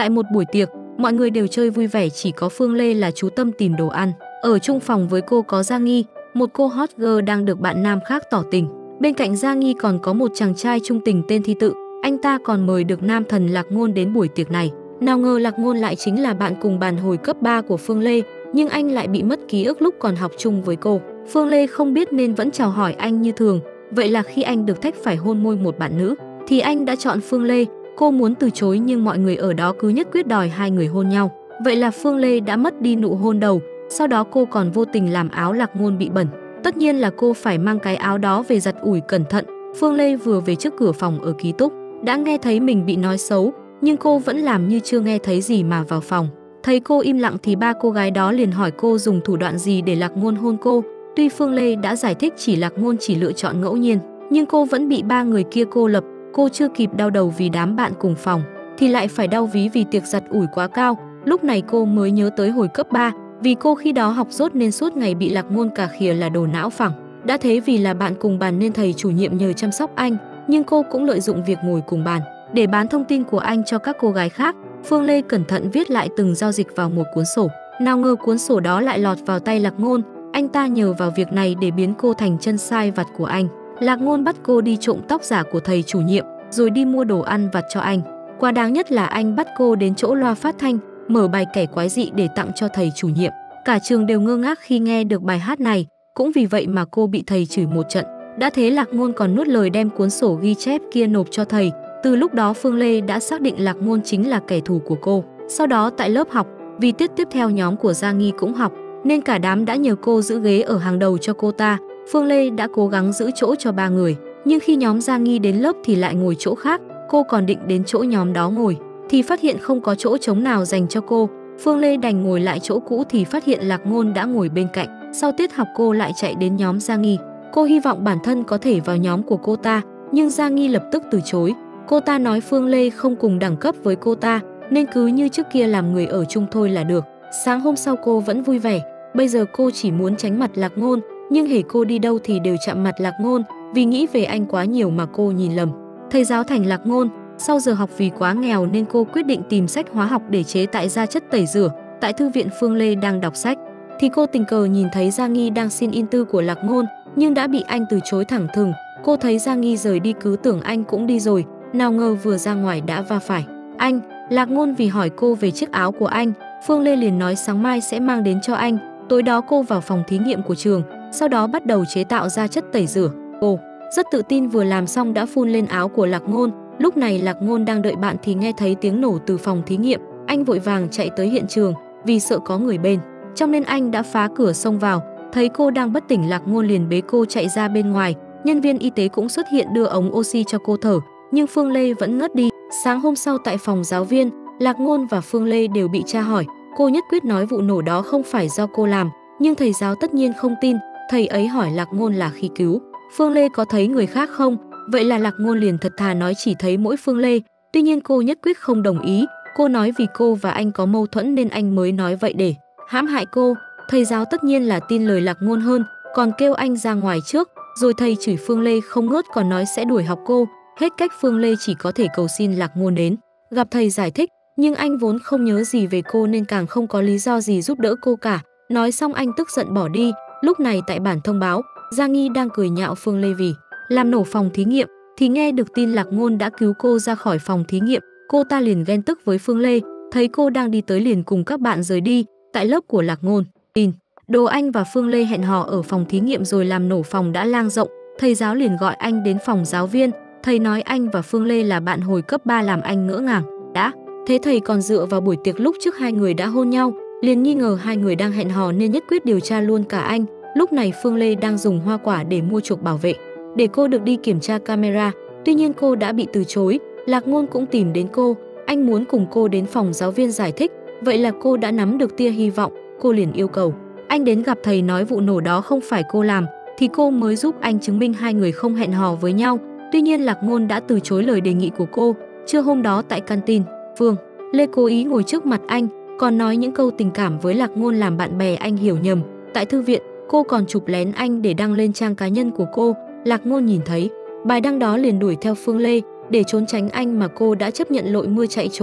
Tại một buổi tiệc, mọi người đều chơi vui vẻ, chỉ có Phương Lê là chú tâm tìm đồ ăn. Ở chung phòng với cô có Gia Nghi, một cô hot girl đang được bạn nam khác tỏ tình. Bên cạnh Gia Nghi còn có một chàng trai trung tình tên Thi Tự. Anh ta còn mời được nam thần Lạc Ngôn đến buổi tiệc này. Nào ngờ Lạc Ngôn lại chính là bạn cùng bàn hồi cấp 3 của Phương Lê, nhưng anh lại bị mất ký ức lúc còn học chung với cô. Phương Lê không biết nên vẫn chào hỏi anh như thường. Vậy là khi anh được thách phải hôn môi một bạn nữ, thì anh đã chọn Phương Lê. Cô muốn từ chối nhưng mọi người ở đó cứ nhất quyết đòi hai người hôn nhau. Vậy là Phương Lê đã mất đi nụ hôn đầu. Sau đó cô còn vô tình làm áo Lạc Ngôn bị bẩn. Tất nhiên là cô phải mang cái áo đó về giặt ủi cẩn thận. Phương Lê vừa về trước cửa phòng ở ký túc, đã nghe thấy mình bị nói xấu, nhưng cô vẫn làm như chưa nghe thấy gì mà vào phòng. Thấy cô im lặng thì ba cô gái đó liền hỏi cô dùng thủ đoạn gì để Lạc Ngôn hôn cô. Tuy Phương Lê đã giải thích chỉ Lạc Ngôn chỉ lựa chọn ngẫu nhiên, nhưng cô vẫn bị ba người kia cô lập. Cô chưa kịp đau đầu vì đám bạn cùng phòng, thì lại phải đau ví vì tiệc giặt ủi quá cao. Lúc này cô mới nhớ tới hồi cấp 3, vì cô khi đó học dốt nên suốt ngày bị Lạc Ngôn cà khịa là đồ não phẳng. Đã thế vì là bạn cùng bàn nên thầy chủ nhiệm nhờ chăm sóc anh, nhưng cô cũng lợi dụng việc ngồi cùng bàn để bán thông tin của anh cho các cô gái khác. Phương Lê cẩn thận viết lại từng giao dịch vào một cuốn sổ. Nào ngờ cuốn sổ đó lại lọt vào tay Lạc Ngôn. Anh ta nhờ vào việc này để biến cô thành chân sai vặt của anh. Lạc Ngôn bắt cô đi trộm tóc giả của thầy chủ nhiệm, rồi đi mua đồ ăn vặt cho anh. Quá đáng nhất là anh bắt cô đến chỗ loa phát thanh, mở bài kẻ quái dị để tặng cho thầy chủ nhiệm. Cả trường đều ngơ ngác khi nghe được bài hát này, cũng vì vậy mà cô bị thầy chửi một trận. Đã thế Lạc Ngôn còn nuốt lời đem cuốn sổ ghi chép kia nộp cho thầy. Từ lúc đó Phương Lê đã xác định Lạc Ngôn chính là kẻ thù của cô. Sau đó tại lớp học, vì tiết tiếp theo nhóm của Gia Nghi cũng học, nên cả đám đã nhờ cô giữ ghế ở hàng đầu cho cô ta. Phương Lê đã cố gắng giữ chỗ cho ba người, nhưng khi nhóm Gia Nghi đến lớp thì lại ngồi chỗ khác. Cô còn định đến chỗ nhóm đó ngồi, thì phát hiện không có chỗ trống nào dành cho cô. Phương Lê đành ngồi lại chỗ cũ thì phát hiện Lạc Ngôn đã ngồi bên cạnh. Sau tiết học cô lại chạy đến nhóm Gia Nghi. Cô hy vọng bản thân có thể vào nhóm của cô ta, nhưng Gia Nghi lập tức từ chối. Cô ta nói Phương Lê không cùng đẳng cấp với cô ta, nên cứ như trước kia làm người ở chung thôi là được. Sáng hôm sau cô vẫn vui vẻ. Bây giờ cô chỉ muốn tránh mặt Lạc Ngôn, nhưng hễ cô đi đâu thì đều chạm mặt Lạc Ngôn. Vì nghĩ về anh quá nhiều mà cô nhìn lầm. Thầy giáo thành Lạc Ngôn. Sau giờ học vì quá nghèo nên cô quyết định tìm sách hóa học để chế tại ra chất tẩy rửa. Tại thư viện Phương Lê đang đọc sách, thì cô tình cờ nhìn thấy Gia Nghi đang xin in thư của Lạc Ngôn, nhưng đã bị anh từ chối thẳng thừng. Cô thấy Gia Nghi rời đi cứ tưởng anh cũng đi rồi, nào ngờ vừa ra ngoài đã va phải anh. Lạc Ngôn vì hỏi cô về chiếc áo của anh, Phương Lê liền nói sáng mai sẽ mang đến cho anh. Tối đó cô vào phòng thí nghiệm của trường, sau đó bắt đầu chế tạo ra chất tẩy rửa. Cô rất tự tin vừa làm xong đã phun lên áo của Lạc Ngôn. Lúc này Lạc Ngôn đang đợi bạn thì nghe thấy tiếng nổ từ phòng thí nghiệm. Anh vội vàng chạy tới hiện trường, vì sợ có người bên trong nên anh đã phá cửa xông vào. Thấy cô đang bất tỉnh, Lạc Ngôn liền bế cô chạy ra bên ngoài. Nhân viên y tế cũng xuất hiện đưa ống oxy cho cô thở, nhưng Phương Lê vẫn ngất đi. Sáng hôm sau tại phòng giáo viên, Lạc Ngôn và Phương Lê đều bị tra hỏi. Cô nhất quyết nói vụ nổ đó không phải do cô làm, nhưng thầy giáo tất nhiên không tin. Thầy ấy hỏi Lạc Ngôn là khi cứu Phương Lê có thấy người khác không? Vậy là Lạc Ngôn liền thật thà nói chỉ thấy mỗi Phương Lê. Tuy nhiên cô nhất quyết không đồng ý. Cô nói vì cô và anh có mâu thuẫn nên anh mới nói vậy để hãm hại cô. Thầy giáo tất nhiên là tin lời Lạc Ngôn hơn, còn kêu anh ra ngoài trước. Rồi thầy chửi Phương Lê không ngớt, còn nói sẽ đuổi học cô. Hết cách Phương Lê chỉ có thể cầu xin Lạc Ngôn đến gặp thầy giải thích, nhưng anh vốn không nhớ gì về cô nên càng không có lý do gì giúp đỡ cô cả. Nói xong anh tức giận bỏ đi. Lúc này tại bản thông báo, Gia Nghi đang cười nhạo Phương Lê vì làm nổ phòng thí nghiệm, thì nghe được tin Lạc Ngôn đã cứu cô ra khỏi phòng thí nghiệm. Cô ta liền ghen tức với Phương Lê, thấy cô đang đi tới liền cùng các bạn rời đi. Tại lớp của Lạc Ngôn, tin đồ anh và Phương Lê hẹn hò ở phòng thí nghiệm rồi làm nổ phòng đã lan rộng. Thầy giáo liền gọi anh đến phòng giáo viên. Thầy nói anh và Phương Lê là bạn hồi cấp 3 làm anh ngỡ ngàng. Đã thế thầy còn dựa vào buổi tiệc lúc trước hai người đã hôn nhau, liền nghi ngờ hai người đang hẹn hò nên nhất quyết điều tra luôn cả anh. Lúc này Phương Lê đang dùng hoa quả để mua chuộc bảo vệ, để cô được đi kiểm tra camera. Tuy nhiên cô đã bị từ chối. Lạc Ngôn cũng tìm đến cô, anh muốn cùng cô đến phòng giáo viên giải thích. Vậy là cô đã nắm được tia hy vọng. Cô liền yêu cầu anh đến gặp thầy nói vụ nổ đó không phải cô làm, thì cô mới giúp anh chứng minh hai người không hẹn hò với nhau. Tuy nhiên Lạc Ngôn đã từ chối lời đề nghị của cô. Trưa hôm đó tại canteen, Phương Lê cố ý ngồi trước mặt anh, còn nói những câu tình cảm với Lạc Ngôn làm bạn bè anh hiểu nhầm. Tại thư viện, cô còn chụp lén anh để đăng lên trang cá nhân của cô. Lạc Ngôn nhìn thấy bài đăng đó liền đuổi theo Phương Lê. Để trốn tránh anh mà cô đã chấp nhận lội mưa chạy trốn.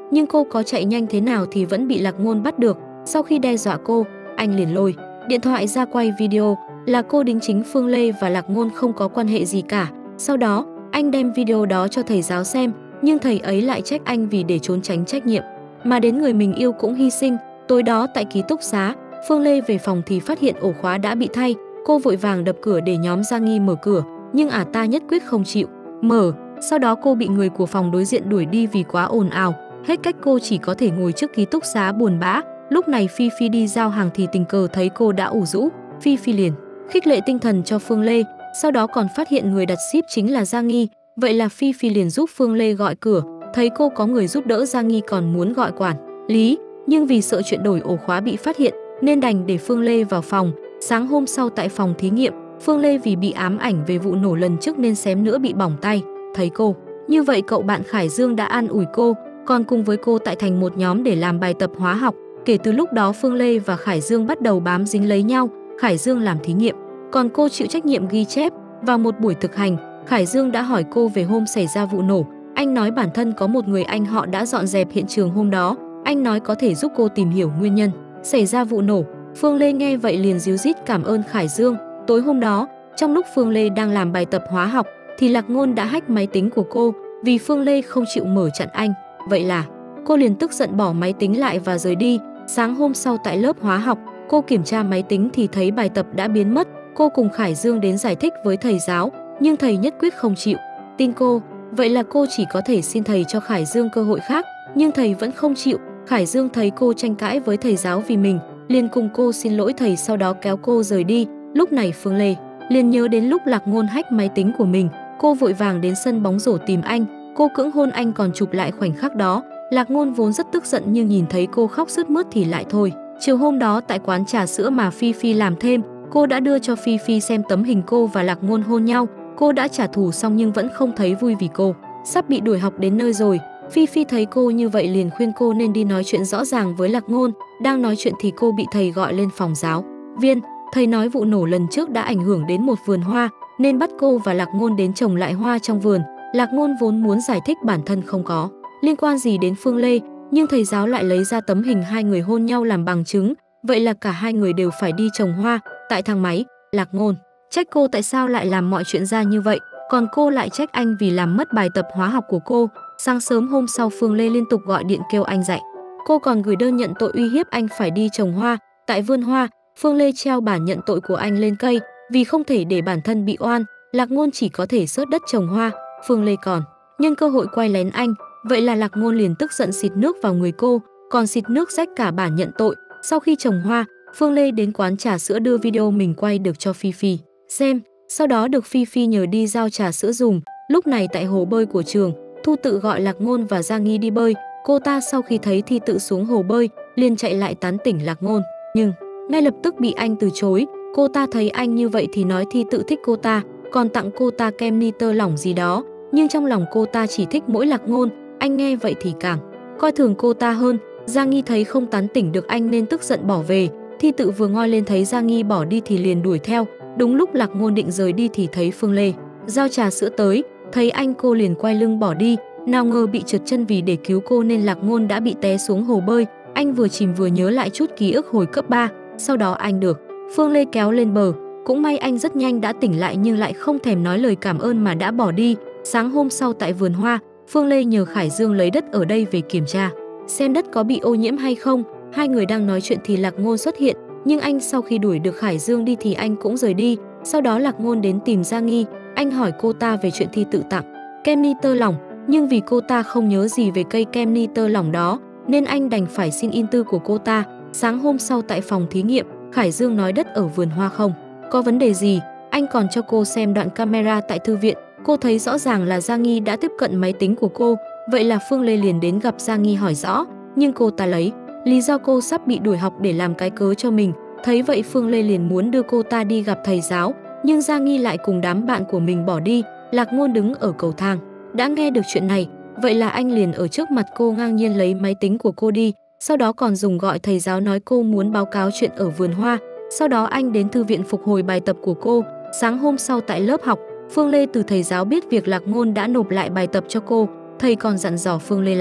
nhưng cô có chạy nhanh thế nào thì vẫn bị Lạc Ngôn bắt được. Sau khi đe dọa cô, anh liền lôi điện thoại ra quay video, là cô đính chính Phương Lê và Lạc Ngôn không có quan hệ gì cả. Sau đó, anh đem video đó cho thầy giáo xem, nhưng thầy ấy lại trách anh vì để trốn tránh trách nhiệm, mà đến người mình yêu cũng hy sinh. Tối đó tại ký túc xá, Phương Lê về phòng thì phát hiện ổ khóa đã bị thay. Cô vội vàng đập cửa để nhóm Gia Nghi mở cửa, nhưng ả ta nhất quyết không chịu mở. Sau đó cô bị người của phòng đối diện đuổi đi vì quá ồn ào. Hết cách cô chỉ có thể ngồi trước ký túc xá buồn bã. Lúc này Phi Phi đi giao hàng thì tình cờ thấy cô đã ủ rũ. Phi Phi liền khích lệ tinh thần cho Phương Lê, sau đó còn phát hiện người đặt ship chính là Gia Nghi. Vậy là Phi Phi liền giúp Phương Lê gọi cửa. Thấy cô có người giúp đỡ, Gia Nghi còn muốn gọi quản lý, nhưng vì sợ chuyện đổi ổ khóa bị phát hiện nên đành để Phương Lê vào phòng. Sáng hôm sau tại phòng thí nghiệm, Phương Lê vì bị ám ảnh về vụ nổ lần trước nên xém nữa bị bỏng tay. Thấy cô như vậy, cậu bạn Khải Dương đã an ủi cô, còn cùng với cô tại thành một nhóm để làm bài tập hóa học. Kể từ lúc đó Phương Lê và Khải Dương bắt đầu bám dính lấy nhau. Khải Dương làm thí nghiệm, còn cô chịu trách nhiệm ghi chép. Vào một buổi thực hành, Khải Dương đã hỏi cô về hôm xảy ra vụ nổ. Anh nói bản thân có một người anh họ đã dọn dẹp hiện trường hôm đó. Anh nói có thể giúp cô tìm hiểu nguyên nhân xảy ra vụ nổ. Phương Lê nghe vậy liền ríu rít cảm ơn Khải Dương. Tối hôm đó, trong lúc Phương Lê đang làm bài tập hóa học thì Lạc Ngôn đã hack máy tính của cô vì Phương Lê không chịu mở chặn anh. Vậy là cô liền tức giận bỏ máy tính lại và rời đi. Sáng hôm sau tại lớp hóa học, cô kiểm tra máy tính thì thấy bài tập đã biến mất. Cô cùng Khải Dương đến giải thích với thầy giáo, nhưng thầy nhất quyết không chịu tin cô. Vậy là cô chỉ có thể xin thầy cho Khải Dương cơ hội khác, nhưng thầy vẫn không chịu. Khải Dương thấy cô tranh cãi với thầy giáo vì mình, liền cùng cô xin lỗi thầy, sau đó kéo cô rời đi. Lúc này Phương Lê liền nhớ đến lúc Lạc Ngôn hack máy tính của mình. Cô vội vàng đến sân bóng rổ tìm anh. Cô cưỡng hôn anh còn chụp lại khoảnh khắc đó. Lạc Ngôn vốn rất tức giận nhưng nhìn thấy cô khóc sướt mướt thì lại thôi. Chiều hôm đó tại quán trà sữa mà Phi Phi làm thêm, cô đã đưa cho Phi Phi xem tấm hình cô và Lạc Ngôn hôn nhau. Cô đã trả thù xong nhưng vẫn không thấy vui vì cô sắp bị đuổi học đến nơi rồi. Phi Phi thấy cô như vậy liền khuyên cô nên đi nói chuyện rõ ràng với Lạc Ngôn. Đang nói chuyện thì cô bị thầy gọi lên phòng giáo viên. Thầy nói vụ nổ lần trước đã ảnh hưởng đến một vườn hoa nên bắt cô và Lạc Ngôn đến trồng lại hoa trong vườn. Lạc Ngôn vốn muốn giải thích bản thân không có liên quan gì đến Phương Lê, nhưng thầy giáo lại lấy ra tấm hình hai người hôn nhau làm bằng chứng. Vậy là cả hai người đều phải đi trồng hoa. Tại thang máy, Lạc Ngôn trách cô tại sao lại làm mọi chuyện ra như vậy, còn cô lại trách anh vì làm mất bài tập hóa học của cô. Sáng sớm hôm sau, Phương Lê liên tục gọi điện kêu anh dậy. Cô còn gửi đơn nhận tội uy hiếp anh phải đi trồng hoa. Tại vườn hoa, Phương Lê treo bản nhận tội của anh lên cây. Vì không thể để bản thân bị oan, Lạc Ngôn chỉ có thể xớt đất trồng hoa. Phương Lê còn nhân cơ hội quay lén anh. Vậy là Lạc Ngôn liền tức giận xịt nước vào người cô, còn xịt nước rách cả bản nhận tội. Sau khi trồng hoa, Phương Lê đến quán trà sữa đưa video mình quay được cho Phi Phi xem. Sau đó được Phi Phi nhờ đi giao trà sữa dùng. Lúc này tại hồ bơi của trường, Thu Tự gọi Lạc Ngôn và Gia Nghi đi bơi. Cô ta sau khi thấy Thi Tự xuống hồ bơi, liền chạy lại tán tỉnh Lạc Ngôn, nhưng ngay lập tức bị anh từ chối. Cô ta thấy anh như vậy thì nói Thi Tự thích cô ta, còn tặng cô ta kem nitơ lỏng gì đó, nhưng trong lòng cô ta chỉ thích mỗi Lạc Ngôn. Anh nghe vậy thì càng coi thường cô ta hơn. Gia Nghi thấy không tán tỉnh được anh nên tức giận bỏ về. Thi Tự vừa ngoi lên thấy Gia Nghi bỏ đi thì liền đuổi theo. Đúng lúc Lạc Ngôn định rời đi thì thấy Phương Lê giao trà sữa tới, thấy anh cô liền quay lưng bỏ đi. Nào ngờ bị trượt chân, vì để cứu cô nên Lạc Ngôn đã bị té xuống hồ bơi. Anh vừa chìm vừa nhớ lại chút ký ức hồi cấp 3, sau đó anh được Phương Lê kéo lên bờ. Cũng may anh rất nhanh đã tỉnh lại nhưng lại không thèm nói lời cảm ơn mà đã bỏ đi. Sáng hôm sau tại vườn hoa, Phương Lê nhờ Khải Dương lấy đất ở đây về kiểm tra xem đất có bị ô nhiễm hay không. Hai người đang nói chuyện thì Lạc Ngôn xuất hiện, nhưng anh sau khi đuổi được Khải Dương đi thì anh cũng rời đi. Sau đó Lạc Ngôn đến tìm Gia Nghi, anh hỏi cô ta về chuyện Thi Tự tặng kem nitơ lỏng, nhưng vì cô ta không nhớ gì về cây kem nitơ lỏng đó nên anh đành phải xin in tư của cô ta. Sáng hôm sau tại phòng thí nghiệm, Khải Dương nói đất ở vườn hoa không có vấn đề gì. Anh còn cho cô xem đoạn camera tại thư viện. Cô thấy rõ ràng là Gia Nghi đã tiếp cận máy tính của cô. Vậy là Phương Lê liền đến gặp Gia Nghi hỏi rõ, nhưng cô ta lấy lý do cô sắp bị đuổi học để làm cái cớ cho mình. Thấy vậy Phương Lê liền muốn đưa cô ta đi gặp thầy giáo, nhưng Gia Nghi lại cùng đám bạn của mình bỏ đi. Lạc Ngôn đứng ở cầu thang đã nghe được chuyện này, vậy là anh liền ở trước mặt cô ngang nhiên lấy máy tính của cô đi. Sau đó còn dùng gọi thầy giáo nói cô muốn báo cáo chuyện ở vườn hoa. Sau đó anh đến thư viện phục hồi bài tập của cô. Sáng hôm sau tại lớp học, Phương Lê từ thầy giáo biết việc Lạc Ngôn đã nộp lại bài tập cho cô. Thầy còn dặn dò Phương Lê là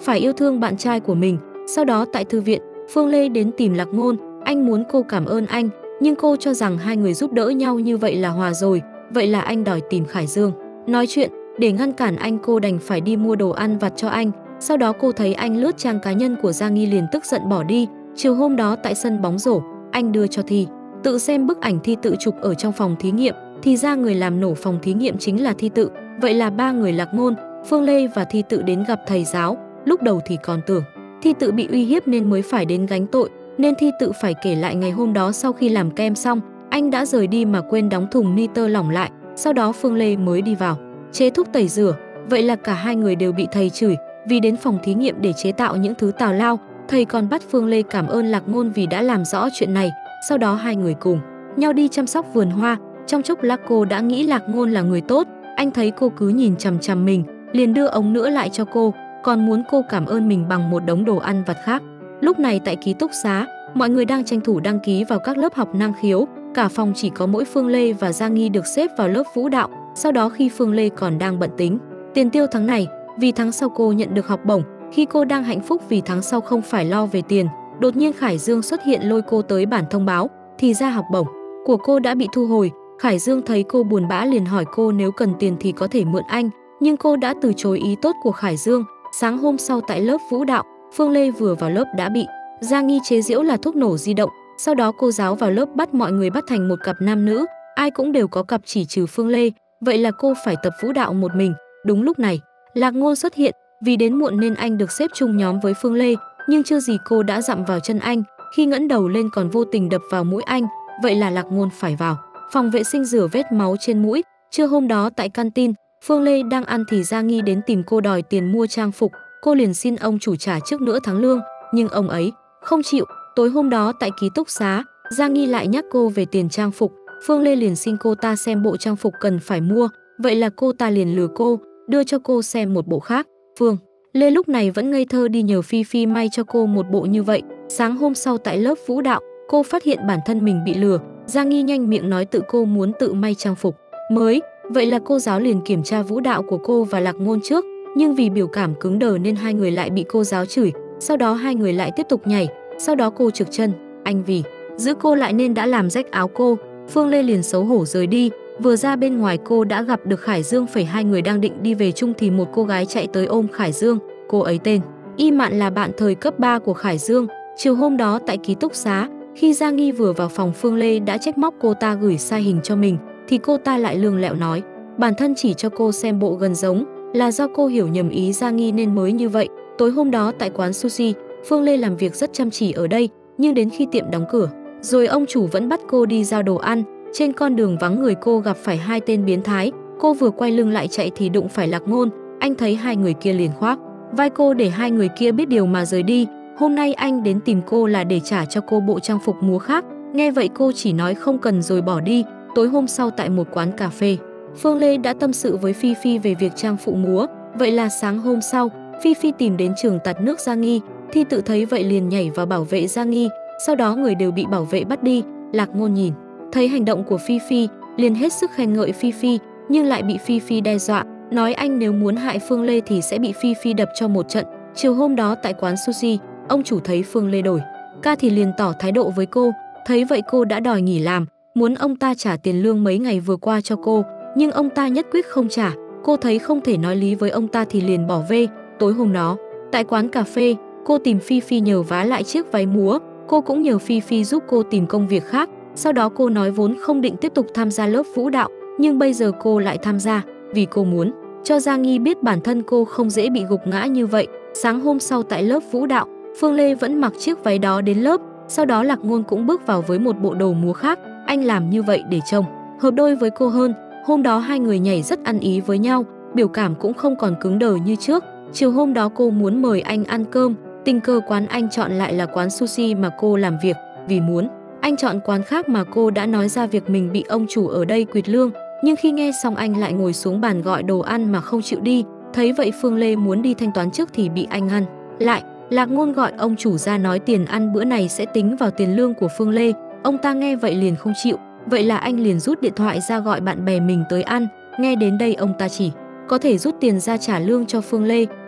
phải yêu thương bạn trai của mình. Sau đó tại thư viện, Phương Lê đến tìm Lạc Ngôn, anh muốn cô cảm ơn anh, nhưng cô cho rằng hai người giúp đỡ nhau như vậy là hòa rồi, vậy là anh đòi tìm Khải Dương nói chuyện. Để ngăn cản anh, cô đành phải đi mua đồ ăn vặt cho anh. Sau đó cô thấy anh lướt trang cá nhân của Gia Nghi liền tức giận bỏ đi. Chiều hôm đó tại sân bóng rổ, anh đưa cho Thi Tự xem bức ảnh Thi Tự chụp ở trong phòng thí nghiệm, thì ra người làm nổ phòng thí nghiệm chính là Thi Tự. Vậy là ba người Lạc Ngôn, Phương Lê và Thi Tự đến gặp thầy giáo. Lúc đầu thì còn tưởng Thi Tự bị uy hiếp nên mới phải đến gánh tội, nên Thi Tự phải kể lại ngày hôm đó sau khi làm kem xong, anh đã rời đi mà quên đóng thùng nitơ lỏng lại. Sau đó Phương Lê mới đi vào chế thuốc tẩy rửa. Vậy là cả hai người đều bị thầy chửi vì đến phòng thí nghiệm để chế tạo những thứ tào lao. Thầy còn bắt Phương Lê cảm ơn Lạc Ngôn vì đã làm rõ chuyện này. Sau đó hai người cùng nhau đi chăm sóc vườn hoa. Trong chốc lát cô đã nghĩ Lạc Ngôn là người tốt. Anh thấy cô cứ nhìn chằm chằm mình, liền đưa ống nữa lại cho cô, còn muốn cô cảm ơn mình bằng một đống đồ ăn vặt khác. Lúc này tại ký túc xá, mọi người đang tranh thủ đăng ký vào các lớp học năng khiếu. Cả phòng chỉ có mỗi Phương Lê và Gia Nghi được xếp vào lớp vũ đạo. Sau đó khi Phương Lê còn đang bận tính tiền tiêu tháng này, vì tháng sau cô nhận được học bổng, khi cô đang hạnh phúc vì tháng sau không phải lo về tiền, đột nhiên Khải Dương xuất hiện lôi cô tới bản thông báo, thì ra học bổng của cô đã bị thu hồi. Khải Dương thấy cô buồn bã liền hỏi cô nếu cần tiền thì có thể mượn anh, nhưng cô đã từ chối ý tốt của Khải Dương. Sáng hôm sau tại lớp vũ đạo, Phương Lê vừa vào lớp đã bị Gia Nghi chế giễu là thuốc nổ di động. Sau đó cô giáo vào lớp bắt mọi người bắt thành một cặp nam nữ, ai cũng đều có cặp chỉ trừ Phương Lê. Vậy là cô phải tập vũ đạo một mình. Đúng lúc này, Lạc Ngôn xuất hiện, vì đến muộn nên anh được xếp chung nhóm với Phương Lê, nhưng chưa gì cô đã dặm vào chân anh, khi ngẩng đầu lên còn vô tình đập vào mũi anh. Vậy là Lạc Ngôn phải vào phòng vệ sinh rửa vết máu trên mũi. Trưa hôm đó tại canteen, Phương Lê đang ăn thì Gia Nghi đến tìm cô đòi tiền mua trang phục. Cô liền xin ông chủ trả trước nửa tháng lương, nhưng ông ấy không chịu. Tối hôm đó tại ký túc xá, Gia Nghi lại nhắc cô về tiền trang phục. Phương Lê liền xin cô ta xem bộ trang phục cần phải mua. Vậy là cô ta liền lừa cô, đưa cho cô xem một bộ khác. Phương Lê lúc này vẫn ngây thơ đi nhờ Phi Phi may cho cô một bộ như vậy. Sáng hôm sau tại lớp vũ đạo, cô phát hiện bản thân mình bị lừa. Gia Nghi nhanh miệng nói cô muốn tự may trang phục mới. Vậy là cô giáo liền kiểm tra vũ đạo của cô và Lạc Ngôn trước, nhưng vì biểu cảm cứng đờ nên hai người lại bị cô giáo chửi. Sau đó hai người lại tiếp tục nhảy. Sau đó cô trượt chân, anh vì giữ cô lại nên đã làm rách áo cô. Phương Lê liền xấu hổ rời đi. Vừa ra bên ngoài cô đã gặp được Khải Dương. Hai người đang định đi về chung thì một cô gái chạy tới ôm Khải Dương. Cô ấy tên Y Mạn, là bạn thời cấp 3 của Khải Dương. Chiều hôm đó tại ký túc xá, khi Gia Nghi vừa vào phòng, Phương Lê đã trách móc cô ta gửi sai hình cho mình, thì cô ta lại lường lẹo nói bản thân chỉ cho cô xem bộ gần giống, là do cô hiểu nhầm ý Gia Nghi nên mới như vậy. Tối hôm đó tại quán sushi, Phương Lê làm việc rất chăm chỉ ở đây, nhưng đến khi tiệm đóng cửa rồi ông chủ vẫn bắt cô đi giao đồ ăn. Trên con đường vắng người cô gặp phải hai tên biến thái. Cô vừa quay lưng lại chạy thì đụng phải Lạc Ngôn. Anh thấy hai người kia liền khoác vai cô để hai người kia biết điều mà rời đi. Hôm nay anh đến tìm cô là để trả cho cô bộ trang phục múa khác. Nghe vậy cô chỉ nói không cần rồi bỏ đi. Tối hôm sau tại một quán cà phê, Phương Lê đã tâm sự với Phi Phi về việc trang phụ múa. Vậy là sáng hôm sau, Phi Phi tìm đến trường tạt nước Gia Nghi. Thi Tự thấy vậy liền nhảy vào bảo vệ Gia Nghi. Sau đó người đều bị bảo vệ bắt đi. Lạc Ngôn nhìn thấy hành động của Phi Phi liền hết sức khen ngợi Phi Phi, nhưng lại bị Phi Phi đe dọa, nói anh nếu muốn hại Phương Lê thì sẽ bị Phi Phi đập cho một trận. Chiều hôm đó tại quán sushi, ông chủ thấy Phương Lê đổi ca thì liền tỏ thái độ với cô. Thấy vậy cô đã đòi nghỉ làm, muốn ông ta trả tiền lương mấy ngày vừa qua cho cô, nhưng ông ta nhất quyết không trả. Cô thấy không thể nói lý với ông ta thì liền bỏ về. Tối hôm đó tại quán cà phê, cô tìm Phi Phi nhờ vá lại chiếc váy múa. Cô cũng nhờ Phi Phi giúp cô tìm công việc khác. Sau đó cô nói vốn không định tiếp tục tham gia lớp vũ đạo, nhưng bây giờ cô lại tham gia vì cô muốn cho Gia Nghi biết bản thân cô không dễ bị gục ngã như vậy. Sáng hôm sau tại lớp vũ đạo, Phương Lê vẫn mặc chiếc váy đó đến lớp. Sau đó Lạc Ngôn cũng bước vào với một bộ đồ múa khác. Anh làm như vậy để trông hợp đôi với cô hơn. Hôm đó hai người nhảy rất ăn ý với nhau, biểu cảm cũng không còn cứng đờ như trước. Chiều hôm đó cô muốn mời anh ăn cơm, tình cờ quán anh chọn lại là quán sushi mà cô làm việc. Vì muốn anh chọn quán khác mà cô đã nói ra việc mình bị ông chủ ở đây quỵt lương, nhưng khi nghe xong anh lại ngồi xuống bàn gọi đồ ăn mà không chịu đi. Thấy vậy Phương Lê muốn đi thanh toán trước thì bị anh ngăn lại. Lạc Ngôn gọi ông chủ ra nói tiền ăn bữa này sẽ tính vào tiền lương của Phương Lê. Ông ta nghe vậy liền không chịu. Vậy là anh liền rút điện thoại ra gọi bạn bè mình tới ăn. Nghe đến đây ông ta chỉ có thể rút tiền ra trả lương cho Phương Lê.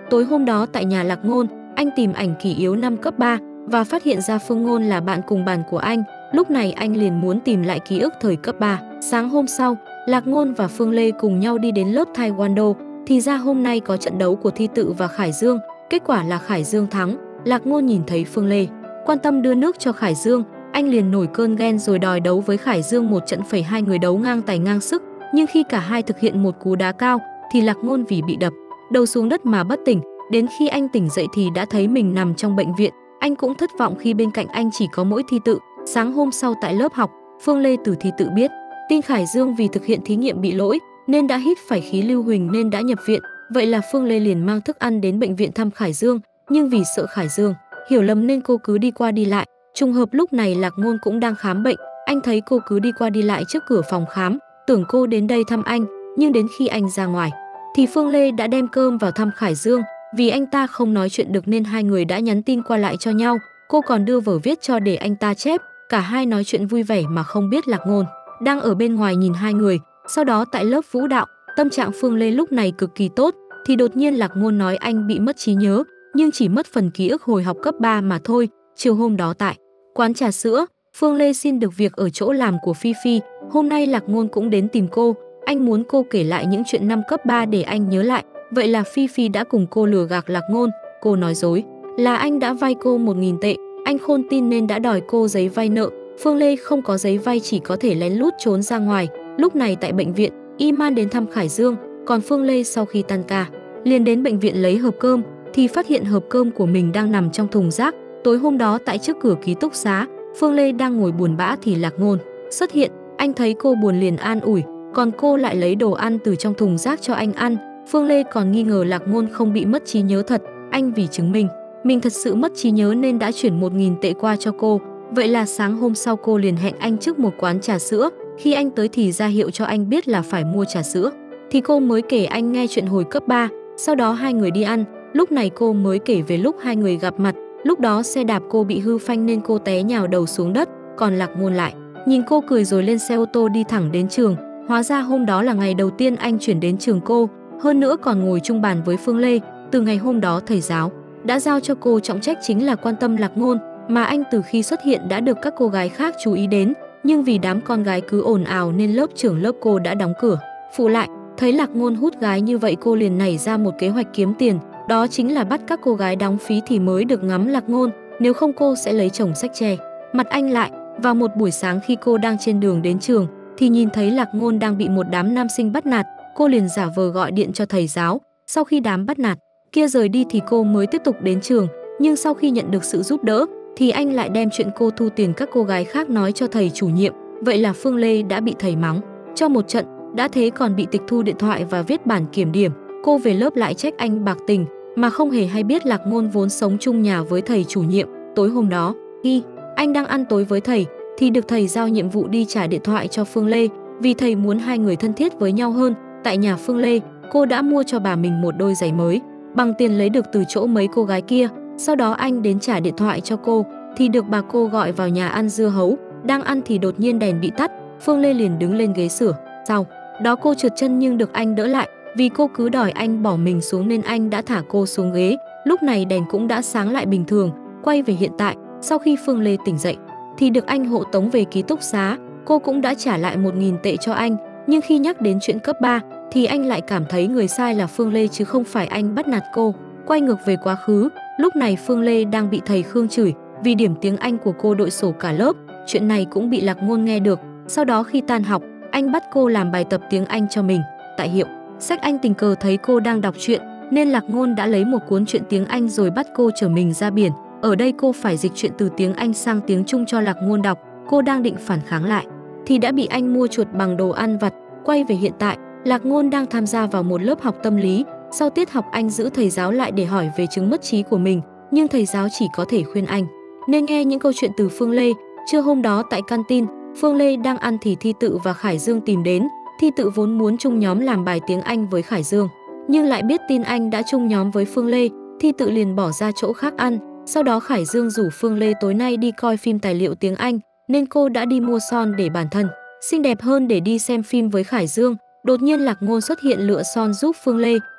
Tối hôm đó tại nhà Lạc Ngôn, anh tìm ảnh kỷ yếu năm cấp 3 và phát hiện ra Phương Ngôn là bạn cùng bàn của anh. Lúc này anh liền muốn tìm lại ký ức thời cấp 3. Sáng hôm sau, Lạc Ngôn và Phương Lê cùng nhau đi đến lớp Taekwondo. Thì ra hôm nay có trận đấu của Thi Tự và Khải Dương. Kết quả là Khải Dương thắng. Lạc Ngôn nhìn thấy Phương Lê quan tâm đưa nước cho Khải Dương, anh liền nổi cơn ghen rồi đòi đấu với Khải Dương một trận. Hai người đấu ngang tài ngang sức, nhưng khi cả hai thực hiện một cú đá cao thì Lạc Ngôn vì bị đập đầu xuống đất mà bất tỉnh. Đến khi anh tỉnh dậy thì đã thấy mình nằm trong bệnh viện. Anh cũng thất vọng khi bên cạnh anh chỉ có mỗi Thi Tự. Sáng hôm sau tại lớp học, Phương Lê từ Thi Tự biết tin Khải Dương vì thực hiện thí nghiệm bị lỗi nên đã hít phải khí lưu huỳnh nên đã nhập viện. Vậy là Phương Lê liền mang thức ăn đến bệnh viện thăm Khải Dương, nhưng vì sợ Khải Dương hiểu lầm nên cô cứ đi qua đi lại. Trùng hợp lúc này Lạc Ngôn cũng đang khám bệnh, anh thấy cô cứ đi qua đi lại trước cửa phòng khám, tưởng cô đến đây thăm anh, nhưng đến khi anh ra ngoài thì Phương Lê đã đem cơm vào thăm Khải Dương. Vì anh ta không nói chuyện được nên hai người đã nhắn tin qua lại cho nhau, cô còn đưa vở viết cho để anh ta chép. Cả hai nói chuyện vui vẻ mà không biết Lạc Ngôn đang ở bên ngoài nhìn hai người. Sau đó tại lớp vũ đạo, tâm trạng Phương Lê lúc này cực kỳ tốt, thì đột nhiên Lạc Ngôn nói anh bị mất trí nhớ, nhưng chỉ mất phần ký ức hồi học cấp 3 mà thôi. Chiều hôm đó tại quán trà sữa, Phương Lê xin được việc ở chỗ làm của Phi Phi. Hôm nay Lạc Ngôn cũng đến tìm cô, anh muốn cô kể lại những chuyện năm cấp 3 để anh nhớ lại. Vậy là Phi Phi đã cùng cô lừa gạt Lạc Ngôn. Cô nói dối là anh đã vay cô 1.000 tệ, anh khôn tin nên đã đòi cô giấy vay nợ. Phương Lê không có giấy vay, chỉ có thể lén lút trốn ra ngoài. Lúc này tại bệnh viện, Iman đến thăm Khải Dương, còn Phương Lê sau khi tan ca liền đến bệnh viện lấy hộp cơm thì phát hiện hộp cơm của mình đang nằm trong thùng rác. Tối hôm đó tại trước cửa ký túc xá, Phương Lê đang ngồi buồn bã thì Lạc Ngôn xuất hiện. Anh thấy cô buồn liền an ủi, còn cô lại lấy đồ ăn từ trong thùng rác cho anh ăn. Phương Lê còn nghi ngờ Lạc Ngôn không bị mất trí nhớ thật. Anh vì chứng minh mình thật sự mất trí nhớ nên đã chuyển 1.000 tệ qua cho cô. Vậy là sáng hôm sau cô liền hẹn anh trước một quán trà sữa. Khi anh tới thì ra hiệu cho anh biết là phải mua trà sữa, thì cô mới kể anh nghe chuyện hồi cấp 3. Sau đó hai người đi ăn. Lúc này cô mới kể về lúc hai người gặp mặt. Lúc đó xe đạp cô bị hư phanh nên cô té nhào đầu xuống đất, còn Lạc Ngôn lại nhìn cô cười rồi lên xe ô tô đi thẳng đến trường. Hóa ra hôm đó là ngày đầu tiên anh chuyển đến trường cô, hơn nữa còn ngồi chung bàn với Phương Lê. Từ ngày hôm đó thầy giáo đã giao cho cô trọng trách chính là quan tâm Lạc Ngôn, mà anh từ khi xuất hiện đã được các cô gái khác chú ý đến, nhưng vì đám con gái cứ ồn ào nên lớp trưởng lớp cô đã đóng cửa phụ lại. Thấy Lạc Ngôn hút gái như vậy, cô liền nảy ra một kế hoạch kiếm tiền, đó chính là bắt các cô gái đóng phí thì mới được ngắm Lạc Ngôn, nếu không cô sẽ lấy chồng xách che mặt anh lại. Vào một buổi sáng khi cô đang trên đường đến trường thì nhìn thấy Lạc Ngôn đang bị một đám nam sinh bắt nạt, cô liền giả vờ gọi điện cho thầy giáo. Sau khi đám bắt nạt kia rời đi thì cô mới tiếp tục đến trường, nhưng sau khi nhận được sự giúp đỡ thì anh lại đem chuyện cô thu tiền các cô gái khác nói cho thầy chủ nhiệm. Vậy là Phương Lê đã bị thầy mắng cho một trận, đã thế còn bị tịch thu điện thoại và viết bản kiểm điểm. Cô về lớp lại trách anh bạc tình mà không hề hay biết Lạc Ngôn vốn sống chung nhà với thầy chủ nhiệm. Tối hôm đó, khi anh đang ăn tối với thầy thì được thầy giao nhiệm vụ đi trả điện thoại cho Phương Lê, vì thầy muốn hai người thân thiết với nhau hơn. Tại nhà Phương Lê, cô đã mua cho bà mình một đôi giày mới bằng tiền lấy được từ chỗ mấy cô gái kia. Sau đó anh đến trả điện thoại cho cô thì được bà cô gọi vào nhà ăn dưa hấu. Đang ăn thì đột nhiên đèn bị tắt, Phương Lê liền đứng lên ghế sửa. Sau đó cô trượt chân nhưng được anh đỡ lại, vì cô cứ đòi anh bỏ mình xuống nên anh đã thả cô xuống ghế. Lúc này đèn cũng đã sáng lại bình thường. Quay về hiện tại, sau khi Phương Lê tỉnh dậy thì được anh hộ tống về ký túc xá. Cô cũng đã trả lại 1.000 tệ cho anh, nhưng khi nhắc đến chuyện cấp 3 thì anh lại cảm thấy người sai là Phương Lê chứ không phải anh bắt nạt cô. Quay ngược về quá khứ, lúc này Phương Lê đang bị thầy Khương chửi vì điểm tiếng Anh của cô đội sổ cả lớp. Chuyện này cũng bị Lạc Ngôn nghe được. Sau đó khi tan học, anh bắt cô làm bài tập tiếng Anh cho mình. Tại hiệu sách anh tình cờ thấy cô đang đọc truyện nên Lạc Ngôn đã lấy một cuốn truyện tiếng Anh rồi bắt cô chở mình ra biển. Ở đây cô phải dịch truyện từ tiếng Anh sang tiếng Trung cho Lạc Ngôn đọc. Cô đang định phản kháng lại thì đã bị anh mua chuột bằng đồ ăn vặt. Quay về hiện tại, Lạc Ngôn đang tham gia vào một lớp học tâm lý. Sau tiết học anh giữ thầy giáo lại để hỏi về chứng mất trí của mình, nhưng thầy giáo chỉ có thể khuyên anh nên nghe những câu chuyện từ Phương Lê. Trưa hôm đó tại canteen, Phương Lê đang ăn thì Thi Tự và Khải Dương tìm đến. Thi Tự vốn muốn chung nhóm làm bài tiếng Anh với Khải Dương, nhưng lại biết tin anh đã chung nhóm với Phương Lê, Thi Tự liền bỏ ra chỗ khác ăn. Sau đó Khải Dương rủ Phương Lê tối nay đi coi phim tài liệu tiếng Anh, nên cô đã đi mua son để bản thân xinh đẹp hơn để đi xem phim với Khải Dương. Đột nhiên Lạc Ngôn xuất hiện lựa son giúp Phương Lê.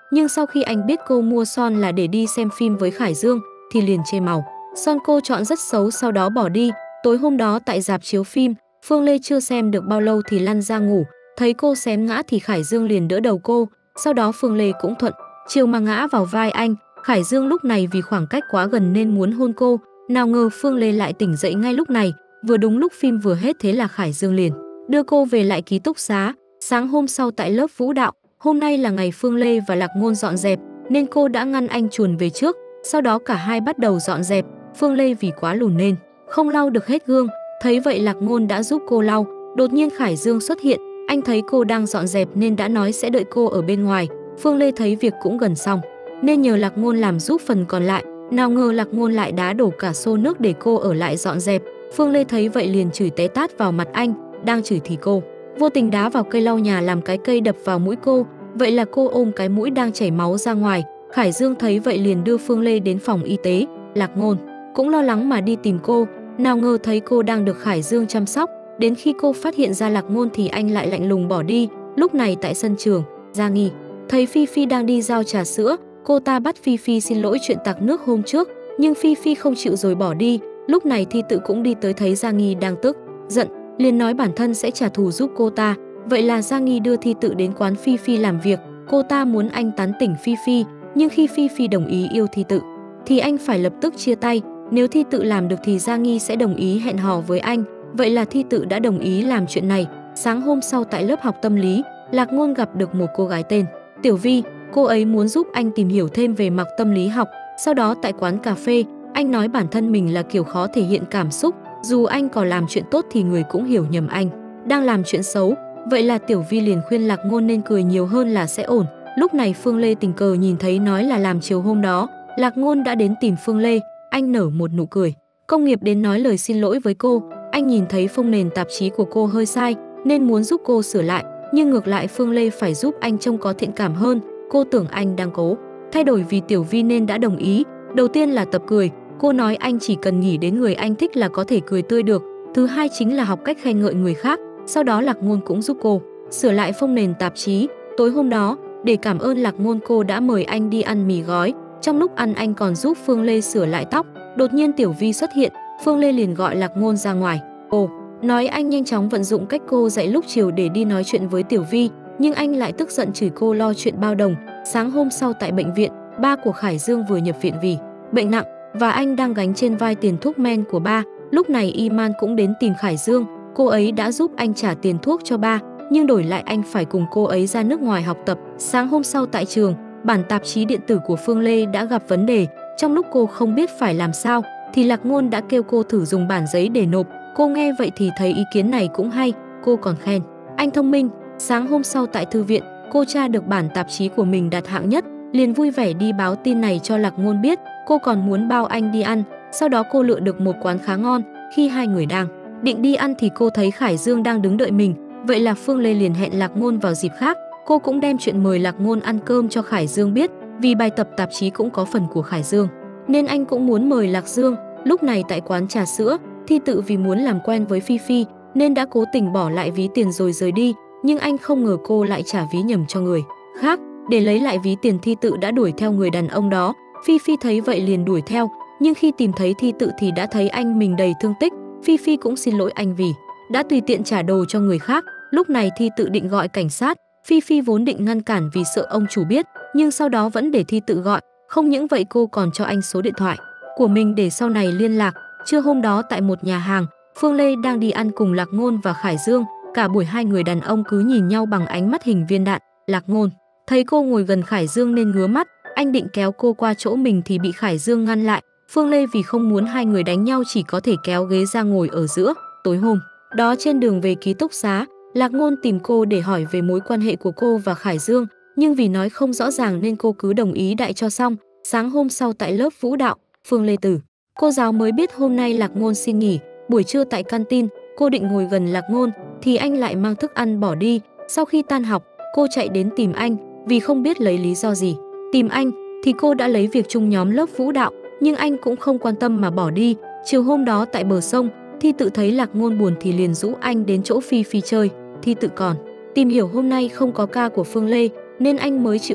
Nhưng sau khi anh biết cô mua son là để đi xem phim với Khải Dương thì liền chê màu. Son cô chọn rất xấu sau đó bỏ đi. Tối hôm đó tại rạp chiếu phim, Phương Lê chưa xem được bao lâu thì lăn ra ngủ. Thấy cô xém ngã thì Khải Dương liền đỡ đầu cô. Sau đó Phương Lê cũng thuận chiều mà ngã vào vai anh. Khải Dương lúc này vì khoảng cách quá gần nên muốn hôn cô. Nào ngờ Phương Lê lại tỉnh dậy ngay lúc này. Vừa đúng lúc phim vừa hết, thế là Khải Dương liền đưa cô về lại ký túc xá. Sáng hôm sau tại lớp vũ đạo, hôm nay là ngày Phương Lê và Lạc Ngôn dọn dẹp nên cô đã ngăn anh chuồn về trước. Sau đó cả hai bắt đầu dọn dẹp. Phương Lê vì quá lùn nên không lau được hết gương. Thấy vậy Lạc Ngôn đã giúp cô lau. Đột nhiên Khải Dương xuất hiện. Anh thấy cô đang dọn dẹp nên đã nói sẽ đợi cô ở bên ngoài. Phương Lê thấy việc cũng gần xong nên nhờ Lạc Ngôn làm giúp phần còn lại. Nào ngờ Lạc Ngôn lại đá đổ cả xô nước để cô ở lại dọn dẹp. Phương Lê thấy vậy liền chửi té tát vào mặt anh. Đang chửi thì cô vô tình đá vào cây lau nhà làm cái cây đập vào mũi cô. Vậy là cô ôm cái mũi đang chảy máu ra ngoài. Khải Dương thấy vậy liền đưa Phương Lê đến phòng y tế. Lạc Ngôn cũng lo lắng mà đi tìm cô. Nào ngờ thấy cô đang được Khải Dương chăm sóc. Đến khi cô phát hiện ra Lạc Ngôn thì anh lại lạnh lùng bỏ đi. Lúc này tại sân trường, Gia Nghi thấy Phi Phi đang đi giao trà sữa. Cô ta bắt Phi Phi xin lỗi chuyện tạt nước hôm trước, nhưng Phi Phi không chịu rồi bỏ đi. Lúc này Thi Tự cũng đi tới thấy Gia Nghi đang tức giận, liền nói bản thân sẽ trả thù giúp cô ta. Vậy là Gia Nghi đưa Thi Tự đến quán Phi Phi làm việc. Cô ta muốn anh tán tỉnh Phi Phi, nhưng khi Phi Phi đồng ý yêu Thi Tự thì anh phải lập tức chia tay. Nếu Thi Tự làm được thì Gia Nghi sẽ đồng ý hẹn hò với anh. Vậy là Thi Tự đã đồng ý làm chuyện này. Sáng hôm sau tại lớp học tâm lý, Lạc Ngôn gặp được một cô gái tên Tiểu Vi. Cô ấy muốn giúp anh tìm hiểu thêm về mặt tâm lý học. Sau đó tại quán cà phê, anh nói bản thân mình là kiểu khó thể hiện cảm xúc. Dù anh có làm chuyện tốt thì người cũng hiểu nhầm anh đang làm chuyện xấu. Vậy là Tiểu Vi liền khuyên Lạc Ngôn nên cười nhiều hơn là sẽ ổn. Lúc này Phương Lê tình cờ nhìn thấy nói là làm chiều hôm đó Lạc Ngôn đã đến tìm Phương Lê. Anh nở một nụ cười công nghiệp đến nói lời xin lỗi với cô. Anh nhìn thấy phông nền tạp chí của cô hơi sai nên muốn giúp cô sửa lại. Nhưng ngược lại Phương Lê phải giúp anh trông có thiện cảm hơn. Cô tưởng anh đang cố thay đổi vì Tiểu Vi nên đã đồng ý. Đầu tiên là tập cười. Cô nói anh chỉ cần nghĩ đến người anh thích là có thể cười tươi được. Thứ hai chính là học cách khen ngợi người khác. Sau đó Lạc Ngôn cũng giúp cô sửa lại phông nền tạp chí. Tối hôm đó, để cảm ơn Lạc Ngôn, cô đã mời anh đi ăn mì gói. Trong lúc ăn anh còn giúp Phương Lê sửa lại tóc. Đột nhiên Tiểu Vi xuất hiện. Phương Lê liền gọi Lạc Ngôn ra ngoài. Ồ, nói anh nhanh chóng vận dụng cách cô dạy lúc chiều để đi nói chuyện với Tiểu Vi. Nhưng anh lại tức giận chửi cô lo chuyện bao đồng. Sáng hôm sau tại bệnh viện, ba của Khải Dương vừa nhập viện vì bệnh nặng và anh đang gánh trên vai tiền thuốc men của ba. Lúc này Iman cũng đến tìm Khải Dương. Cô ấy đã giúp anh trả tiền thuốc cho ba, nhưng đổi lại anh phải cùng cô ấy ra nước ngoài học tập. Sáng hôm sau tại trường, bản tạp chí điện tử của Phương Lê đã gặp vấn đề. Trong lúc cô không biết phải làm sao thì Lạc Ngôn đã kêu cô thử dùng bản giấy để nộp. Cô nghe vậy thì thấy ý kiến này cũng hay, cô còn khen anh thông minh. Sáng hôm sau tại thư viện, cô tra được bản tạp chí của mình đạt hạng nhất, liền vui vẻ đi báo tin này cho Lạc Ngôn biết. Cô còn muốn bao anh đi ăn. Sau đó cô lựa được một quán khá ngon. Khi hai người đang định đi ăn thì cô thấy Khải Dương đang đứng đợi mình. Vậy là Phương Lê liền hẹn Lạc Ngôn vào dịp khác. Cô cũng đem chuyện mời Lạc Ngôn ăn cơm cho Khải Dương biết. Vì bài tập tạp chí cũng có phần của Khải Dương nên anh cũng muốn mời Lạc Dương. Lúc này tại quán trà sữa, Thi Tự vì muốn làm quen với Phi Phi nên đã cố tình bỏ lại ví tiền rồi rời đi. Nhưng anh không ngờ cô lại trả ví nhầm cho người khác. Để lấy lại ví tiền, Thi Tự đã đuổi theo người đàn ông đó. Phi Phi thấy vậy liền đuổi theo. Nhưng khi tìm thấy Thi Tự thì đã thấy anh mình đầy thương tích. Phi Phi cũng xin lỗi anh vì đã tùy tiện trả đồ cho người khác. Lúc này Thi Tự định gọi cảnh sát. Phi Phi vốn định ngăn cản vì sợ ông chủ biết, nhưng sau đó vẫn để Thi Tự gọi. Không những vậy cô còn cho anh số điện thoại của mình để sau này liên lạc. Trưa hôm đó tại một nhà hàng, Phương Lê đang đi ăn cùng Lạc Ngôn và Khải Dương. Cả buổi hai người đàn ông cứ nhìn nhau bằng ánh mắt hình viên đạn. Lạc Ngôn thấy cô ngồi gần Khải Dương nên ngứa mắt. Anh định kéo cô qua chỗ mình thì bị Khải Dương ngăn lại. Phương Lê vì không muốn hai người đánh nhau chỉ có thể kéo ghế ra ngồi ở giữa. Tối hôm đó trên đường về ký túc xá, Lạc Ngôn tìm cô để hỏi về mối quan hệ của cô và Khải Dương. Nhưng vì nói không rõ ràng nên cô cứ đồng ý đại cho xong. Sáng hôm sau tại lớp vũ đạo, Phương Lê từ cô giáo mới biết hôm nay Lạc Ngôn xin nghỉ. Buổi trưa tại canteen, cô định ngồi gần Lạc Ngôn thì anh lại mang thức ăn bỏ đi. Sau khi tan học, cô chạy đến tìm anh vì không biết lấy lý do gì tìm anh thì cô đã lấy việc chung nhóm lớp vũ đạo, nhưng anh cũng không quan tâm mà bỏ đi. Chiều hôm đó tại bờ sông, Thi Tự thấy Lạc Ngôn buồn thì liền rủ anh đến chỗ Phi Phi chơi. Thi Tự còn tìm hiểu hôm nay không có ca của Phương Lê nên anh mới chịu đi.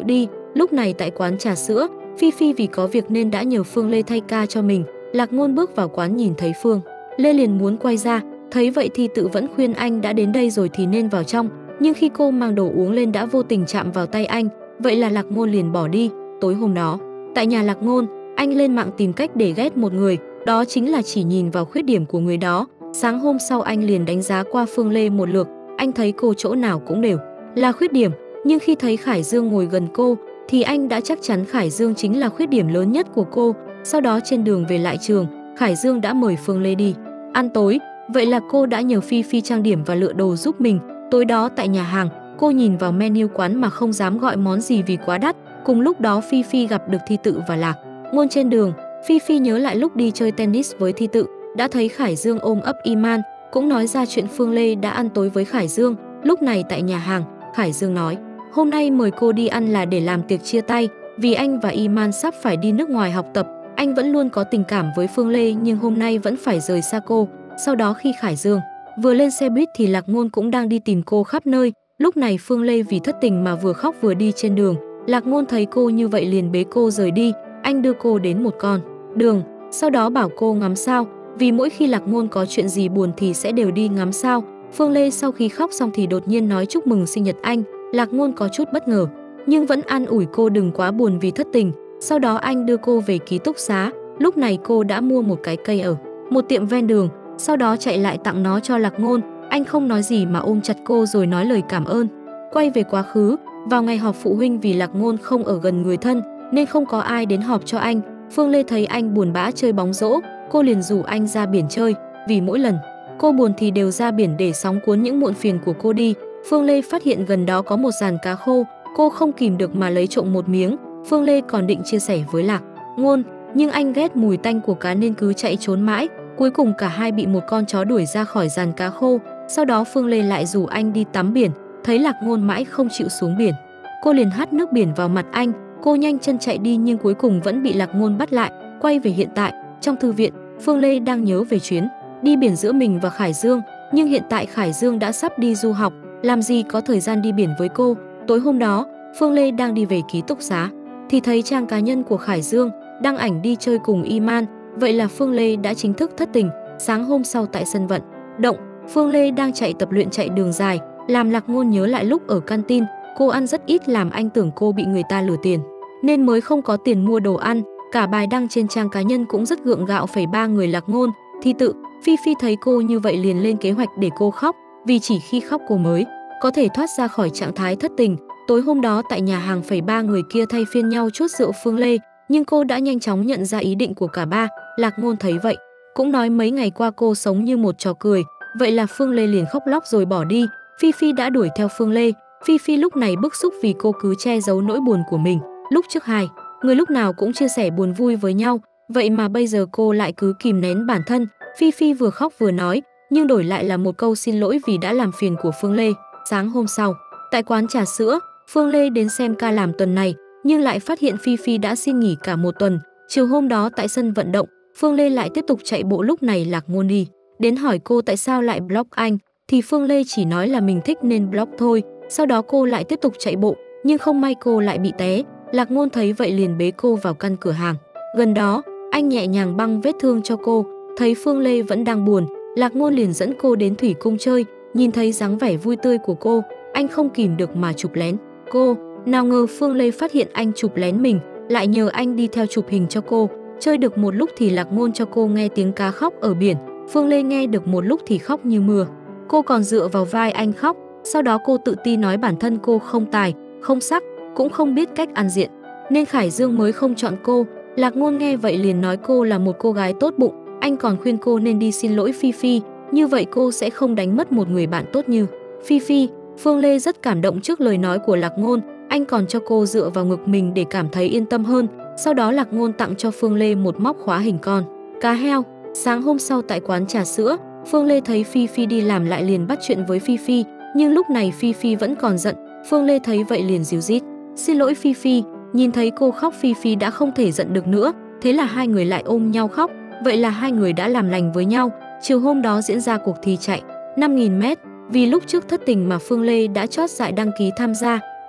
Lúc này tại quán trà sữa, Phi Phi vì có việc nên đã nhờ Phương Lê thay ca cho mình. Lạc Ngôn bước vào quán nhìn thấy Phương Lê liền muốn quay ra, thấy vậy thì tự vẫn khuyên anh đã đến đây rồi thì nên vào trong, nhưng khi cô mang đồ uống lên đã vô tình chạm vào tay anh, vậy là Lạc Ngôn liền bỏ đi. Tối hôm đó, tại nhà Lạc Ngôn, anh lên mạng tìm cách để ghét một người, đó chính là chỉ nhìn vào khuyết điểm của người đó. Sáng hôm sau anh liền đánh giá qua Phương Lê một lượt, anh thấy cô chỗ nào cũng đều là khuyết điểm, nhưng khi thấy Khải Dương ngồi gần cô thì anh đã chắc chắn Khải Dương chính là khuyết điểm lớn nhất của cô. Sau đó trên đường về lại trường, Khải Dương đã mời Phương Lê đi ăn tối, vậy là cô đã nhờ Phi Phi trang điểm và lựa đồ giúp mình. Tối đó tại nhà hàng, cô nhìn vào menu quán mà không dám gọi món gì vì quá đắt. Cùng lúc đó Phi Phi gặp được Thi Tự và Lạc Ngôn trên đường. Phi Phi nhớ lại lúc đi chơi tennis với Thi Tự, đã thấy Khải Dương ôm ấp Iman, cũng nói ra chuyện Phương Lê đã ăn tối với Khải Dương. Lúc này tại nhà hàng, Khải Dương nói, hôm nay mời cô đi ăn là để làm tiệc chia tay, vì anh và Iman sắp phải đi nước ngoài học tập. Anh vẫn luôn có tình cảm với Phương Lê nhưng hôm nay vẫn phải rời xa cô. Sau đó khi Khải Dương vừa lên xe buýt thì Lạc Ngôn cũng đang đi tìm cô khắp nơi. Lúc này Phương Lê vì thất tình mà vừa khóc vừa đi trên đường. Lạc Ngôn thấy cô như vậy liền bế cô rời đi. Anh đưa cô đến một con đường, sau đó bảo cô ngắm sao, vì mỗi khi Lạc Ngôn có chuyện gì buồn thì sẽ đều đi ngắm sao. Phương Lê sau khi khóc xong thì đột nhiên nói chúc mừng sinh nhật anh. Lạc Ngôn có chút bất ngờ, nhưng vẫn an ủi cô đừng quá buồn vì thất tình. Sau đó anh đưa cô về ký túc xá. Lúc này cô đã mua một cái cây ở một tiệm ven đường, sau đó chạy lại tặng nó cho Lạc Ngôn. Anh không nói gì mà ôm chặt cô rồi nói lời cảm ơn. Quay về quá khứ, vào ngày họp phụ huynh vì Lạc Ngôn không ở gần người thân nên không có ai đến họp cho anh. Phương Lê thấy anh buồn bã chơi bóng rổ, cô liền rủ anh ra biển chơi, vì mỗi lần cô buồn thì đều ra biển để sóng cuốn những muộn phiền của cô đi. Phương Lê phát hiện gần đó có một giàn cá khô, cô không kìm được mà lấy trộm một miếng. Phương Lê còn định chia sẻ với Lạc Ngôn, nhưng anh ghét mùi tanh của cá nên cứ chạy trốn mãi. Cuối cùng cả hai bị một con chó đuổi ra khỏi giàn cá khô. Sau đó Phương Lê lại rủ anh đi tắm biển, thấy Lạc Ngôn mãi không chịu xuống biển, cô liền hắt nước biển vào mặt anh. Cô nhanh chân chạy đi nhưng cuối cùng vẫn bị Lạc Ngôn bắt lại. Quay về hiện tại, trong thư viện, Phương Lê đang nhớ về chuyến đi biển giữa mình và Khải Dương, nhưng hiện tại Khải Dương đã sắp đi du học, làm gì có thời gian đi biển với cô. Tối hôm đó, Phương Lê đang đi về ký túc xá thì thấy trang cá nhân của Khải Dương đăng ảnh đi chơi cùng Iman, vậy là Phương Lê đã chính thức thất tình. Sáng hôm sau tại sân vận động, Phương Lê đang chạy tập luyện chạy đường dài, làm Lạc Ngôn nhớ lại lúc ở canteen, cô ăn rất ít làm anh tưởng cô bị người ta lừa tiền, nên mới không có tiền mua đồ ăn. Cả bài đăng trên trang cá nhân cũng rất gượng gạo. Ba người Lạc Ngôn, Thi Tự, Phi Phi thấy cô như vậy liền lên kế hoạch để cô khóc, vì chỉ khi khóc cô mới có thể thoát ra khỏi trạng thái thất tình. Tối hôm đó tại nhà hàng, ba người kia thay phiên nhau chuốt rượu Phương Lê, nhưng cô đã nhanh chóng nhận ra ý định của cả ba. Lạc Ngôn thấy vậy, cũng nói mấy ngày qua cô sống như một trò cười, vậy là Phương Lê liền khóc lóc rồi bỏ đi. Phi Phi đã đuổi theo Phương Lê. Phi Phi lúc này bức xúc vì cô cứ che giấu nỗi buồn của mình. Lúc trước hai người lúc nào cũng chia sẻ buồn vui với nhau, vậy mà bây giờ cô lại cứ kìm nén bản thân. Phi Phi vừa khóc vừa nói, nhưng đổi lại là một câu xin lỗi vì đã làm phiền của Phương Lê. Sáng hôm sau, tại quán trà sữa, Phương Lê đến xem ca làm tuần này, nhưng lại phát hiện Phi Phi đã xin nghỉ cả một tuần. Chiều hôm đó tại sân vận động, Phương Lê lại tiếp tục chạy bộ. Lúc này Lạc Ngôn đi đến hỏi cô tại sao lại block anh, thì Phương Lê chỉ nói là mình thích nên block thôi. Sau đó cô lại tiếp tục chạy bộ, nhưng không may cô lại bị té. Lạc Ngôn thấy vậy liền bế cô vào căn cửa hàng gần đó, anh nhẹ nhàng băng vết thương cho cô. Thấy Phương Lê vẫn đang buồn, Lạc Ngôn liền dẫn cô đến thủy cung chơi. Nhìn thấy dáng vẻ vui tươi của cô, anh không kìm được mà chụp lén cô. Nào ngờ Phương Lê phát hiện anh chụp lén mình, lại nhờ anh đi theo chụp hình cho cô. Chơi được một lúc thì Lạc Ngôn cho cô nghe tiếng cá khóc ở biển. Phương Lê nghe được một lúc thì khóc như mưa, cô còn dựa vào vai anh khóc. Sau đó cô tự ti nói bản thân cô không tài, không sắc, cũng không biết cách ăn diện, nên Khải Dương mới không chọn cô. Lạc Ngôn nghe vậy liền nói cô là một cô gái tốt bụng. Anh còn khuyên cô nên đi xin lỗi Phi Phi, như vậy cô sẽ không đánh mất một người bạn tốt như Phi Phi. Phương Lê rất cảm động trước lời nói của Lạc Ngôn, anh còn cho cô dựa vào ngực mình để cảm thấy yên tâm hơn. Sau đó Lạc Ngôn tặng cho Phương Lê một móc khóa hình con cá heo. Sáng hôm sau tại quán trà sữa, Phương Lê thấy Phi Phi đi làm lại liền bắt chuyện với Phi Phi, nhưng lúc này Phi Phi vẫn còn giận. Phương Lê thấy vậy liền díu dít xin lỗi Phi Phi. Nhìn thấy cô khóc, Phi Phi đã không thể giận được nữa, thế là hai người lại ôm nhau khóc. Vậy là hai người đã làm lành với nhau. Chiều hôm đó diễn ra cuộc thi chạy 5.000 m. Vì lúc trước thất tình mà Phương Lê đã chót dại đăng ký tham gia,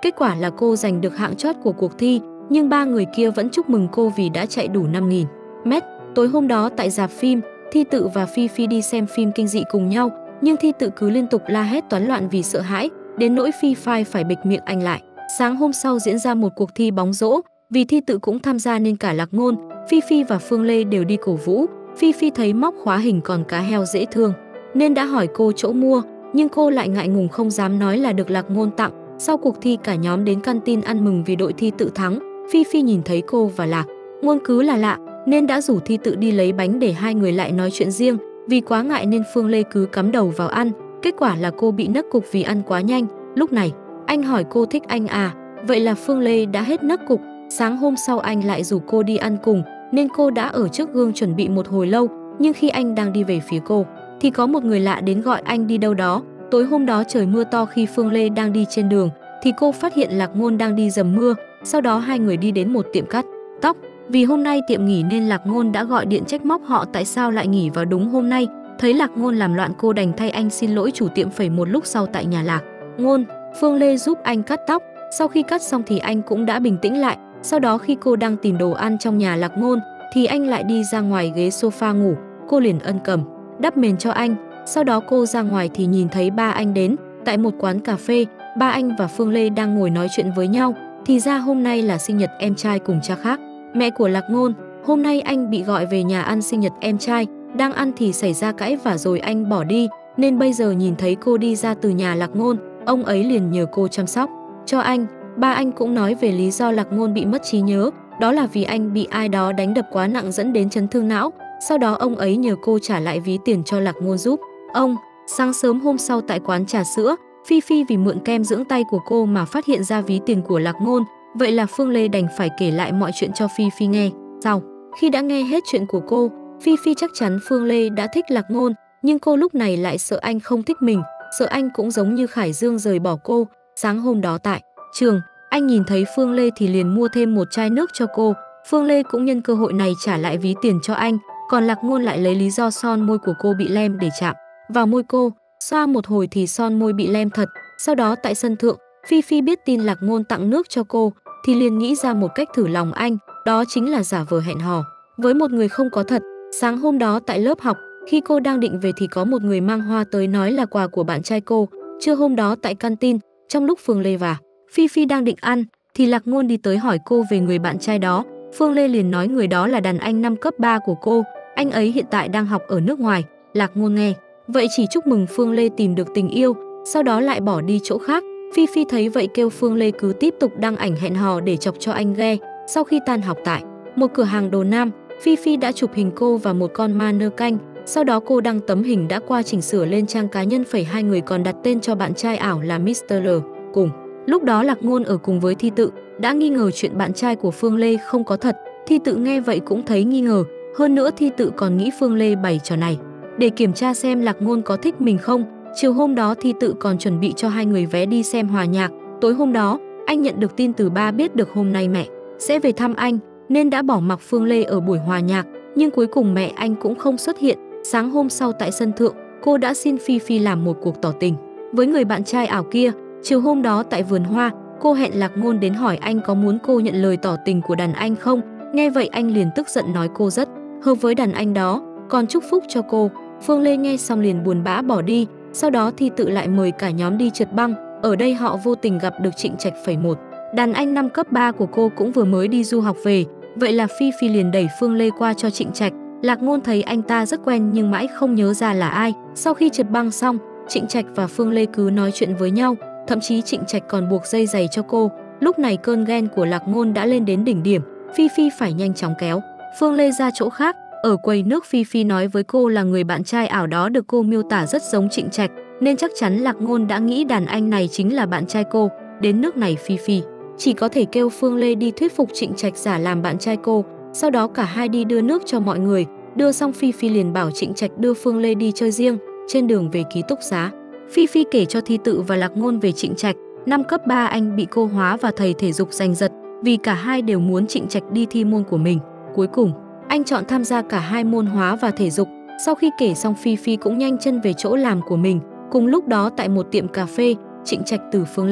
Kết quả là cô giành được hạng chót của cuộc thi, nhưng ba người kia vẫn chúc mừng cô vì đã chạy đủ 5.000 mét. Tối hôm đó tại rạp phim, Thi Tự và Phi Phi đi xem phim kinh dị cùng nhau, nhưng Thi Tự cứ liên tục la hét toán loạn vì sợ hãi, đến nỗi Phi Phi phải bịt miệng anh lại. Sáng hôm sau diễn ra một cuộc thi bóng rổ, vì Thi Tự cũng tham gia nên cả Lạc Ngôn, Phi Phi và Phương Lê đều đi cổ vũ. Phi Phi thấy móc khóa hình còn cá heo dễ thương, nên đã hỏi cô chỗ mua, nhưng cô lại ngại ngùng không dám nói là được Lạc Ngôn tặng. Sau cuộc thi cả nhóm đến canteen ăn mừng vì đội Thi Tự thắng. Phi Phi nhìn thấy cô và Lạc Ngôn cứ là lạ, nên đã rủ Thi Tự đi lấy bánh để hai người lại nói chuyện riêng. Vì quá ngại nên Phương Lê cứ cắm đầu vào ăn, kết quả là cô bị nấc cục vì ăn quá nhanh. Lúc này, anh hỏi cô thích anh à, vậy là Phương Lê đã hết nấc cục. Sáng hôm sau anh lại rủ cô đi ăn cùng, nên cô đã ở trước gương chuẩn bị một hồi lâu, nhưng khi anh đang đi về phía cô, thì có một người lạ đến gọi anh đi đâu đó. Tối hôm đó trời mưa to, khi Phương Lê đang đi trên đường, thì cô phát hiện Lạc Ngôn đang đi dầm mưa. Sau đó hai người đi đến một tiệm cắt tóc. Vì hôm nay tiệm nghỉ nên Lạc Ngôn đã gọi điện trách móc họ tại sao lại nghỉ vào đúng hôm nay. Thấy Lạc Ngôn làm loạn, cô đành thay anh xin lỗi chủ tiệm. Một lúc sau tại nhà Lạc Ngôn, Phương Lê giúp anh cắt tóc. Sau khi cắt xong thì anh cũng đã bình tĩnh lại. Sau đó khi cô đang tìm đồ ăn trong nhà Lạc Ngôn thì anh lại đi ra ngoài ghế sofa ngủ. Cô liền ân cầm đắp mền cho anh. Sau đó cô ra ngoài thì nhìn thấy ba anh đến. Tại một quán cà phê, ba anh và Phương Lê đang ngồi nói chuyện với nhau. Thì ra hôm nay là sinh nhật em trai cùng cha khác, mẹ của Lạc Ngôn. Hôm nay anh bị gọi về nhà ăn sinh nhật em trai, đang ăn thì xảy ra cãi vã rồi anh bỏ đi, nên bây giờ nhìn thấy cô đi ra từ nhà Lạc Ngôn, ông ấy liền nhờ cô chăm sóc cho anh. Ba anh cũng nói về lý do Lạc Ngôn bị mất trí nhớ, đó là vì anh bị ai đó đánh đập quá nặng dẫn đến chấn thương não. Sau đó ông ấy nhờ cô trả lại ví tiền cho Lạc Ngôn giúp ông. Sáng sớm hôm sau tại quán trà sữa, Phi Phi vì mượn kem dưỡng tay của cô mà phát hiện ra ví tiền của Lạc Ngôn. Vậy là Phương Lê đành phải kể lại mọi chuyện cho Phi Phi nghe. Sau khi đã nghe hết chuyện của cô, Phi Phi chắc chắn Phương Lê đã thích Lạc Ngôn, nhưng cô lúc này lại sợ anh không thích mình, sợ anh cũng giống như Khải Dương rời bỏ cô. Sáng hôm đó tại trường, anh nhìn thấy Phương Lê thì liền mua thêm một chai nước cho cô. Phương Lê cũng nhân cơ hội này trả lại ví tiền cho anh, còn Lạc Ngôn lại lấy lý do son môi của cô bị lem để chạm vào môi cô. Xoa một hồi thì son môi bị lem thật. Sau đó tại sân thượng, Phi Phi biết tin Lạc Ngôn tặng nước cho cô thì liền nghĩ ra một cách thử lòng anh, đó chính là giả vờ hẹn hò với một người không có thật. Sáng hôm đó tại lớp học, khi cô đang định về thì có một người mang hoa tới nói là quà của bạn trai cô. Trưa hôm đó tại canteen, trong lúc Phương Lê và Phi Phi đang định ăn thì Lạc Ngôn đi tới hỏi cô về người bạn trai đó. Phương Lê liền nói người đó là đàn anh năm cấp 3 của cô, anh ấy hiện tại đang học ở nước ngoài. Lạc Ngôn nghe vậy chỉ chúc mừng Phương Lê tìm được tình yêu, sau đó lại bỏ đi chỗ khác. Phi Phi thấy vậy kêu Phương Lê cứ tiếp tục đăng ảnh hẹn hò để chọc cho anh ghe. Sau khi tan học tại một cửa hàng đồ nam, Phi Phi đã chụp hình cô và một con ma nơ canh. Sau đó cô đăng tấm hình đã qua chỉnh sửa lên trang cá nhân. Hai người còn đặt tên cho bạn trai ảo là Mr. L. Cùng lúc đó Lạc Ngôn ở cùng với Thi Tự đã nghi ngờ chuyện bạn trai của Phương Lê không có thật. Thi Tự nghe vậy cũng thấy nghi ngờ. Hơn nữa Thi Tự còn nghĩ Phương Lê bày trò này để kiểm tra xem Lạc Ngôn có thích mình không. Chiều hôm đó Thi Tự còn chuẩn bị cho hai người vé đi xem hòa nhạc. Tối hôm đó, anh nhận được tin từ ba biết được hôm nay mẹ sẽ về thăm anh, nên đã bỏ mặc Phương Lê ở buổi hòa nhạc, nhưng cuối cùng mẹ anh cũng không xuất hiện. Sáng hôm sau tại sân thượng, cô đã xin Phi Phi làm một cuộc tỏ tình với người bạn trai ảo kia. Chiều hôm đó tại vườn hoa, cô hẹn Lạc Ngôn đến hỏi anh có muốn cô nhận lời tỏ tình của đàn anh không. Nghe vậy anh liền tức giận nói cô rất hợp với đàn anh đó, còn chúc phúc cho cô. Phương Lê nghe xong liền buồn bã bỏ đi. Sau đó Thi Tự lại mời cả nhóm đi trượt băng. Ở đây họ vô tình gặp được Trịnh Trạch. Một đàn anh năm cấp 3 của cô cũng vừa mới đi du học về. Vậy là Phi Phi liền đẩy Phương Lê qua cho Trịnh Trạch. Lạc Ngôn thấy anh ta rất quen nhưng mãi không nhớ ra là ai. Sau khi trượt băng xong, Trịnh Trạch và Phương Lê cứ nói chuyện với nhau, thậm chí Trịnh Trạch còn buộc dây giày cho cô. Lúc này cơn ghen của Lạc Ngôn đã lên đến đỉnh điểm, Phi Phi phải nhanh chóng kéo Phương Lê ra chỗ khác. Ở quầy nước, Phi Phi nói với cô là người bạn trai ảo đó được cô miêu tả rất giống Trịnh Trạch, nên chắc chắn Lạc Ngôn đã nghĩ đàn anh này chính là bạn trai cô. Đến nước này Phi Phi chỉ có thể kêu Phương Lê đi thuyết phục Trịnh Trạch giả làm bạn trai cô. Sau đó cả hai đi đưa nước cho mọi người. Đưa xong Phi Phi liền bảo Trịnh Trạch đưa Phương Lê đi chơi riêng. Trên đường về ký túc xá, Phi Phi kể cho Thi Tự và Lạc Ngôn về Trịnh Trạch. Năm cấp 3 anh bị cô hóa và thầy thể dục giành giật vì cả hai đều muốn Trịnh Trạch đi thi môn của mình. Cuối cùng, anh chọn tham gia cả hai môn hóa và thể dục. Sau khi kể xong, Phi Phi cũng nhanh chân về chỗ làm của mình. Cùng lúc đó tại một tiệm cà phê, Trịnh Trạch từ Phương Lê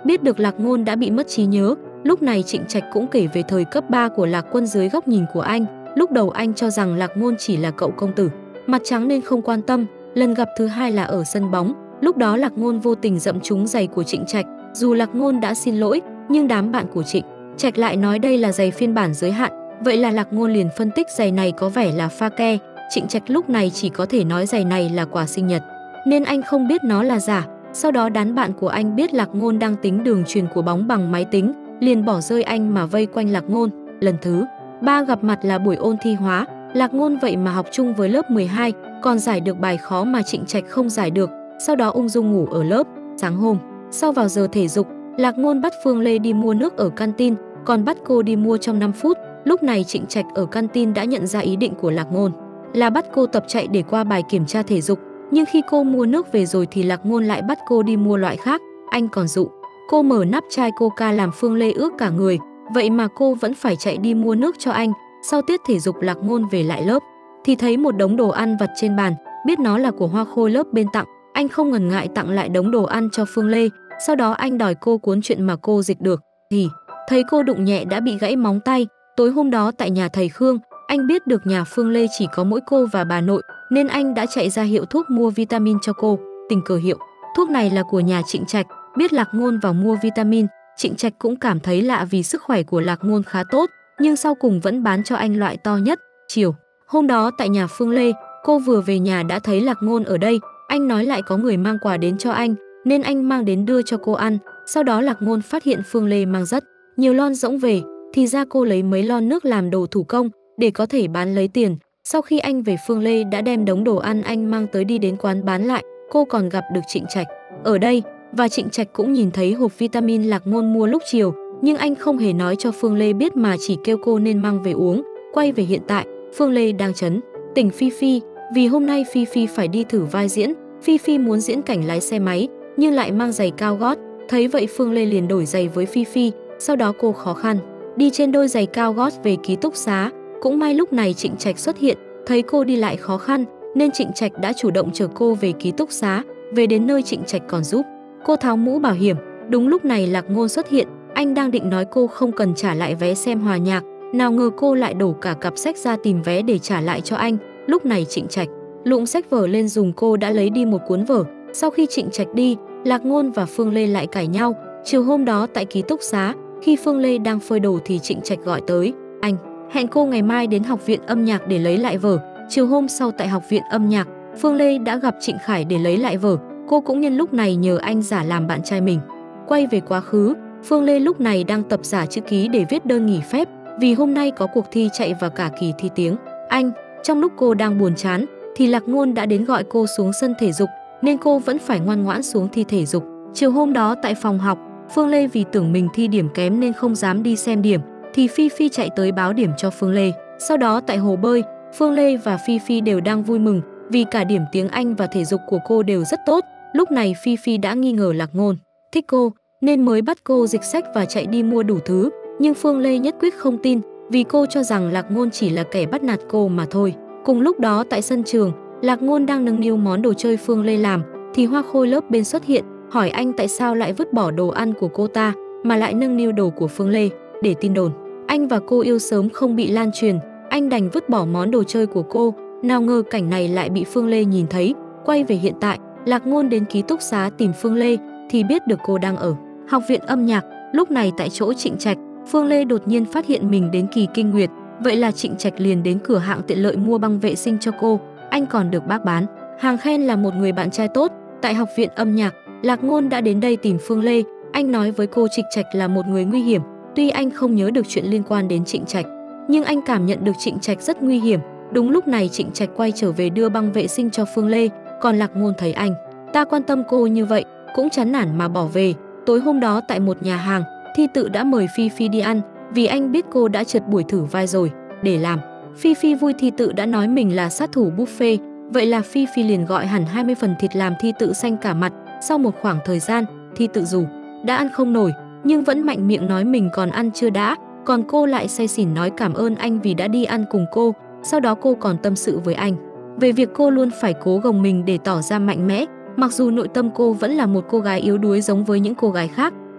Biết được Lạc Ngôn đã bị mất trí nhớ, lúc này Trịnh Trạch cũng kể về thời cấp 3 của Lạc Quân dưới góc nhìn của anh. Lúc đầu anh cho rằng Lạc Ngôn chỉ là cậu công tử, mặt trắng nên không quan tâm. Lần gặp thứ hai là ở sân bóng, lúc đó Lạc Ngôn vô tình dẫm trúng giày của Trịnh Trạch. Dù Lạc Ngôn đã xin lỗi, nhưng đám bạn của Trịnh Trạch lại nói đây là giày phiên bản giới hạn. Vậy là Lạc Ngôn liền phân tích giày này có vẻ là pha ke. Trịnh Trạch lúc này chỉ có thể nói giày này là quà sinh nhật, nên anh không biết nó là giả. Sau đó đám bạn của anh biết Lạc Ngôn đang tính đường truyền của bóng bằng máy tính, liền bỏ rơi anh mà vây quanh Lạc Ngôn. Lần thứ 3 gặp mặt là buổi ôn thi hóa, Lạc Ngôn vậy mà học chung với lớp 12, còn giải được bài khó mà Trịnh Trạch không giải được. Sau đó ung dung ngủ ở lớp. Sáng hôm sau vào giờ thể dục, Lạc Ngôn bắt Phương Lê đi mua nước ở canteen, còn bắt cô đi mua trong 5 phút. Lúc này Trịnh Trạch ở canteen đã nhận ra ý định của Lạc Ngôn là bắt cô tập chạy để qua bài kiểm tra thể dục. Nhưng khi cô mua nước về rồi thì Lạc Ngôn lại bắt cô đi mua loại khác. Anh còn dụ cô mở nắp chai Coca làm Phương Lê ướt cả người. Vậy mà cô vẫn phải chạy đi mua nước cho anh. Sau tiết thể dục Lạc Ngôn về lại lớp thì thấy một đống đồ ăn vặt trên bàn, biết nó là của Hoa Khôi lớp bên tặng. Anh không ngần ngại tặng lại đống đồ ăn cho Phương Lê. Sau đó anh đòi cô cuốn chuyện mà cô dịch được thì thấy cô đụng nhẹ đã bị gãy móng tay. Tối hôm đó tại nhà thầy Khương, anh biết được nhà Phương Lê chỉ có mỗi cô và bà nội, nên anh đã chạy ra hiệu thuốc mua vitamin cho cô. Tình cờ hiệu thuốc này là của nhà Trịnh Trạch. Biết Lạc Ngôn vào mua vitamin, Trịnh Trạch cũng cảm thấy lạ vì sức khỏe của Lạc Ngôn khá tốt, nhưng sau cùng vẫn bán cho anh loại to nhất. Chiều hôm đó tại nhà Phương Lê, cô vừa về nhà đã thấy Lạc Ngôn ở đây. Anh nói lại có người mang quà đến cho anh, nên anh mang đến đưa cho cô ăn. Sau đó Lạc Ngôn phát hiện Phương Lê mang rất nhiều lon rỗng về, thì ra cô lấy mấy lon nước làm đồ thủ công để có thể bán lấy tiền. Sau khi anh về, Phương Lê đã đem đống đồ ăn anh mang tới đi đến quán bán lại. Cô còn gặp được Trịnh Trạch ở đây, và Trịnh Trạch cũng nhìn thấy hộp vitamin Lạc Ngôn mua lúc chiều, nhưng anh không hề nói cho Phương Lê biết mà chỉ kêu cô nên mang về uống. Quay về hiện tại, Phương Lê đang trấn tỉnh Phi Phi, vì hôm nay Phi Phi phải đi thử vai diễn. Phi Phi muốn diễn cảnh lái xe máy nhưng lại mang giày cao gót. Thấy vậy Phương Lê liền đổi giày với Phi Phi. Sau đó cô khó khăn đi trên đôi giày cao gót về ký túc xá. Cũng may lúc này Trịnh Trạch xuất hiện, thấy cô đi lại khó khăn nên Trịnh Trạch đã chủ động chở cô về ký túc xá. Về đến nơi, Trịnh Trạch còn giúp cô tháo mũ bảo hiểm. Đúng lúc này Lạc Ngôn xuất hiện, anh đang định nói cô không cần trả lại vé xem hòa nhạc, nào ngờ cô lại đổ cả cặp sách ra tìm vé để trả lại cho anh. Lúc này Trịnh Trạch lụng sách vở lên dùng, cô đã lấy đi một cuốn vở. Sau khi Trịnh Trạch đi, Lạc Ngôn và Phương Lê lại cãi nhau. Chiều hôm đó tại ký túc xá, khi Phương Lê đang phơi đồ thì Trịnh Trạch gọi tới. Anh hẹn cô ngày mai đến học viện âm nhạc để lấy lại vở. Chiều hôm sau tại học viện âm nhạc, Phương Lê đã gặp Trịnh Khải để lấy lại vở. Cô cũng nhân lúc này nhờ anh giả làm bạn trai mình. Quay về quá khứ, Phương Lê lúc này đang tập giả chữ ký để viết đơn nghỉ phép, vì hôm nay có cuộc thi chạy và cả kỳ thi tiếng Anh. Trong lúc cô đang buồn chán thì Lạc Ngôn đã đến gọi cô xuống sân thể dục, nên cô vẫn phải ngoan ngoãn xuống thi thể dục. Chiều hôm đó tại phòng học, Phương Lê vì tưởng mình thi điểm kém nên không dám đi xem điểm, thì Phi Phi chạy tới báo điểm cho Phương Lê. Sau đó tại hồ bơi, Phương Lê và Phi Phi đều đang vui mừng vì cả điểm tiếng Anh và thể dục của cô đều rất tốt. Lúc này Phi Phi đã nghi ngờ Lạc Ngôn thích cô nên mới bắt cô dịch sách và chạy đi mua đủ thứ, nhưng Phương Lê nhất quyết không tin vì cô cho rằng Lạc Ngôn chỉ là kẻ bắt nạt cô mà thôi. Cùng lúc đó tại sân trường, Lạc Ngôn đang nâng niu món đồ chơi Phương Lê làm thì Hoa Khôi lớp bên xuất hiện, hỏi anh tại sao lại vứt bỏ đồ ăn của cô ta mà lại nâng niu đồ của Phương Lê. Để tin đồn anh và cô yêu sớm không bị lan truyền, anh đành vứt bỏ món đồ chơi của cô. Nào ngờ cảnh này lại bị Phương Lê nhìn thấy. Quay về hiện tại, Lạc Ngôn đến ký túc xá tìm Phương Lê thì biết được cô đang ở học viện âm nhạc. Lúc này tại chỗ Trịnh Trạch, Phương Lê đột nhiên phát hiện mình đến kỳ kinh nguyệt. Vậy là Trịnh Trạch liền đến cửa hàng tiện lợi mua băng vệ sinh cho cô. Anh còn được bác bán hàng khen là một người bạn trai tốt. Tại học viện âm nhạc, Lạc Ngôn đã đến đây tìm Phương Lê. Anh nói với cô Trịnh Trạch là một người nguy hiểm. Tuy anh không nhớ được chuyện liên quan đến Trịnh Trạch, nhưng anh cảm nhận được Trịnh Trạch rất nguy hiểm. Đúng lúc này Trịnh Trạch quay trở về đưa băng vệ sinh cho Phương Lê. Còn Lạc Ngôn thấy anh ta quan tâm cô như vậy cũng chán nản mà bỏ về. Tối hôm đó tại một nhà hàng, Thi Tự đã mời Phi Phi đi ăn vì anh biết cô đã trượt buổi thử vai rồi. Để làm Phi Phi vui, Thi Tự đã nói mình là sát thủ buffet. Vậy là Phi Phi liền gọi hẳn 20 phần thịt làm Thi Tự xanh cả mặt. Sau một khoảng thời gian, Thi Tự dù đã ăn không nổi nhưng vẫn mạnh miệng nói mình còn ăn chưa đã. Còn cô lại say xỉn nói cảm ơn anh vì đã đi ăn cùng cô. Sau đó cô còn tâm sự với anh về việc cô luôn phải cố gồng mình để tỏ ra mạnh mẽ, mặc dù nội tâm cô vẫn là một cô gái yếu đuối giống với những cô gái khác.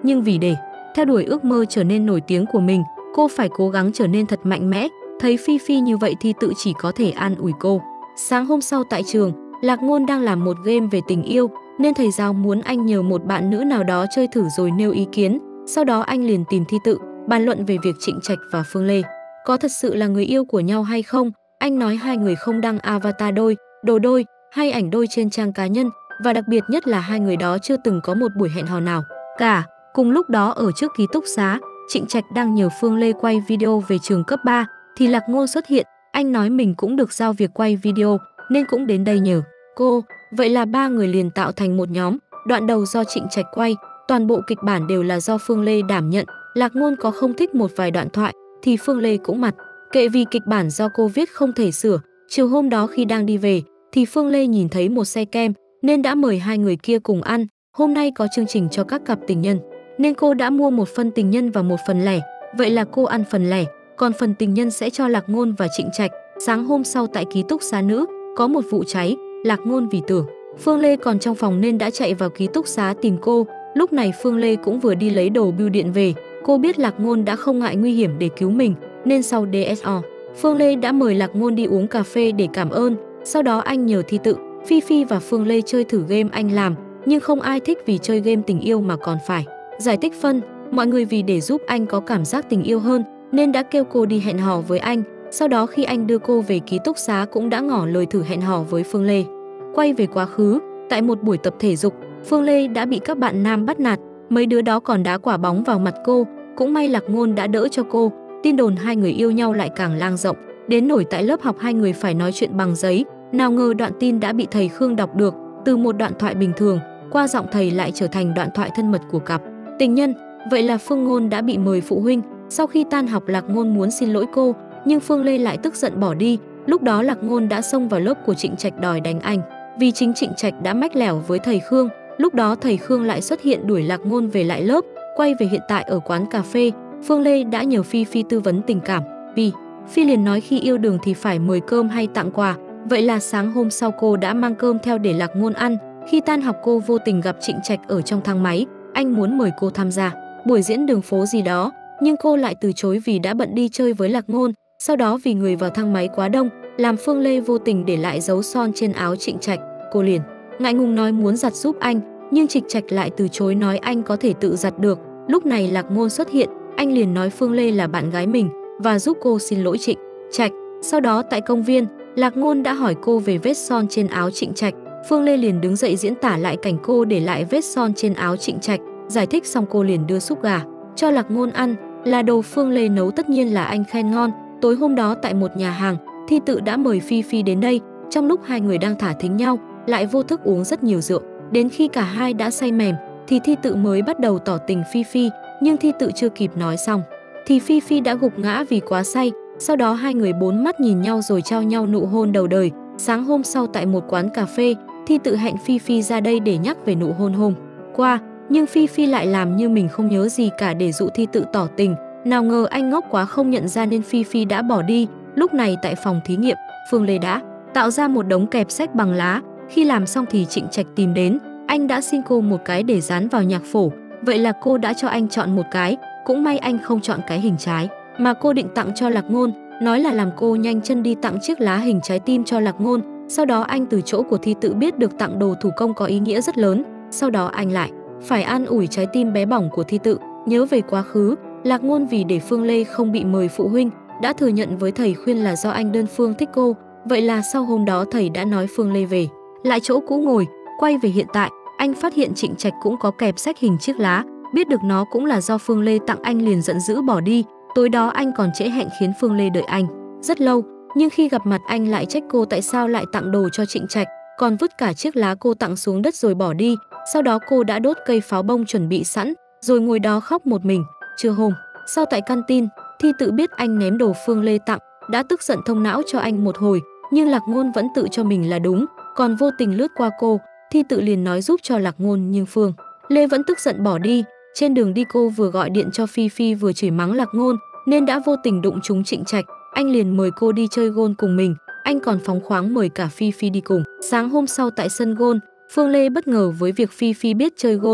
Nhưng vì để theo đuổi ước mơ trở nên nổi tiếng của mình, cô phải cố gắng trở nên thật mạnh mẽ. Thấy Phi Phi như vậy thì tự chỉ có thể an ủi cô. Sáng hôm sau tại trường, Lạc Ngôn đang làm một game về tình yêu, nên thầy giáo muốn anh nhờ một bạn nữ nào đó chơi thử rồi nêu ý kiến. Sau đó anh liền tìm Thi Tự, bàn luận về việc Trịnh Trạch và Phương Lê có thật sự là người yêu của nhau hay không. Anh nói hai người không đăng avatar đôi, đồ đôi hay ảnh đôi trên trang cá nhân, và đặc biệt nhất là hai người đó chưa từng có một buổi hẹn hò nào cả. Cùng lúc đó ở trước ký túc xá, Trịnh Trạch đang nhờ Phương Lê quay video về trường cấp 3 thì Lạc Ngôn xuất hiện. Anh nói mình cũng được giao việc quay video nên cũng đến đây nhờ cô. Vậy là ba người liền tạo thành một nhóm. Đoạn đầu do Trịnh Trạch quay, toàn bộ kịch bản đều là do Phương Lê đảm nhận. Lạc Ngôn có không thích một vài đoạn thoại thì Phương Lê cũng mặc kệ vì kịch bản do cô viết không thể sửa. Chiều hôm đó khi đang đi về thì Phương Lê nhìn thấy một xe kem nên đã mời hai người kia cùng ăn. Hôm nay có chương trình cho các cặp tình nhân nên cô đã mua một phần tình nhân và một phần lẻ. Vậy là cô ăn phần lẻ, còn phần tình nhân sẽ cho Lạc Ngôn và Trịnh Trạch. Sáng hôm sau tại ký túc xá nữ có một vụ cháy. Lạc Ngôn vì tưởng Phương Lê còn trong phòng nên đã chạy vào ký túc xá tìm cô. Lúc này Phương Lê cũng vừa đi lấy đồ bưu điện về. Cô biết Lạc Ngôn đã không ngại nguy hiểm để cứu mình nên sau DSO, Phương Lê đã mời Lạc Ngôn đi uống cà phê để cảm ơn. Sau đó anh nhờ Thi Tự, Phi Phi và Phương Lê chơi thử game anh làm, nhưng không ai thích vì chơi game tình yêu mà còn phải giải tích phân. Mọi người vì để giúp anh có cảm giác tình yêu hơn nên đã kêu cô đi hẹn hò với anh. Sau đó khi anh đưa cô về ký túc xá cũng đã ngỏ lời thử hẹn hò với Phương Lê. Quay về quá khứ, tại một buổi tập thể dục, Phương Lê đã bị các bạn nam bắt nạt, mấy đứa đó còn đá quả bóng vào mặt cô. Cũng may Lạc Ngôn đã đỡ cho cô. Tin đồn hai người yêu nhau lại càng lan rộng, đến nổi tại lớp học hai người phải nói chuyện bằng giấy. Nào ngờ đoạn tin đã bị thầy Khương đọc được, từ một đoạn thoại bình thường, qua giọng thầy lại trở thành đoạn thoại thân mật của cặp tình nhân. Vậy là Phương Ngôn đã bị mời phụ huynh. Sau khi tan học Lạc Ngôn muốn xin lỗi cô, nhưng Phương Lê lại tức giận bỏ đi. Lúc đó Lạc Ngôn đã xông vào lớp của Trịnh Trạch đòi đánh anh, vì chính Trịnh Trạch đã mách lẻo với thầy Khương. Lúc đó thầy Khương lại xuất hiện đuổi Lạc Ngôn về lại lớp. Quay về hiện tại ở quán cà phê, Phương Lê đã nhờ Phi Phi tư vấn tình cảm. Phi liền nói khi yêu đương thì phải mời cơm hay tặng quà. Vậy là sáng hôm sau cô đã mang cơm theo để Lạc Ngôn ăn. Khi tan học cô vô tình gặp Trịnh Trạch ở trong thang máy. Anh muốn mời cô tham gia buổi diễn đường phố gì đó, nhưng cô lại từ chối vì đã bận đi chơi với Lạc Ngôn. Sau đó vì người vào thang máy quá đông, làm Phương Lê vô tình để lại dấu son trên áo Trịnh Trạch. Cô liền ngại ngùng nói muốn giặt giúp anh, nhưng Trịnh Trạch lại từ chối nói anh có thể tự giặt được. Lúc này Lạc Ngôn xuất hiện, anh liền nói Phương Lê là bạn gái mình và giúp cô xin lỗi Trịnh Trạch. Sau đó tại công viên, Lạc Ngôn đã hỏi cô về vết son trên áo Trịnh Trạch. Phương Lê liền đứng dậy diễn tả lại cảnh cô để lại vết son trên áo Trịnh Trạch. Giải thích xong cô liền đưa súp gà cho Lạc Ngôn ăn, là đồ Phương Lê nấu, tất nhiên là anh khen ngon. Tối hôm đó tại một nhà hàng, Thi Tự đã mời Phi Phi đến đây. Trong lúc hai người đang thả thính nhau, lại vô thức uống rất nhiều rượu. Đến khi cả hai đã say mềm thì Thi Tự mới bắt đầu tỏ tình Phi Phi, nhưng Thi Tự chưa kịp nói xong thì Phi Phi đã gục ngã vì quá say. Sau đó hai người bốn mắt nhìn nhau rồi trao nhau nụ hôn đầu đời. Sáng hôm sau tại một quán cà phê, Thi Tự hẹn Phi Phi ra đây để nhắc về nụ hôn hôm qua, nhưng Phi Phi lại làm như mình không nhớ gì cả để dụ Thi Tự tỏ tình. Nào ngờ anh ngốc quá không nhận ra nên Phi Phi đã bỏ đi. Lúc này tại phòng thí nghiệm, Phương Lê đã tạo ra một đống kẹp sách bằng lá. Khi làm xong thì Trịnh Trạch tìm đến, anh đã xin cô một cái để dán vào nhạc phổ. Vậy là cô đã cho anh chọn một cái, cũng may anh không chọn cái hình trái mà cô định tặng cho Lạc Ngôn, nói là làm cô nhanh chân đi tặng chiếc lá hình trái tim cho Lạc Ngôn. Sau đó anh từ chỗ của Thi Tự biết được tặng đồ thủ công có ý nghĩa rất lớn. Sau đó anh lại phải an ủi trái tim bé bỏng của Thi Tự. Nhớ về quá khứ, Lạc Ngôn vì để Phương Lê không bị mời phụ huynh đã thừa nhận với thầy khuyên là do anh đơn phương thích cô. Vậy là sau hôm đó thầy đã nói Phương Lê về lại chỗ cũ ngồi. Quay về hiện tại, anh phát hiện Trịnh Trạch cũng có kẹp sách hình chiếc lá. Biết được nó cũng là do Phương Lê tặng, anh liền giận dữ bỏ đi. Tối đó anh còn trễ hẹn khiến Phương Lê đợi anh rất lâu, nhưng khi gặp mặt anh lại trách cô tại sao lại tặng đồ cho Trịnh Trạch, còn vứt cả chiếc lá cô tặng xuống đất rồi bỏ đi. Sau đó cô đã đốt cây pháo bông chuẩn bị sẵn, rồi ngồi đó khóc một mình. Trưa hôm sau tại canteen, Thi Tự biết anh ném đồ Phương Lê tặng, đã tức giận thông não cho anh một hồi, nhưng Lạc Ngôn vẫn tự cho mình là đúng, còn vô tình lướt qua cô. Thi Tự liền nói giúp cho Lạc Ngôn, nhưng Phương Lê vẫn tức giận bỏ đi. Trên đường đi cô vừa gọi điện cho Phi Phi vừa chửi mắng Lạc Ngôn nên đã vô tình đụng trúng Trịnh Trạch. Anh liền mời cô đi chơi gôn cùng mình, anh còn phóng khoáng mời cả Phi Phi đi cùng. Sáng hôm sau tại sân gôn, Phương Lê bất ngờ với việc Phi Phi biết chơi gôn,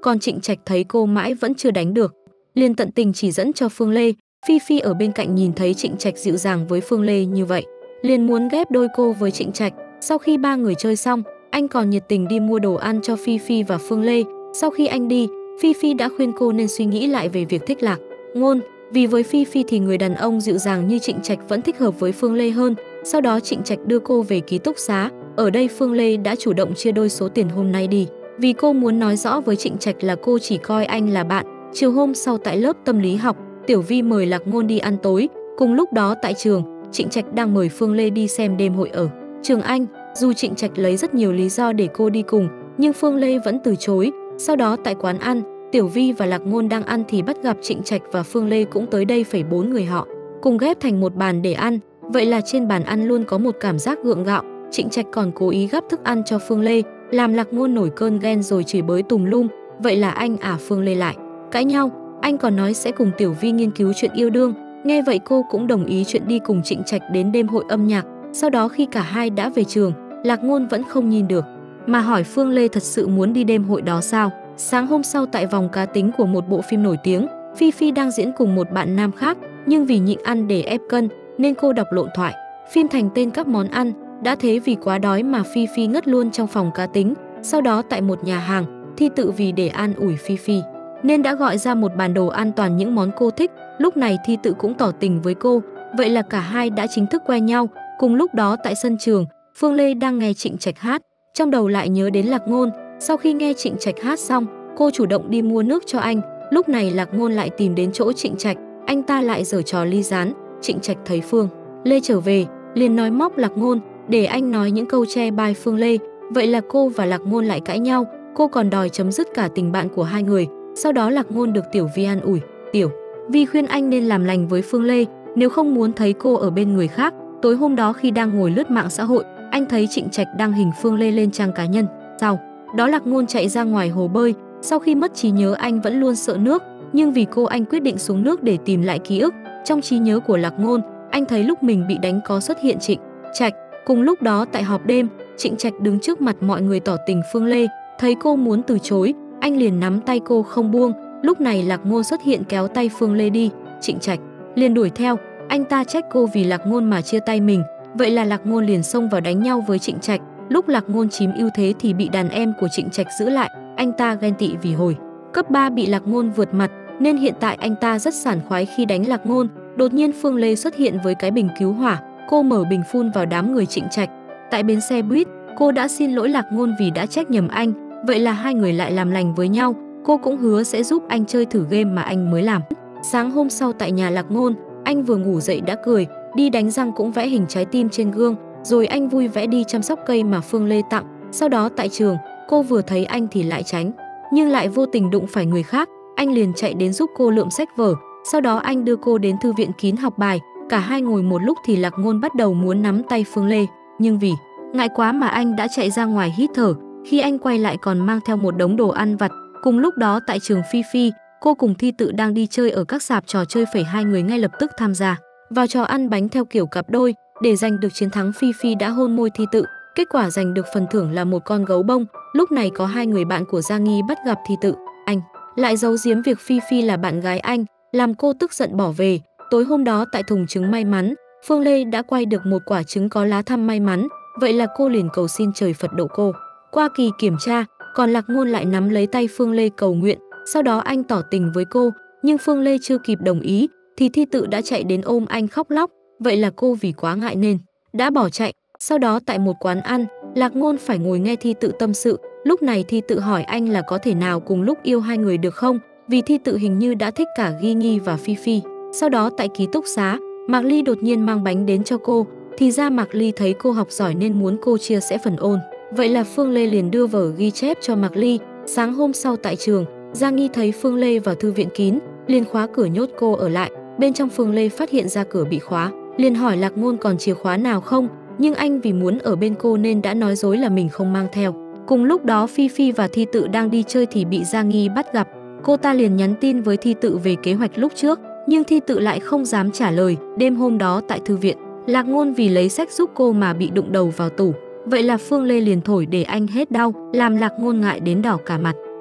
còn Trịnh Trạch thấy cô mãi vẫn chưa đánh được, liền tận tình chỉ dẫn cho Phương Lê. Phi Phi ở bên cạnh nhìn thấy Trịnh Trạch dịu dàng với Phương Lê như vậy, liền muốn ghép đôi cô với Trịnh Trạch. Sau khi ba người chơi xong, anh còn nhiệt tình đi mua đồ ăn cho Phi Phi và Phương Lê. Sau khi anh đi, Phi Phi đã khuyên cô nên suy nghĩ lại về việc thích Lạc Ngôn, vì với Phi Phi thì người đàn ông dịu dàng như Trịnh Trạch vẫn thích hợp với Phương Lê hơn. Sau đó Trịnh Trạch đưa cô về ký túc xá. Ở đây Phương Lê đã chủ động chia đôi số tiền hôm nay đi, vì cô muốn nói rõ với Trịnh Trạch là cô chỉ coi anh là bạn. Chiều hôm sau tại lớp tâm lý học, Tiểu Vi mời Lạc Ngôn đi ăn tối. Cùng lúc đó tại trường, Trịnh Trạch đang mời Phương Lê đi xem đêm hội ở trường Anh. Dù Trịnh Trạch lấy rất nhiều lý do để cô đi cùng, nhưng Phương Lê vẫn từ chối. Sau đó tại quán ăn, Tiểu Vi và Lạc Ngôn đang ăn thì bắt gặp Trịnh Trạch và Phương Lê cũng tới đây. Bốn người họ cùng ghép thành một bàn để ăn. Vậy là trên bàn ăn luôn có một cảm giác gượng gạo. Trịnh Trạch còn cố ý gắp thức ăn cho Phương Lê, làm Lạc Ngôn nổi cơn ghen rồi chửi bới tùm lum. Vậy là anh Phương Lê lại cãi nhau. Anh còn nói sẽ cùng Tiểu Vi nghiên cứu chuyện yêu đương. Nghe vậy cô cũng đồng ý chuyện đi cùng Trịnh Trạch đến đêm hội âm nhạc. Sau đó khi cả hai đã về trường, Lạc Ngôn vẫn không nhìn được mà hỏi Phương Lê thật sự muốn đi đêm hội đó sao? Sáng hôm sau tại vòng cá tính của một bộ phim nổi tiếng, Phi Phi đang diễn cùng một bạn nam khác, nhưng vì nhịn ăn để ép cân nên cô đọc lộn thoại phim thành tên các món ăn. Đã thế vì quá đói mà Phi Phi ngất luôn trong phòng cá tính. Sau đó tại một nhà hàng, Thi Tự vì để an ủi Phi Phi nên đã gọi ra một bàn đồ ăn toàn những món cô thích. Lúc này Thi Tự cũng tỏ tình với cô, vậy là cả hai đã chính thức quen nhau. Cùng lúc đó tại sân trường, Phương Lê đang nghe Trịnh Trạch hát, trong đầu lại nhớ đến Lạc Ngôn. Sau khi nghe Trịnh Trạch hát xong, cô chủ động đi mua nước cho anh. Lúc này Lạc Ngôn lại tìm đến chỗ Trịnh Trạch, anh ta lại giở trò ly gián. Trịnh Trạch thấy Phương Lê trở về, liền nói móc Lạc Ngôn để anh nói những câu che bai Phương Lê. Vậy là cô và Lạc Ngôn lại cãi nhau, cô còn đòi chấm dứt cả tình bạn của hai người. Sau đó Lạc Ngôn được Tiểu Vi an ủi, Tiểu Vi khuyên anh nên làm lành với Phương Lê, nếu không muốn thấy cô ở bên người khác. Tối hôm đó khi đang ngồi lướt mạng xã hội, anh thấy Trịnh Trạch đăng hình Phương Lê lên trang cá nhân. Sau đó Lạc Ngôn chạy ra ngoài hồ bơi. Sau khi mất trí nhớ anh vẫn luôn sợ nước, nhưng vì cô anh quyết định xuống nước để tìm lại ký ức. Trong trí nhớ của Lạc Ngôn, anh thấy lúc mình bị đánh có xuất hiện Trịnh Trạch. Cùng lúc đó tại họp đêm, Trịnh Trạch đứng trước mặt mọi người tỏ tình Phương Lê. Thấy cô muốn từ chối, anh liền nắm tay cô không buông. Lúc này Lạc Ngôn xuất hiện kéo tay Phương Lê đi. Trịnh Trạch liền đuổi theo, anh ta trách cô vì Lạc Ngôn mà chia tay mình. Vậy là Lạc Ngôn liền xông vào đánh nhau với Trịnh Trạch. Lúc Lạc Ngôn chiếm ưu thế thì bị đàn em của Trịnh Trạch giữ lại. Anh ta ghen tị vì hồi cấp 3 bị Lạc Ngôn vượt mặt, nên hiện tại anh ta rất sảng khoái khi đánh Lạc Ngôn. Đột nhiên Phương Lê xuất hiện với cái bình cứu hỏa, cô mở bình phun vào đám người Trịnh Trạch. Tại bến xe buýt, cô đã xin lỗi Lạc Ngôn vì đã trách nhầm anh. Vậy là hai người lại làm lành với nhau. Cô cũng hứa sẽ giúp anh chơi thử game mà anh mới làm. Sáng hôm sau tại nhà Lạc Ngôn, anh vừa ngủ dậy đã cười, đi đánh răng cũng vẽ hình trái tim trên gương, rồi anh vui vẻ đi chăm sóc cây mà Phương Lê tặng. Sau đó tại trường, cô vừa thấy anh thì lại tránh, nhưng lại vô tình đụng phải người khác. Anh liền chạy đến giúp cô lượm sách vở. Sau đó anh đưa cô đến thư viện kín học bài. Cả hai ngồi một lúc thì Lạc Ngôn bắt đầu muốn nắm tay Phương Lê, nhưng vì ngại quá mà anh đã chạy ra ngoài hít thở. Khi anh quay lại còn mang theo một đống đồ ăn vặt. Cùng lúc đó tại trường Phi Phi, cô cùng Thi Tự đang đi chơi ở các sạp trò chơi. Hai người ngay lập tức tham gia vào trò ăn bánh theo kiểu cặp đôi. Để giành được chiến thắng, Phi Phi đã hôn môi Thi Tự. Kết quả giành được phần thưởng là một con gấu bông. Lúc này có hai người bạn của Gia Nghi bắt gặp Thi Tự, anh lại giấu giếm việc Phi Phi là bạn gái anh, làm cô tức giận bỏ về. Tối hôm đó tại thùng trứng may mắn, Phương Lê đã quay được một quả trứng có lá thăm may mắn. Vậy là cô liền cầu xin trời Phật độ cô qua kỳ kiểm tra. Còn Lạc Ngôn lại nắm lấy tay Phương Lê cầu nguyện. Sau đó anh tỏ tình với cô, nhưng Phương Lê chưa kịp đồng ý thì Thi Tự đã chạy đến ôm anh khóc lóc. Vậy là cô vì quá ngại nên đã bỏ chạy. Sau đó tại một quán ăn, Lạc Ngôn phải ngồi nghe Thi Tự tâm sự. Lúc này Thi Tự hỏi anh là có thể nào cùng lúc yêu hai người được không, vì Thi Tự hình như đã thích cả Ghi Nghi và Phi Phi. Sau đó tại ký túc xá, Mạc Ly đột nhiên mang bánh đến cho cô. Thì ra Mạc Ly thấy cô học giỏi nên muốn cô chia sẻ phần ôn. Vậy là Phương Lê liền đưa vở ghi chép cho Mạc Ly. Sáng hôm sau tại trường, Gia Nghi thấy Phương Lê vào thư viện kín, liền khóa cửa nhốt cô ở lại. Bên trong Phương Lê phát hiện ra cửa bị khóa, liền hỏi Lạc Ngôn còn chìa khóa nào không, nhưng anh vì muốn ở bên cô nên đã nói dối là mình không mang theo. Cùng lúc đó Phi Phi và Thi Tự đang đi chơi thì bị Gia Nghi bắt gặp. Cô ta liền nhắn tin với Thi Tự về kế hoạch lúc trước, nhưng Thi Tự lại không dám trả lời. Đêm hôm đó tại thư viện, Lạc Ngôn vì lấy sách giúp cô mà bị đụng đầu vào tủ. Vậy là Phương Lê liền thổi để anh hết đau, làm Lạc Ngôn ngại đến đỏ cả mặt.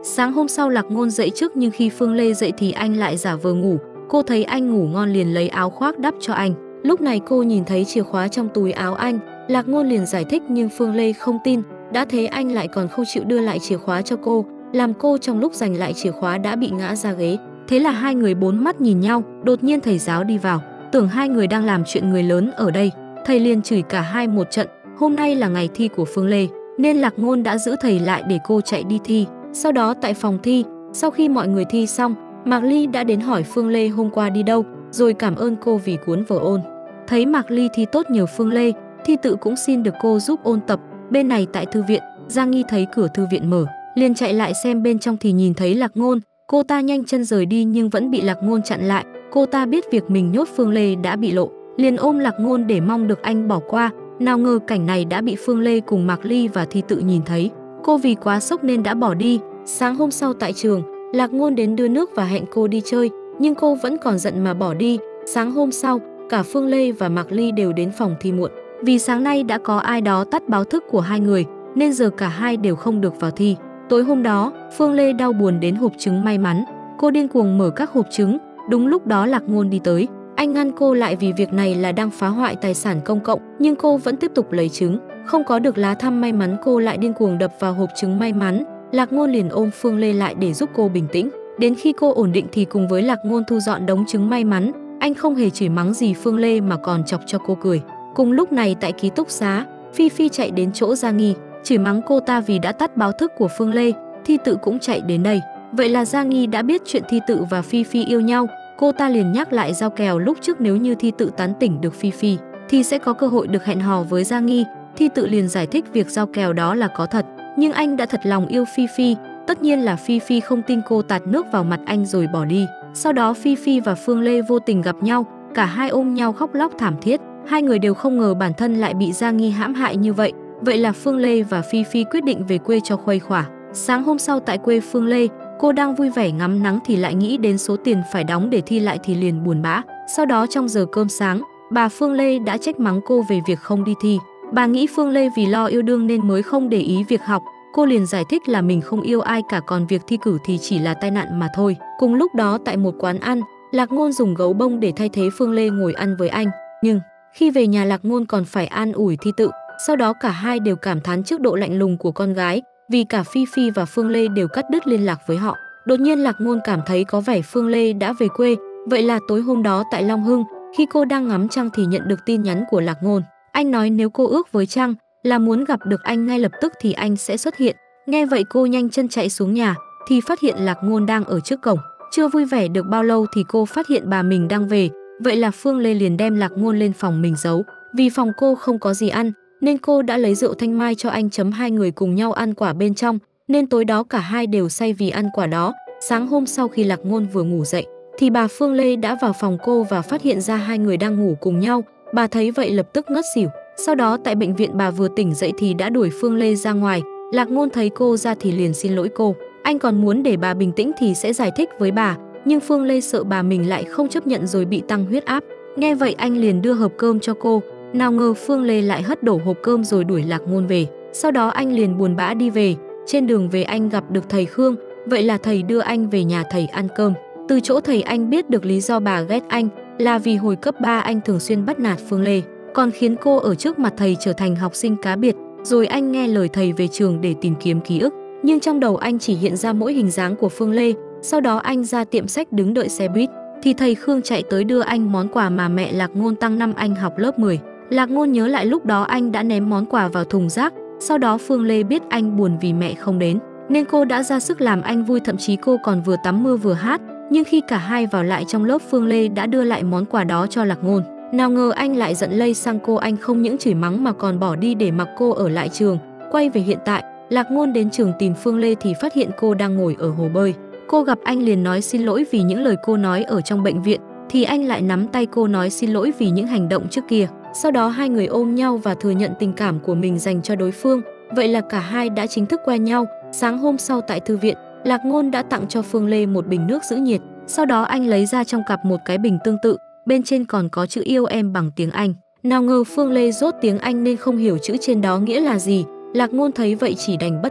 Sáng hôm sau Lạc Ngôn dậy trước nhưng khi Phương Lê dậy thì anh lại giả vờ ngủ. Cô thấy anh ngủ ngon liền lấy áo khoác đắp cho anh. Lúc này cô nhìn thấy chìa khóa trong túi áo anh. Lạc Ngôn liền giải thích nhưng Phương Lê không tin. Đã thế anh lại còn không chịu đưa lại chìa khóa cho cô, làm cô trong lúc giành lại chìa khóa đã bị ngã ra ghế. Thế là hai người bốn mắt nhìn nhau. Đột nhiên thầy giáo đi vào, tưởng hai người đang làm chuyện người lớn ở đây. Thầy liền chửi cả hai một trận. Hôm nay là ngày thi của Phương Lê nên Lạc Ngôn đã giữ thầy lại để cô chạy đi thi. Sau đó tại phòng thi, sau khi mọi người thi xong, Mạc Ly đã đến hỏi Phương Lê hôm qua đi đâu, rồi cảm ơn cô vì cuốn vở ôn. Thấy Mạc Ly thi tốt nhờ Phương Lê, thi tự cũng xin được cô giúp ôn tập. Bên này tại thư viện, Giang Nghi thấy cửa thư viện mở, liền chạy lại xem bên trong thì nhìn thấy Lạc Ngôn. Cô ta nhanh chân rời đi nhưng vẫn bị Lạc Ngôn chặn lại. Cô ta biết việc mình nhốt Phương Lê đã bị lộ, liền ôm Lạc Ngôn để mong được anh bỏ qua. Nào ngờ cảnh này đã bị Phương Lê cùng Mạc Ly và thi tự nhìn thấy. Cô vì quá sốc nên đã bỏ đi. Sáng hôm sau tại trường, Lạc Ngôn đến đưa nước và hẹn cô đi chơi, nhưng cô vẫn còn giận mà bỏ đi. Sáng hôm sau, cả Phương Lê và Mạc Ly đều đến phòng thi muộn. Vì sáng nay đã có ai đó tắt báo thức của hai người, nên giờ cả hai đều không được vào thi. Tối hôm đó, Phương Lê đau buồn đến hộp trứng may mắn. Cô điên cuồng mở các hộp trứng. Đúng lúc đó Lạc Ngôn đi tới. Anh ngăn cô lại vì việc này là đang phá hoại tài sản công cộng, nhưng cô vẫn tiếp tục lấy trứng. Không có được lá thăm may mắn, cô lại điên cuồng đập vào hộp trứng may mắn. Lạc Ngôn liền ôm Phương Lê lại để giúp cô bình tĩnh. Đến khi cô ổn định thì cùng với Lạc Ngôn thu dọn đống trứng may mắn. Anh không hề chửi mắng gì Phương Lê mà còn chọc cho cô cười. Cùng lúc này tại ký túc xá, Phi Phi chạy đến chỗ Giang Nghi, chửi mắng cô ta vì đã tắt báo thức của Phương Lê. Thi tự cũng chạy đến đây. Vậy là Giang Nghi đã biết chuyện Thi tự và Phi Phi yêu nhau. Cô ta liền nhắc lại giao kèo lúc trước, nếu như Thi tự tán tỉnh được Phi Phi thì sẽ có cơ hội được hẹn hò với Giang Nghi. Thi tự liền giải thích việc giao kèo đó là có thật, nhưng anh đã thật lòng yêu Phi Phi. Tất nhiên là Phi Phi không tin, cô tạt nước vào mặt anh rồi bỏ đi. Sau đó Phi Phi và Phương Lê vô tình gặp nhau, cả hai ôm nhau khóc lóc thảm thiết. Hai người đều không ngờ bản thân lại bị Giang Nghi hãm hại như vậy. Vậy là Phương Lê và Phi Phi quyết định về quê cho khuây khỏa. Sáng hôm sau tại quê Phương Lê, cô đang vui vẻ ngắm nắng thì lại nghĩ đến số tiền phải đóng để thi lại thì liền buồn bã. Sau đó trong giờ cơm sáng, bà Phương Lê đã trách mắng cô về việc không đi thi. Bà nghĩ Phương Lê vì lo yêu đương nên mới không để ý việc học. Cô liền giải thích là mình không yêu ai cả, còn việc thi cử thì chỉ là tai nạn mà thôi. Cùng lúc đó tại một quán ăn, Lạc Ngôn dùng gấu bông để thay thế Phương Lê ngồi ăn với anh. Nhưng khi về nhà Lạc Ngôn còn phải an ủi Thi tự. Sau đó cả hai đều cảm thán trước độ lạnh lùng của con gái, vì cả Phi Phi và Phương Lê đều cắt đứt liên lạc với họ. Đột nhiên Lạc Ngôn cảm thấy có vẻ Phương Lê đã về quê. Vậy là tối hôm đó tại Long Hưng, khi cô đang ngắm trăng thì nhận được tin nhắn của Lạc Ngôn. Anh nói nếu cô ước với trăng là muốn gặp được anh ngay lập tức thì anh sẽ xuất hiện. Nghe vậy cô nhanh chân chạy xuống nhà thì phát hiện Lạc Ngôn đang ở trước cổng. Chưa vui vẻ được bao lâu thì cô phát hiện bà mình đang về. Vậy là Phương Lê liền đem Lạc Ngôn lên phòng mình giấu. Vì phòng cô không có gì ăn nên cô đã lấy rượu thanh mai cho anh, hai người cùng nhau ăn quả bên trong, nên tối đó cả hai đều say vì ăn quả đó. Sáng hôm sau khi Lạc Ngôn vừa ngủ dậy thì bà Phương Lê đã vào phòng cô và phát hiện ra hai người đang ngủ cùng nhau. Bà thấy vậy lập tức ngất xỉu. Sau đó tại bệnh viện bà vừa tỉnh dậy thì đã đuổi Phương Lê ra ngoài. Lạc Ngôn thấy cô ra thì liền xin lỗi cô. Anh còn muốn để bà bình tĩnh thì sẽ giải thích với bà, nhưng Phương Lê sợ bà mình lại không chấp nhận rồi bị tăng huyết áp. Nghe vậy anh liền đưa hộp cơm cho cô. Nào ngờ Phương Lê lại hất đổ hộp cơm rồi đuổi Lạc Ngôn về. Sau đó anh liền buồn bã đi về. Trên đường về anh gặp được thầy Khương. Vậy là thầy đưa anh về nhà thầy ăn cơm. Từ chỗ thầy anh biết được lý do bà ghét anh là vì hồi cấp 3 anh thường xuyên bắt nạt Phương Lê, còn khiến cô ở trước mặt thầy trở thành học sinh cá biệt. Rồi anh nghe lời thầy về trường để tìm kiếm ký ức, nhưng trong đầu anh chỉ hiện ra mỗi hình dáng của Phương Lê. Sau đó anh ra tiệm sách đứng đợi xe buýt thì thầy Khương chạy tới đưa anh món quà mà mẹ Lạc Ngôn tặng năm anh học lớp 10. Lạc Ngôn nhớ lại lúc đó anh đã ném món quà vào thùng rác. Sau đó Phương Lê biết anh buồn vì mẹ không đến nên cô đã ra sức làm anh vui, thậm chí cô còn vừa tắm mưa vừa hát. Nhưng khi cả hai vào lại trong lớp, Phương Lê đã đưa lại món quà đó cho Lạc Ngôn. Nào ngờ anh lại giận lây sang cô, anh không những chửi mắng mà còn bỏ đi để mặc cô ở lại trường. Quay về hiện tại, Lạc Ngôn đến trường tìm Phương Lê thì phát hiện cô đang ngồi ở hồ bơi. Cô gặp anh liền nói xin lỗi vì những lời cô nói ở trong bệnh viện, thì anh lại nắm tay cô nói xin lỗi vì những hành động trước kia. Sau đó hai người ôm nhau và thừa nhận tình cảm của mình dành cho đối phương. Vậy là cả hai đã chính thức quen nhau. Sáng hôm sau tại thư viện, Lạc Ngôn đã tặng cho Phương Lê một bình nước giữ nhiệt. Sau đó anh lấy ra trong cặp một cái bình tương tự, bên trên còn có chữ yêu em bằng tiếng Anh. Nào ngờ Phương Lê dốt tiếng Anh nên không hiểu chữ trên đó nghĩa là gì. Lạc Ngôn thấy vậy chỉ đành bất lực.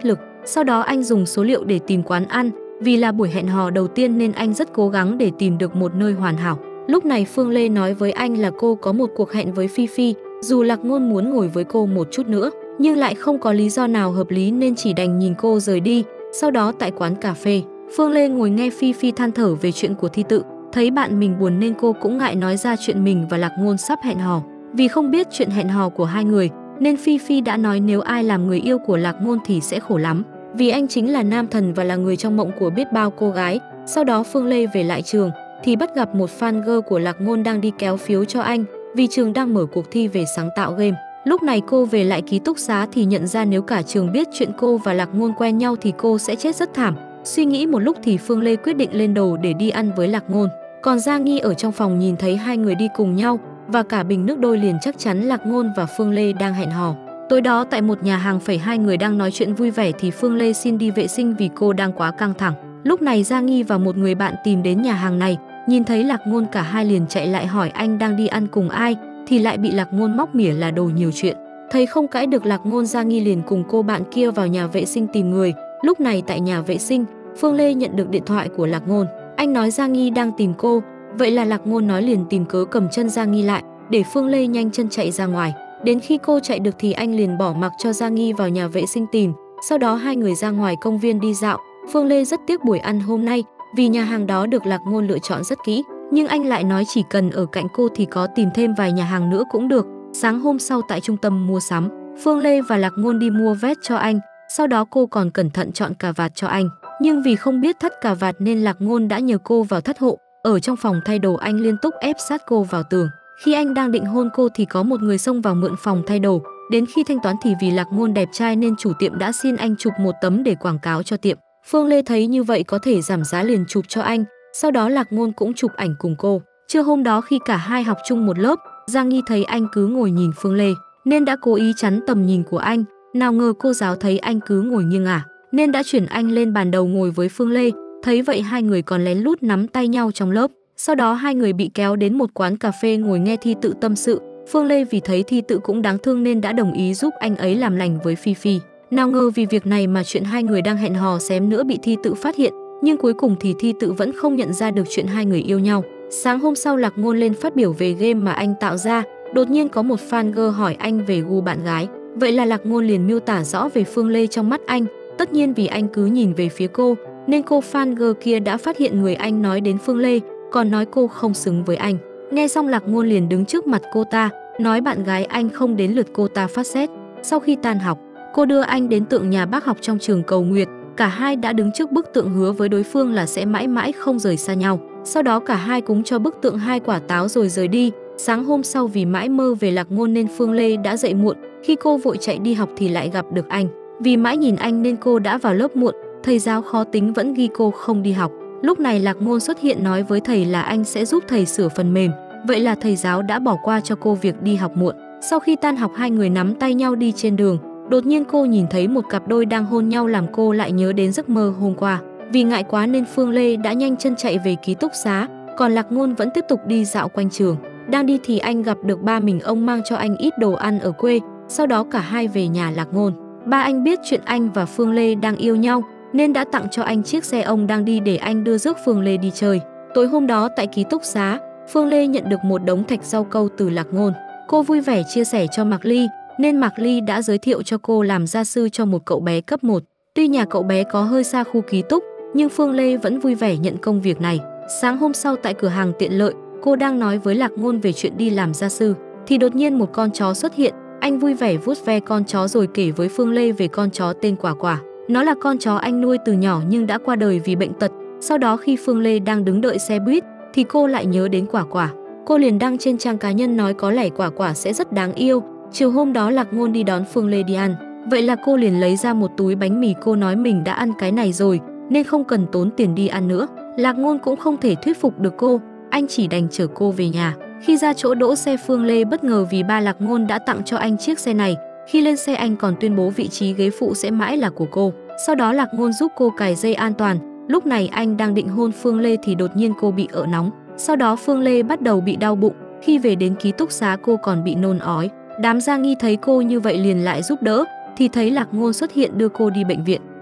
Sau đó anh dùng số liệu để tìm quán ăn, vì là buổi hẹn hò đầu tiên nên anh rất cố gắng để tìm được một nơi hoàn hảo. Lúc này Phương Lê nói với anh là cô có một cuộc hẹn với Phi Phi, dù Lạc Ngôn muốn ngồi với cô một chút nữa, nhưng lại không có lý do nào hợp lý nên chỉ đành nhìn cô rời đi. Sau đó tại quán cà phê, Phương Lê ngồi nghe Phi Phi than thở về chuyện của Thi Tự, thấy bạn mình buồn nên cô cũng ngại nói ra chuyện mình và Lạc Ngôn sắp hẹn hò. Vì không biết chuyện hẹn hò của hai người, nên Phi Phi đã nói nếu ai làm người yêu của Lạc Ngôn thì sẽ khổ lắm, vì anh chính là nam thần và là người trong mộng của biết bao cô gái. Sau đó Phương Lê về lại trường thì bắt gặp một fan girl của Lạc Ngôn đang đi kéo phiếu cho anh, vì trường đang mở cuộc thi về sáng tạo game. Lúc này cô về lại ký túc xá thì nhận ra nếu cả trường biết chuyện cô và Lạc Ngôn quen nhau thì cô sẽ chết rất thảm. Suy nghĩ một lúc thì Phương Lê quyết định lên đồ để đi ăn với Lạc Ngôn. Còn Giang Nghi ở trong phòng nhìn thấy hai người đi cùng nhau và cả bình nước đôi liền chắc chắn Lạc Ngôn và Phương Lê đang hẹn hò. Tối đó tại một nhà hàng phẩy hai người đang nói chuyện vui vẻ thì Phương Lê xin đi vệ sinh vì cô đang quá căng thẳng. Lúc này Giang Nghi và một người bạn tìm đến nhà hàng này, nhìn thấy Lạc Ngôn cả hai liền chạy lại hỏi anh đang đi ăn cùng ai, thì lại bị Lạc Ngôn móc mỉa là đồ nhiều chuyện. Thấy không cãi được Lạc Ngôn, Giang Nghi liền cùng cô bạn kia vào nhà vệ sinh tìm người. Lúc này tại nhà vệ sinh, Phương Lê nhận được điện thoại của Lạc Ngôn. Anh nói Giang Nghi đang tìm cô, vậy là Lạc Ngôn nói liền tìm cớ cầm chân Giang Nghi lại, để Phương Lê nhanh chân chạy ra ngoài. Đến khi cô chạy được thì anh liền bỏ mặc cho Giang Nghi vào nhà vệ sinh tìm. Sau đó hai người ra ngoài công viên đi dạo. Phương Lê rất tiếc buổi ăn hôm nay, vì nhà hàng đó được Lạc Ngôn lựa chọn rất kỹ, nhưng anh lại nói chỉ cần ở cạnh cô thì có tìm thêm vài nhà hàng nữa cũng được. Sáng hôm sau tại trung tâm mua sắm, Phương Lê và Lạc Ngôn đi mua vest cho anh, sau đó cô còn cẩn thận chọn cà vạt cho anh. Nhưng vì không biết thắt cà vạt nên Lạc Ngôn đã nhờ cô vào thắt hộ. Ở trong phòng thay đồ anh liên tục ép sát cô vào tường. Khi anh đang định hôn cô thì có một người xông vào mượn phòng thay đồ. Đến khi thanh toán thì vì Lạc Ngôn đẹp trai nên chủ tiệm đã xin anh chụp một tấm để quảng cáo cho tiệm. Phương Lê thấy như vậy có thể giảm giá liền chụp cho anh. Sau đó Lạc Ngôn cũng chụp ảnh cùng cô. Trưa hôm đó khi cả hai học chung một lớp, Giang Nghi thấy anh cứ ngồi nhìn Phương Lê nên đã cố ý chắn tầm nhìn của anh. Nào ngờ cô giáo thấy anh cứ ngồi nghiêng nên đã chuyển anh lên bàn đầu ngồi với Phương Lê. Thấy vậy hai người còn lén lút nắm tay nhau trong lớp. Sau đó hai người bị kéo đến một quán cà phê ngồi nghe Thi Tự tâm sự. Phương Lê vì thấy Thi Tự cũng đáng thương nên đã đồng ý giúp anh ấy làm lành với Phi Phi. Nào ngờ vì việc này mà chuyện hai người đang hẹn hò xém nữa bị Thi Tự phát hiện, nhưng cuối cùng thì Thi Tự vẫn không nhận ra được chuyện hai người yêu nhau. Sáng hôm sau Lạc Ngôn lên phát biểu về game mà anh tạo ra, đột nhiên có một fan girl hỏi anh về gu bạn gái. Vậy là Lạc Ngôn liền miêu tả rõ về Phương Lê trong mắt anh. Tất nhiên vì anh cứ nhìn về phía cô, nên cô fan girl kia đã phát hiện người anh nói đến Phương Lê, còn nói cô không xứng với anh. Nghe xong Lạc Ngôn liền đứng trước mặt cô ta, nói bạn gái anh không đến lượt cô ta phát sét. Sau khi tan học, cô đưa anh đến tượng nhà bác học trong trường Cầu Nguyệt. Cả hai đã đứng trước bức tượng hứa với đối phương là sẽ mãi mãi không rời xa nhau. Sau đó cả hai cúng cho bức tượng 2 quả táo rồi rời đi. Sáng hôm sau vì mãi mơ về Lạc Ngôn nên Phương Lê đã dậy muộn. Khi cô vội chạy đi học thì lại gặp được anh. Vì mãi nhìn anh nên cô đã vào lớp muộn. Thầy giáo khó tính vẫn ghi cô không đi học. Lúc này Lạc Ngôn xuất hiện nói với thầy là anh sẽ giúp thầy sửa phần mềm. Vậy là thầy giáo đã bỏ qua cho cô việc đi học muộn. Sau khi tan học hai người nắm tay nhau đi trên đường. Đột nhiên cô nhìn thấy một cặp đôi đang hôn nhau làm cô lại nhớ đến giấc mơ hôm qua. Vì ngại quá nên Phương Lê đã nhanh chân chạy về ký túc xá, còn Lạc Ngôn vẫn tiếp tục đi dạo quanh trường. Đang đi thì anh gặp được ba mình, ông mang cho anh ít đồ ăn ở quê. Sau đó cả hai về nhà Lạc Ngôn. Ba anh biết chuyện anh và Phương Lê đang yêu nhau nên đã tặng cho anh chiếc xe ông đang đi để anh đưa rước Phương Lê đi chơi. Tối hôm đó tại ký túc xá, Phương Lê nhận được một đống thạch rau câu từ Lạc Ngôn. Cô vui vẻ chia sẻ cho Mạc Ly, nên Mạc Ly đã giới thiệu cho cô làm gia sư cho một cậu bé cấp 1. Tuy nhà cậu bé có hơi xa khu ký túc, nhưng Phương Lê vẫn vui vẻ nhận công việc này. Sáng hôm sau tại cửa hàng tiện lợi, cô đang nói với Lạc Ngôn về chuyện đi làm gia sư, thì đột nhiên một con chó xuất hiện. Anh vui vẻ vuốt ve con chó rồi kể với Phương Lê về con chó tên Quả Quả. Nó là con chó anh nuôi từ nhỏ nhưng đã qua đời vì bệnh tật. Sau đó khi Phương Lê đang đứng đợi xe buýt, thì cô lại nhớ đến Quả Quả. Cô liền đăng trên trang cá nhân nói có lẽ Quả Quả sẽ rất đáng yêu. Chiều hôm đó Lạc Ngôn đi đón Phương Lê đi ăn. Vậy là cô liền lấy ra một túi bánh mì, cô nói mình đã ăn cái này rồi nên không cần tốn tiền đi ăn nữa. Lạc Ngôn cũng không thể thuyết phục được cô, anh chỉ đành chở cô về nhà. Khi ra chỗ đỗ xe, Phương Lê bất ngờ vì ba Lạc Ngôn đã tặng cho anh chiếc xe này. Khi lên xe anh còn tuyên bố vị trí ghế phụ sẽ mãi là của cô. Sau đó Lạc Ngôn giúp cô cài dây an toàn. Lúc này anh đang định hôn Phương Lê thì đột nhiên cô bị ợ nóng. Sau đó Phương Lê bắt đầu bị đau bụng. Khi về đến ký túc xá cô còn bị nôn ói. Đám Giang Nghi thấy cô như vậy liền lại giúp đỡ, thì thấy Lạc Ngôn xuất hiện đưa cô đi bệnh viện.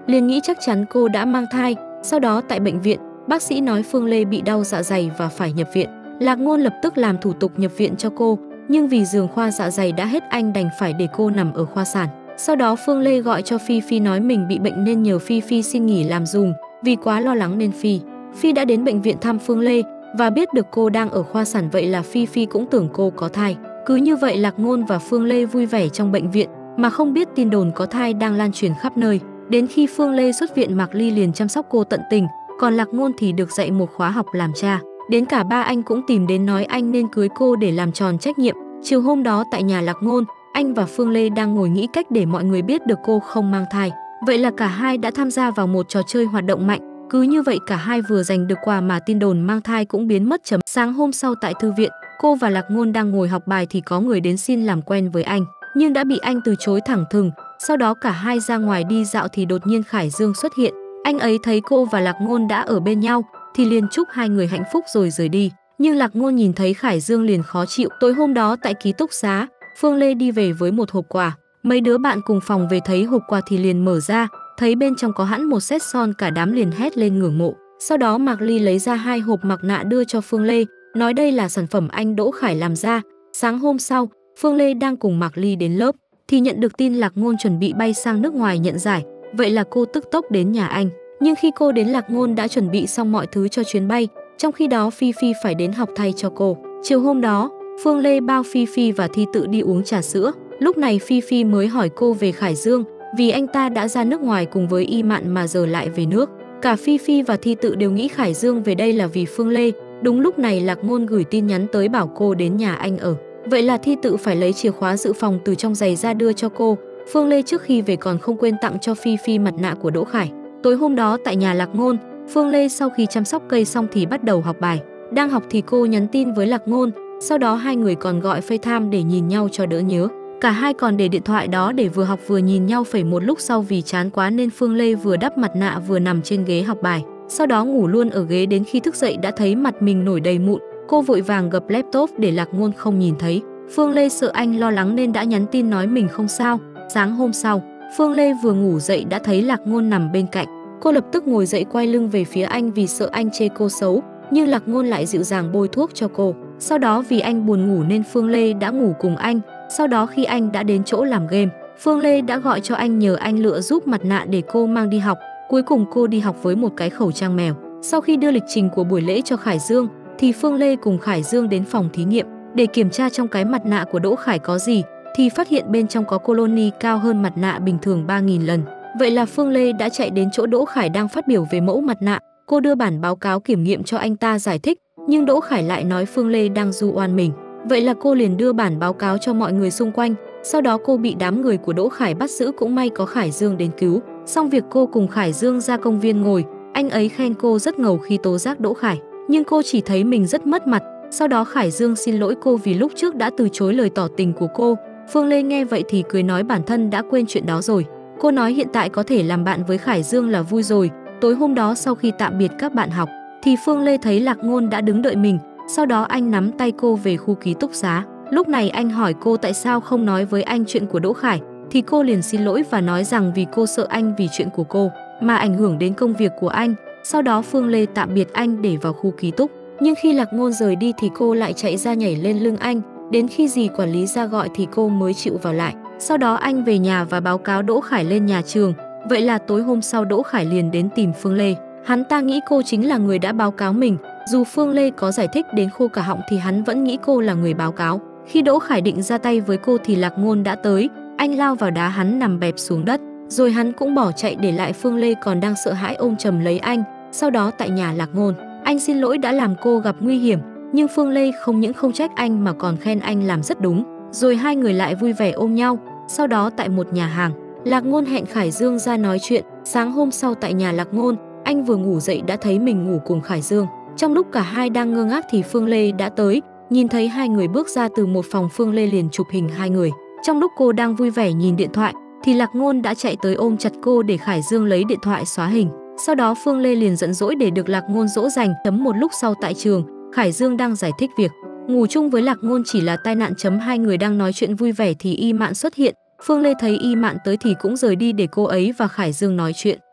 liền nghĩ chắc chắn cô đã mang thai. Sau đó tại bệnh viện, bác sĩ nói Phương Lê bị đau dạ dày và phải nhập viện. Lạc Ngôn lập tức làm thủ tục nhập viện cho cô, nhưng vì giường khoa dạ dày đã hết anh đành phải để cô nằm ở khoa sản. Sau đó Phương Lê gọi cho Phi Phi nói mình bị bệnh nên nhờ Phi Phi xin nghỉ làm dùm, vì quá lo lắng nên Phi đã đến bệnh viện thăm Phương Lê và biết được cô đang ở khoa sản, vậy là Phi Phi cũng tưởng cô có thai. Cứ như vậy Lạc Ngôn và Phương Lê vui vẻ trong bệnh viện mà không biết tin đồn có thai đang lan truyền khắp nơi. Đến khi Phương Lê xuất viện, Mạc Ly liền chăm sóc cô tận tình, còn Lạc Ngôn thì được dạy một khóa học làm cha. Đến cả ba anh cũng tìm đến nói anh nên cưới cô để làm tròn trách nhiệm. Chiều hôm đó tại nhà Lạc Ngôn, anh và Phương Lê đang ngồi nghĩ cách để mọi người biết được cô không mang thai. Vậy là cả hai đã tham gia vào một trò chơi hoạt động mạnh. Cứ như vậy cả hai vừa giành được quà mà tin đồn mang thai cũng biến mất. Sáng hôm sau tại thư viện, cô và Lạc Ngôn đang ngồi học bài thì có người đến xin làm quen với anh, nhưng đã bị anh từ chối thẳng thừng. Sau đó cả hai ra ngoài đi dạo thì đột nhiên Khải Dương xuất hiện. Anh ấy thấy cô và Lạc Ngôn đã ở bên nhau thì liền chúc hai người hạnh phúc rồi rời đi. Nhưng Lạc Ngôn nhìn thấy Khải Dương liền khó chịu. Tối hôm đó tại ký túc xá, Phương Lê đi về với một hộp quà. Mấy đứa bạn cùng phòng về thấy hộp quà thì liền mở ra, thấy bên trong có hẳn một set son, cả đám liền hét lên ngưỡng mộ. Sau đó Mạc Ly lấy ra 2 hộp mặt nạ đưa cho Phương Lê, nói đây là sản phẩm anh Đỗ Khải làm ra. Sáng hôm sau, Phương Lê đang cùng Mạc Ly đến lớp thì nhận được tin Lạc Ngôn chuẩn bị bay sang nước ngoài nhận giải. Vậy là cô tức tốc đến nhà anh. Nhưng khi cô đến, Lạc Ngôn đã chuẩn bị xong mọi thứ cho chuyến bay. Trong khi đó Phi Phi phải đến học thay cho cô. Chiều hôm đó, Phương Lê bao Phi Phi và Thi Tự đi uống trà sữa. Lúc này Phi Phi mới hỏi cô về Khải Dương, vì anh ta đã ra nước ngoài cùng với Y Mạn mà giờ lại về nước. Cả Phi Phi và Thi Tự đều nghĩ Khải Dương về đây là vì Phương Lê. Đúng lúc này Lạc Ngôn gửi tin nhắn tới bảo cô đến nhà anh ở. Vậy là Thi Tự phải lấy chìa khóa dự phòng từ trong giày ra đưa cho cô. Phương Lê trước khi về còn không quên tặng cho Phi Phi mặt nạ của Đỗ Khải. Tối hôm đó tại nhà Lạc Ngôn, Phương Lê sau khi chăm sóc cây xong thì bắt đầu học bài. Đang học thì cô nhắn tin với Lạc Ngôn, sau đó hai người còn gọi FaceTime để nhìn nhau cho đỡ nhớ. Cả hai còn để điện thoại đó để vừa học vừa nhìn nhau. Phải một lúc sau vì chán quá nên Phương Lê vừa đắp mặt nạ vừa nằm trên ghế học bài, sau đó ngủ luôn ở ghế. Đến khi thức dậy đã thấy mặt mình nổi đầy mụn, cô vội vàng gập laptop để Lạc Ngôn không nhìn thấy. Phương Lê sợ anh lo lắng nên đã nhắn tin nói mình không sao. Sáng hôm sau, Phương Lê vừa ngủ dậy đã thấy Lạc Ngôn nằm bên cạnh. Cô lập tức ngồi dậy quay lưng về phía anh vì sợ anh chê cô xấu, nhưng Lạc Ngôn lại dịu dàng bôi thuốc cho cô. Sau đó vì anh buồn ngủ nên Phương Lê đã ngủ cùng anh. Sau đó khi anh đã đến chỗ làm game, Phương Lê đã gọi cho anh nhờ anh lựa giúp mặt nạ để cô mang đi học. Cuối cùng cô đi học với một cái khẩu trang mèo. Sau khi đưa lịch trình của buổi lễ cho Khải Dương thì Phương Lê cùng Khải Dương đến phòng thí nghiệm để kiểm tra trong cái mặt nạ của Đỗ Khải có gì, thì phát hiện bên trong có colony cao hơn mặt nạ bình thường 3.000 lần. Vậy là Phương Lê đã chạy đến chỗ Đỗ Khải đang phát biểu về mẫu mặt nạ. Cô đưa bản báo cáo kiểm nghiệm cho anh ta giải thích, nhưng Đỗ Khải lại nói Phương Lê đang du oan mình. Vậy là cô liền đưa bản báo cáo cho mọi người xung quanh. Sau đó cô bị đám người của Đỗ Khải bắt giữ, cũng may có Khải Dương đến cứu. Xong việc cô cùng Khải Dương ra công viên ngồi, anh ấy khen cô rất ngầu khi tố giác Đỗ Khải, nhưng cô chỉ thấy mình rất mất mặt. Sau đó Khải Dương xin lỗi cô vì lúc trước đã từ chối lời tỏ tình của cô. Phương Lê nghe vậy thì cười nói bản thân đã quên chuyện đó rồi. Cô nói hiện tại có thể làm bạn với Khải Dương là vui rồi. Tối hôm đó sau khi tạm biệt các bạn học thì Phương Lê thấy Lạc Ngôn đã đứng đợi mình. Sau đó anh nắm tay cô về khu ký túc xá. Lúc này anh hỏi cô tại sao không nói với anh chuyện của Đỗ Khải, thì cô liền xin lỗi và nói rằng vì cô sợ anh vì chuyện của cô mà ảnh hưởng đến công việc của anh. Sau đó Phương Lê tạm biệt anh để vào khu ký túc. Nhưng khi Lạc Ngôn rời đi thì cô lại chạy ra nhảy lên lưng anh. Đến khi dì quản lý ra gọi thì cô mới chịu vào lại. Sau đó anh về nhà và báo cáo Đỗ Khải lên nhà trường. Vậy là tối hôm sau Đỗ Khải liền đến tìm Phương Lê. Hắn ta nghĩ cô chính là người đã báo cáo mình. Dù Phương Lê có giải thích đến khô cả họng thì hắn vẫn nghĩ cô là người báo cáo. Khi Đỗ Khải định ra tay với cô thì Lạc Ngôn đã tới. Anh lao vào đá hắn nằm bẹp xuống đất. Rồi hắn cũng bỏ chạy để lại Phương Lê còn đang sợ hãi ôm chầm lấy anh. Sau đó tại nhà Lạc Ngôn, anh xin lỗi đã làm cô gặp nguy hiểm. Nhưng Phương Lê không những không trách anh mà còn khen anh làm rất đúng. Rồi hai người lại vui vẻ ôm nhau. Sau đó tại một nhà hàng, Lạc Ngôn hẹn Khải Dương ra nói chuyện. Sáng hôm sau tại nhà Lạc Ngôn, anh vừa ngủ dậy đã thấy mình ngủ cùng Khải Dương. Trong lúc cả hai đang ngơ ngác thì Phương Lê đã tới. Nhìn thấy hai người bước ra từ một phòng, Phương Lê liền chụp hình hai người. Trong lúc cô đang vui vẻ nhìn điện thoại thì Lạc Ngôn đã chạy tới ôm chặt cô để Khải Dương lấy điện thoại xóa hình. Sau đó Phương Lê liền giận dỗi để được Lạc Ngôn dỗ dành. Một lúc sau tại trường, Khải Dương đang giải thích việc ngủ chung với Lạc Ngôn chỉ là tai nạn. Hai người đang nói chuyện vui vẻ thì Y Mạn xuất hiện. Phương Lê thấy Y Mạn tới thì cũng rời đi để cô ấy và Khải Dương nói chuyện.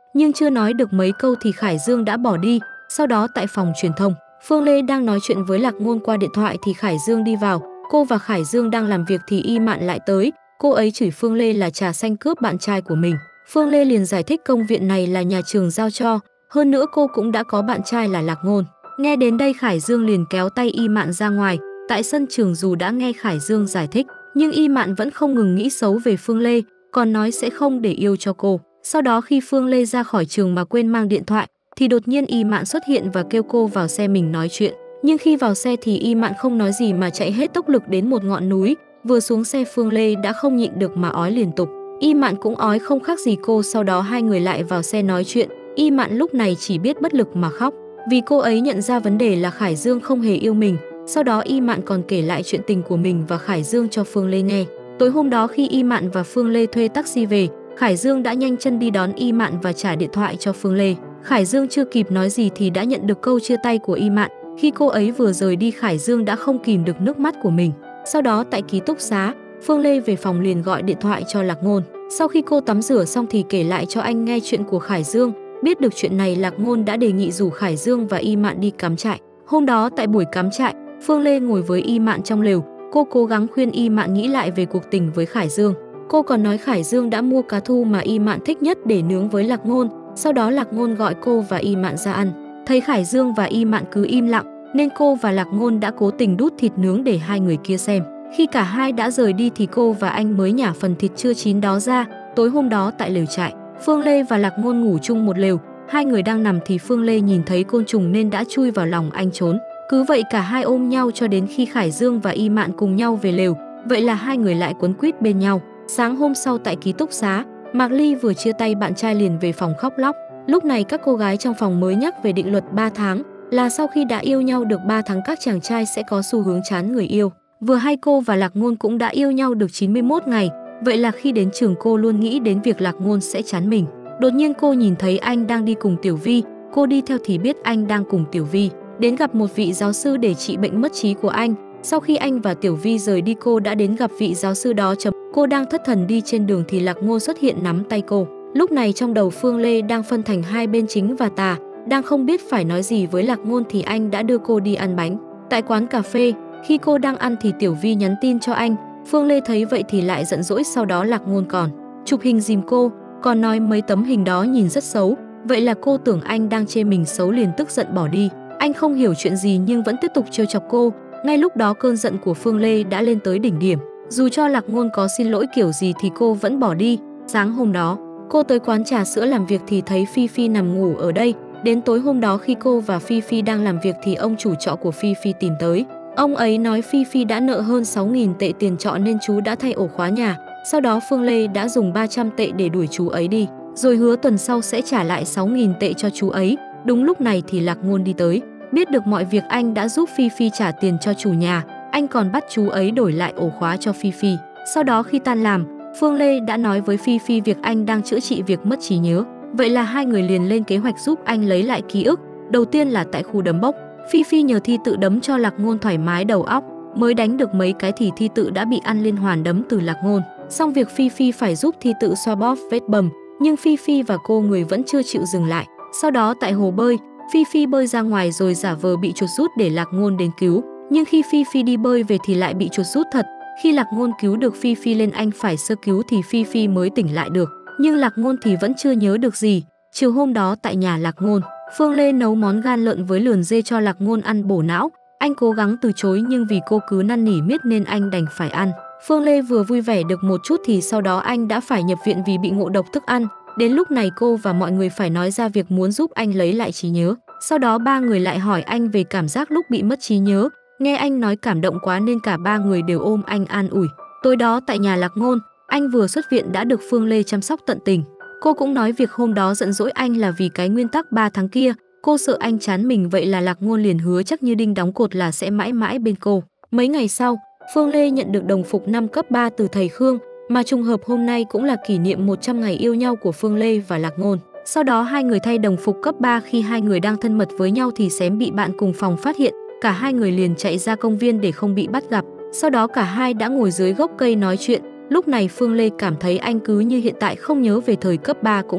nhưng chưa nói được mấy câu thì Khải Dương đã bỏ đi. Sau đó tại phòng truyền thông, Phương Lê đang nói chuyện với Lạc Ngôn qua điện thoại thì Khải Dương đi vào. Cô và Khải Dương đang làm việc thì Y Mạn lại tới. Cô ấy chửi Phương Lê là trà xanh cướp bạn trai của mình. Phương Lê liền giải thích công viện này là nhà trường giao cho, hơn nữa cô cũng đã có bạn trai là Lạc Ngôn. Nghe đến đây Khải Dương liền kéo tay Y Mạn ra ngoài. Tại sân trường dù đã nghe Khải Dương giải thích, nhưng Y Mạn vẫn không ngừng nghĩ xấu về Phương Lê, còn nói sẽ không để yêu cho cô. Sau đó khi Phương Lê ra khỏi trường mà quên mang điện thoại, thì đột nhiên Y Mạn xuất hiện và kêu cô vào xe mình nói chuyện. Nhưng khi vào xe thì Y Mạn không nói gì mà chạy hết tốc lực đến một ngọn núi. Vừa xuống xe Phương Lê đã không nhịn được mà ói liên tục. Y Mạn cũng ói không khác gì cô. Sau đó hai người lại vào xe nói chuyện. Y Mạn lúc này chỉ biết bất lực mà khóc, vì cô ấy nhận ra vấn đề là Khải Dương không hề yêu mình. Sau đó Y Mạn còn kể lại chuyện tình của mình và Khải Dương cho Phương Lê nghe. Tối hôm đó khi Y Mạn và Phương Lê thuê taxi về, Khải Dương đã nhanh chân đi đón Y Mạn và trả điện thoại cho Phương Lê. Khải Dương chưa kịp nói gì thì đã nhận được câu chia tay của Y Mạn. Khi cô ấy vừa rời đi, Khải Dương đã không kìm được nước mắt của mình. Sau đó tại ký túc xá, Phương Lê về phòng liền gọi điện thoại cho Lạc Ngôn. Sau khi cô tắm rửa xong thì kể lại cho anh nghe chuyện của Khải Dương. Biết được chuyện này, Lạc Ngôn đã đề nghị rủ Khải Dương và Y Mạn đi cắm trại. Hôm đó tại buổi cắm trại, Phương Lê ngồi với Y Mạn trong lều. Cô cố gắng khuyên Y Mạn nghĩ lại về cuộc tình với Khải Dương. Cô còn nói Khải Dương đã mua cá thu mà Y Mạn thích nhất để nướng với Lạc Ngôn. Sau đó Lạc Ngôn gọi cô và Y Mạn ra ăn. Thấy Khải Dương và Y Mạn cứ im lặng nên cô và Lạc Ngôn đã cố tình đút thịt nướng để hai người kia xem. Khi cả hai đã rời đi thì cô và anh mới nhả phần thịt chưa chín đó ra. Tối hôm đó tại lều trại, Phương Lê và Lạc Ngôn ngủ chung một lều. Hai người đang nằm thì Phương Lê nhìn thấy côn trùng nên đã chui vào lòng anh trốn. Cứ vậy cả hai ôm nhau cho đến khi Khải Dương và Y Mạn cùng nhau về lều. Vậy là hai người lại quấn quýt bên nhau. Sáng hôm sau tại ký túc xá, Mạc Ly vừa chia tay bạn trai liền về phòng khóc lóc. Lúc này các cô gái trong phòng mới nhắc về định luật 3 tháng, là sau khi đã yêu nhau được 3 tháng các chàng trai sẽ có xu hướng chán người yêu. Vừa hay cô và Lạc Ngôn cũng đã yêu nhau được 91 ngày, vậy là khi đến trường cô luôn nghĩ đến việc Lạc Ngôn sẽ chán mình. Đột nhiên cô nhìn thấy anh đang đi cùng Tiểu Vi, cô đi theo thì biết anh đang cùng Tiểu Vi đến gặp một vị giáo sư để trị bệnh mất trí của anh. Sau khi anh và Tiểu Vi rời đi, cô đã đến gặp vị giáo sư đó. Cô đang thất thần đi trên đường thì Lạc Ngôn xuất hiện nắm tay cô. Lúc này trong đầu Phương Lê đang phân thành hai bên chính và tà, đang không biết phải nói gì với Lạc Ngôn thì anh đã đưa cô đi ăn bánh. Tại quán cà phê, khi cô đang ăn thì Tiểu Vi nhắn tin cho anh. Phương Lê thấy vậy thì lại giận dỗi, sau đó Lạc Ngôn còn chụp hình dìm cô, còn nói mấy tấm hình đó nhìn rất xấu. Vậy là cô tưởng anh đang chê mình xấu liền tức giận bỏ đi. Anh không hiểu chuyện gì nhưng vẫn tiếp tục trêu chọc cô. Ngay lúc đó cơn giận của Phương Lê đã lên tới đỉnh điểm. Dù cho Lạc Ngôn có xin lỗi kiểu gì thì cô vẫn bỏ đi. Sáng hôm đó, cô tới quán trà sữa làm việc thì thấy Phi Phi nằm ngủ ở đây. Đến tối hôm đó khi cô và Phi Phi đang làm việc thì ông chủ trọ của Phi Phi tìm tới. Ông ấy nói Phi Phi đã nợ hơn 6.000 tệ tiền trọ nên chú đã thay ổ khóa nhà. Sau đó Phương Lê đã dùng 300 tệ để đuổi chú ấy đi, rồi hứa tuần sau sẽ trả lại 6.000 tệ cho chú ấy. Đúng lúc này thì Lạc Ngôn đi tới. Biết được mọi việc, anh đã giúp Phi Phi trả tiền cho chủ nhà. Anh còn bắt chú ấy đổi lại ổ khóa cho Phi Phi. Sau đó khi tan làm, Phương Lê đã nói với Phi Phi việc anh đang chữa trị việc mất trí nhớ. Vậy là hai người liền lên kế hoạch giúp anh lấy lại ký ức. Đầu tiên là tại khu đấm bốc, Phi Phi nhờ Thi Tự đấm cho Lạc Ngôn thoải mái đầu óc. Mới đánh được mấy cái thì Thi Tự đã bị ăn liên hoàn đấm từ Lạc Ngôn. Xong việc Phi Phi phải giúp Thi Tự xoa bóp vết bầm, nhưng Phi Phi và cô người vẫn chưa chịu dừng lại. Sau đó tại hồ bơi, Phi Phi bơi ra ngoài rồi giả vờ bị chuột rút để Lạc Ngôn đến cứu. Nhưng khi Phi Phi đi bơi về thì lại bị chuột rút thật. Khi Lạc Ngôn cứu được Phi Phi lên anh phải sơ cứu thì Phi Phi mới tỉnh lại được. Nhưng Lạc Ngôn thì vẫn chưa nhớ được gì. Chiều hôm đó tại nhà Lạc Ngôn, Phương Lê nấu món gan lợn với lườn dê cho Lạc Ngôn ăn bổ não. Anh cố gắng từ chối nhưng vì cô cứ năn nỉ miết nên anh đành phải ăn. Phương Lê vừa vui vẻ được một chút thì sau đó anh đã phải nhập viện vì bị ngộ độc thức ăn. Đến lúc này cô và mọi người phải nói ra việc muốn giúp anh lấy lại trí nhớ. Sau đó ba người lại hỏi anh về cảm giác lúc bị mất trí nhớ. Nghe anh nói cảm động quá nên cả ba người đều ôm anh an ủi. Tối đó tại nhà Lạc Ngôn, anh vừa xuất viện đã được Phương Lê chăm sóc tận tình. Cô cũng nói việc hôm đó giận dỗi anh là vì cái nguyên tắc 3 tháng kia. Cô sợ anh chán mình, vậy là Lạc Ngôn liền hứa chắc như đinh đóng cột là sẽ mãi mãi bên cô. Mấy ngày sau, Phương Lê nhận được đồng phục năm cấp 3 từ thầy Khương, mà trùng hợp hôm nay cũng là kỷ niệm 100 ngày yêu nhau của Phương Lê và Lạc Ngôn. Sau đó hai người thay đồng phục cấp 3, khi hai người đang thân mật với nhau thì xém bị bạn cùng phòng phát hiện. Cả hai người liền chạy ra công viên để không bị bắt gặp. Sau đó cả hai đã ngồi dưới gốc cây nói chuyện. Lúc này Phương Lê cảm thấy anh cứ như hiện tại, không nhớ về thời cấp 3 cũng được.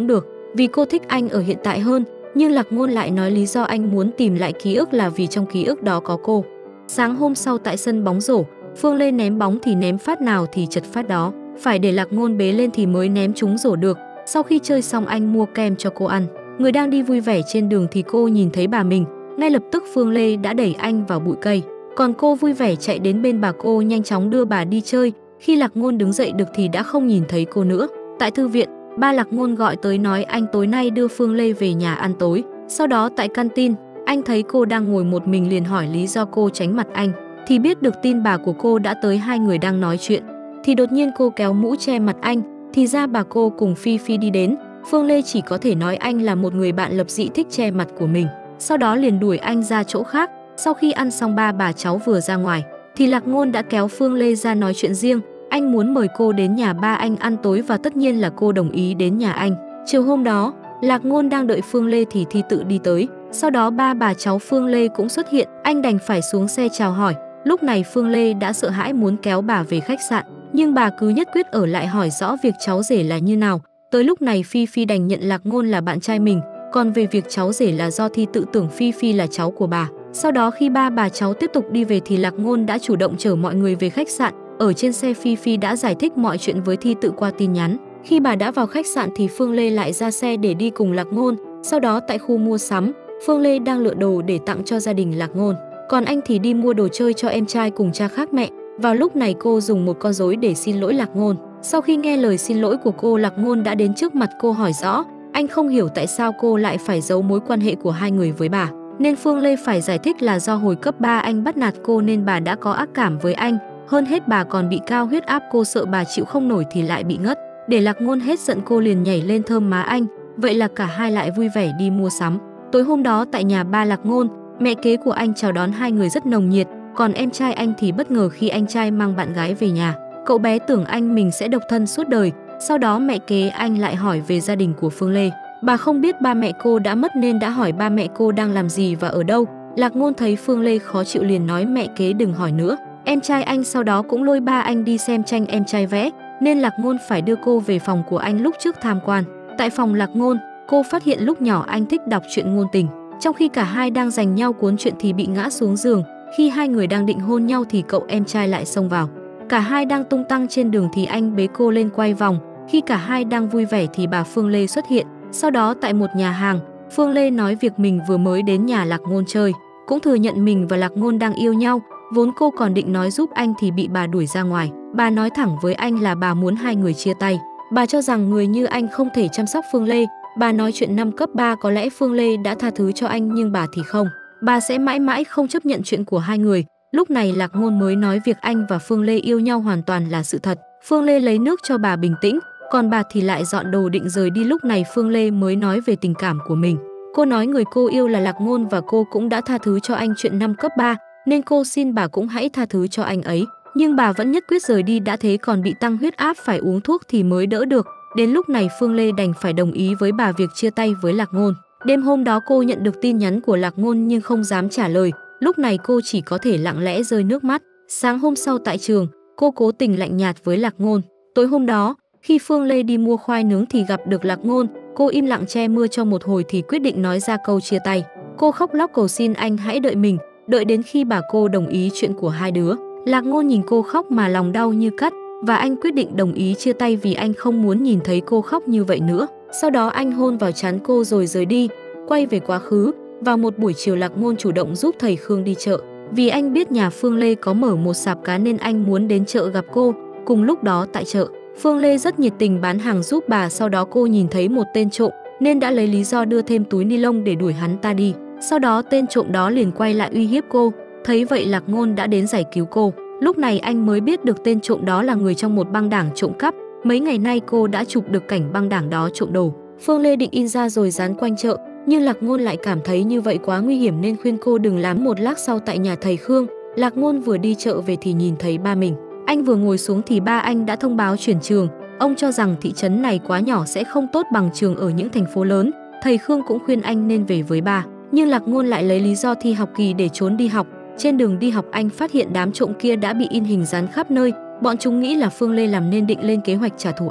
vì cô thích anh ở hiện tại hơn, nhưng Lạc Ngôn lại nói lý do anh muốn tìm lại ký ức là vì trong ký ức đó có cô. Sáng hôm sau tại sân bóng rổ, Phương Lê ném bóng thì ném phát nào thì trật phát đó, phải để Lạc Ngôn bế lên thì mới ném trúng rổ được. Sau khi chơi xong anh mua kem cho cô ăn. Người đang đi vui vẻ trên đường thì cô nhìn thấy bà mình, ngay lập tức Phương Lê đã đẩy anh vào bụi cây. Còn cô vui vẻ chạy đến bên bà, cô nhanh chóng đưa bà đi chơi. Khi Lạc Ngôn đứng dậy được thì đã không nhìn thấy cô nữa. Tại thư viện, ba Lạc Ngôn gọi tới nói anh tối nay đưa Phương Lê về nhà ăn tối. Sau đó tại canteen, anh thấy cô đang ngồi một mình liền hỏi lý do cô tránh mặt anh. Thì biết được tin bà của cô đã tới, hai người đang nói chuyện. Thì đột nhiên cô kéo mũ che mặt anh, thì ra bà cô cùng Phi Phi đi đến. Phương Lê chỉ có thể nói anh là một người bạn lập dị thích che mặt của mình. Sau đó liền đuổi anh ra chỗ khác. Sau khi ăn xong ba bà cháu vừa ra ngoài, thì Lạc Ngôn đã kéo Phương Lê ra nói chuyện riêng. Anh muốn mời cô đến nhà ba anh ăn tối và tất nhiên là cô đồng ý đến nhà anh. Chiều hôm đó, Lạc Ngôn đang đợi Phương Lê thì Thi tự đi tới. Sau đó ba bà cháu Phương Lê cũng xuất hiện, anh đành phải xuống xe chào hỏi. Lúc này Phương Lê đã sợ hãi muốn kéo bà về khách sạn, nhưng bà cứ nhất quyết ở lại hỏi rõ việc cháu rể là như nào. Tới lúc này Phi Phi đành nhận Lạc Ngôn là bạn trai mình, còn về việc cháu rể là do Thi tự tưởng Phi Phi là cháu của bà. Sau đó khi ba bà cháu tiếp tục đi về thì Lạc Ngôn đã chủ động chở mọi người về khách sạn. Ở trên xe Phi Phi đã giải thích mọi chuyện với Thi tự qua tin nhắn. Khi bà đã vào khách sạn thì Phương Lê lại ra xe để đi cùng Lạc Ngôn. Sau đó tại khu mua sắm, Phương Lê đang lựa đồ để tặng cho gia đình Lạc Ngôn. Còn anh thì đi mua đồ chơi cho em trai cùng cha khác mẹ. Vào lúc này cô dùng một con rối để xin lỗi Lạc Ngôn. Sau khi nghe lời xin lỗi của cô, Lạc Ngôn đã đến trước mặt cô hỏi rõ. Anh không hiểu tại sao cô lại phải giấu mối quan hệ của hai người với bà. Nên Phương Lê phải giải thích là do hồi cấp 3 anh bắt nạt cô nên bà đã có ác cảm với anh. Hơn hết bà còn bị cao huyết áp, cô sợ bà chịu không nổi thì lại bị ngất. Để Lạc Ngôn hết giận cô liền nhảy lên thơm má anh. Vậy là cả hai lại vui vẻ đi mua sắm. Tối hôm đó tại nhà ba Lạc Ngôn, mẹ kế của anh chào đón hai người rất nồng nhiệt. Còn em trai anh thì bất ngờ khi anh trai mang bạn gái về nhà. Cậu bé tưởng anh mình sẽ độc thân suốt đời. Sau đó mẹ kế anh lại hỏi về gia đình của Phương Lê. Bà không biết ba mẹ cô đã mất nên đã hỏi ba mẹ cô đang làm gì và ở đâu. Lạc Ngôn thấy Phương Lê khó chịu liền nói mẹ kế đừng hỏi nữa. Em trai anh sau đó cũng lôi ba anh đi xem tranh em trai vẽ, nên Lạc Ngôn phải đưa cô về phòng của anh lúc trước tham quan. Tại phòng Lạc Ngôn, cô phát hiện lúc nhỏ anh thích đọc truyện ngôn tình. Trong khi cả hai đang giành nhau cuốn truyện thì bị ngã xuống giường. Khi hai người đang định hôn nhau thì cậu em trai lại xông vào. Cả hai đang tung tăng trên đường thì anh bế cô lên quay vòng. Khi cả hai đang vui vẻ thì bà Phương Lê xuất hiện. Sau đó tại một nhà hàng, Phương Lê nói việc mình vừa mới đến nhà Lạc Ngôn chơi, cũng thừa nhận mình và Lạc Ngôn đang yêu nhau. Vốn cô còn định nói giúp anh thì bị bà đuổi ra ngoài. Bà nói thẳng với anh là bà muốn hai người chia tay. Bà cho rằng người như anh không thể chăm sóc Phương Lê. Bà nói chuyện năm cấp 3 có lẽ Phương Lê đã tha thứ cho anh nhưng bà thì không. Bà sẽ mãi mãi không chấp nhận chuyện của hai người. Lúc này Lạc Ngôn mới nói việc anh và Phương Lê yêu nhau hoàn toàn là sự thật. Phương Lê lấy nước cho bà bình tĩnh, còn bà thì lại dọn đồ định rời đi. Lúc này Phương Lê mới nói về tình cảm của mình. Cô nói người cô yêu là Lạc Ngôn và cô cũng đã tha thứ cho anh chuyện năm cấp 3, nên cô xin bà cũng hãy tha thứ cho anh ấy. Nhưng bà vẫn nhất quyết rời đi, đã thế còn bị tăng huyết áp phải uống thuốc thì mới đỡ được. Đến lúc này Phương Lê đành phải đồng ý với bà việc chia tay với Lạc Ngôn. Đêm hôm đó cô nhận được tin nhắn của Lạc Ngôn nhưng không dám trả lời. Lúc này cô chỉ có thể lặng lẽ rơi nước mắt. Sáng hôm sau tại trường, cô cố tình lạnh nhạt với Lạc Ngôn. Tối hôm đó, khi Phương Lê đi mua khoai nướng thì gặp được Lạc Ngôn. Cô im lặng che mưa cho một hồi thì quyết định nói ra câu chia tay. Cô khóc lóc cầu xin anh hãy đợi mình, đợi đến khi bà cô đồng ý chuyện của hai đứa. Lạc Ngôn nhìn cô khóc mà lòng đau như cắt, và anh quyết định đồng ý chia tay vì anh không muốn nhìn thấy cô khóc như vậy nữa. Sau đó anh hôn vào trán cô rồi rời đi. Quay về quá khứ, vào một buổi chiều Lạc Ngôn chủ động giúp thầy Khương đi chợ. Vì anh biết nhà Phương Lê có mở một sạp cá nên anh muốn đến chợ gặp cô. Cùng lúc đó tại chợ, Phương Lê rất nhiệt tình bán hàng giúp bà. Sau đó cô nhìn thấy một tên trộm nên đã lấy lý do đưa thêm túi ni lông để đuổi hắn ta đi. Sau đó tên trộm đó liền quay lại uy hiếp cô. Thấy vậy Lạc Ngôn đã đến giải cứu cô. Lúc này anh mới biết được tên trộm đó là người trong một băng đảng trộm cắp. Mấy ngày nay cô đã chụp được cảnh băng đảng đó trộm đồ. Phương Lê định in ra rồi dán quanh chợ, nhưng Lạc Ngôn lại cảm thấy như vậy quá nguy hiểm nên khuyên cô đừng làm. Một lát sau tại nhà thầy Khương, Lạc Ngôn vừa đi chợ về thì nhìn thấy ba mình. Anh vừa ngồi xuống thì ba anh đã thông báo chuyển trường. Ông cho rằng thị trấn này quá nhỏ sẽ không tốt bằng trường ở những thành phố lớn. Thầy Khương cũng khuyên anh nên về với ba, nhưng Lạc Ngôn lại lấy lý do thi học kỳ để trốn đi học. Trên đường đi học anh phát hiện đám trộm kia đã bị in hình dán khắp nơi. Bọn chúng nghĩ là Phương Lê làm nên định lên kế hoạch trả thù anh.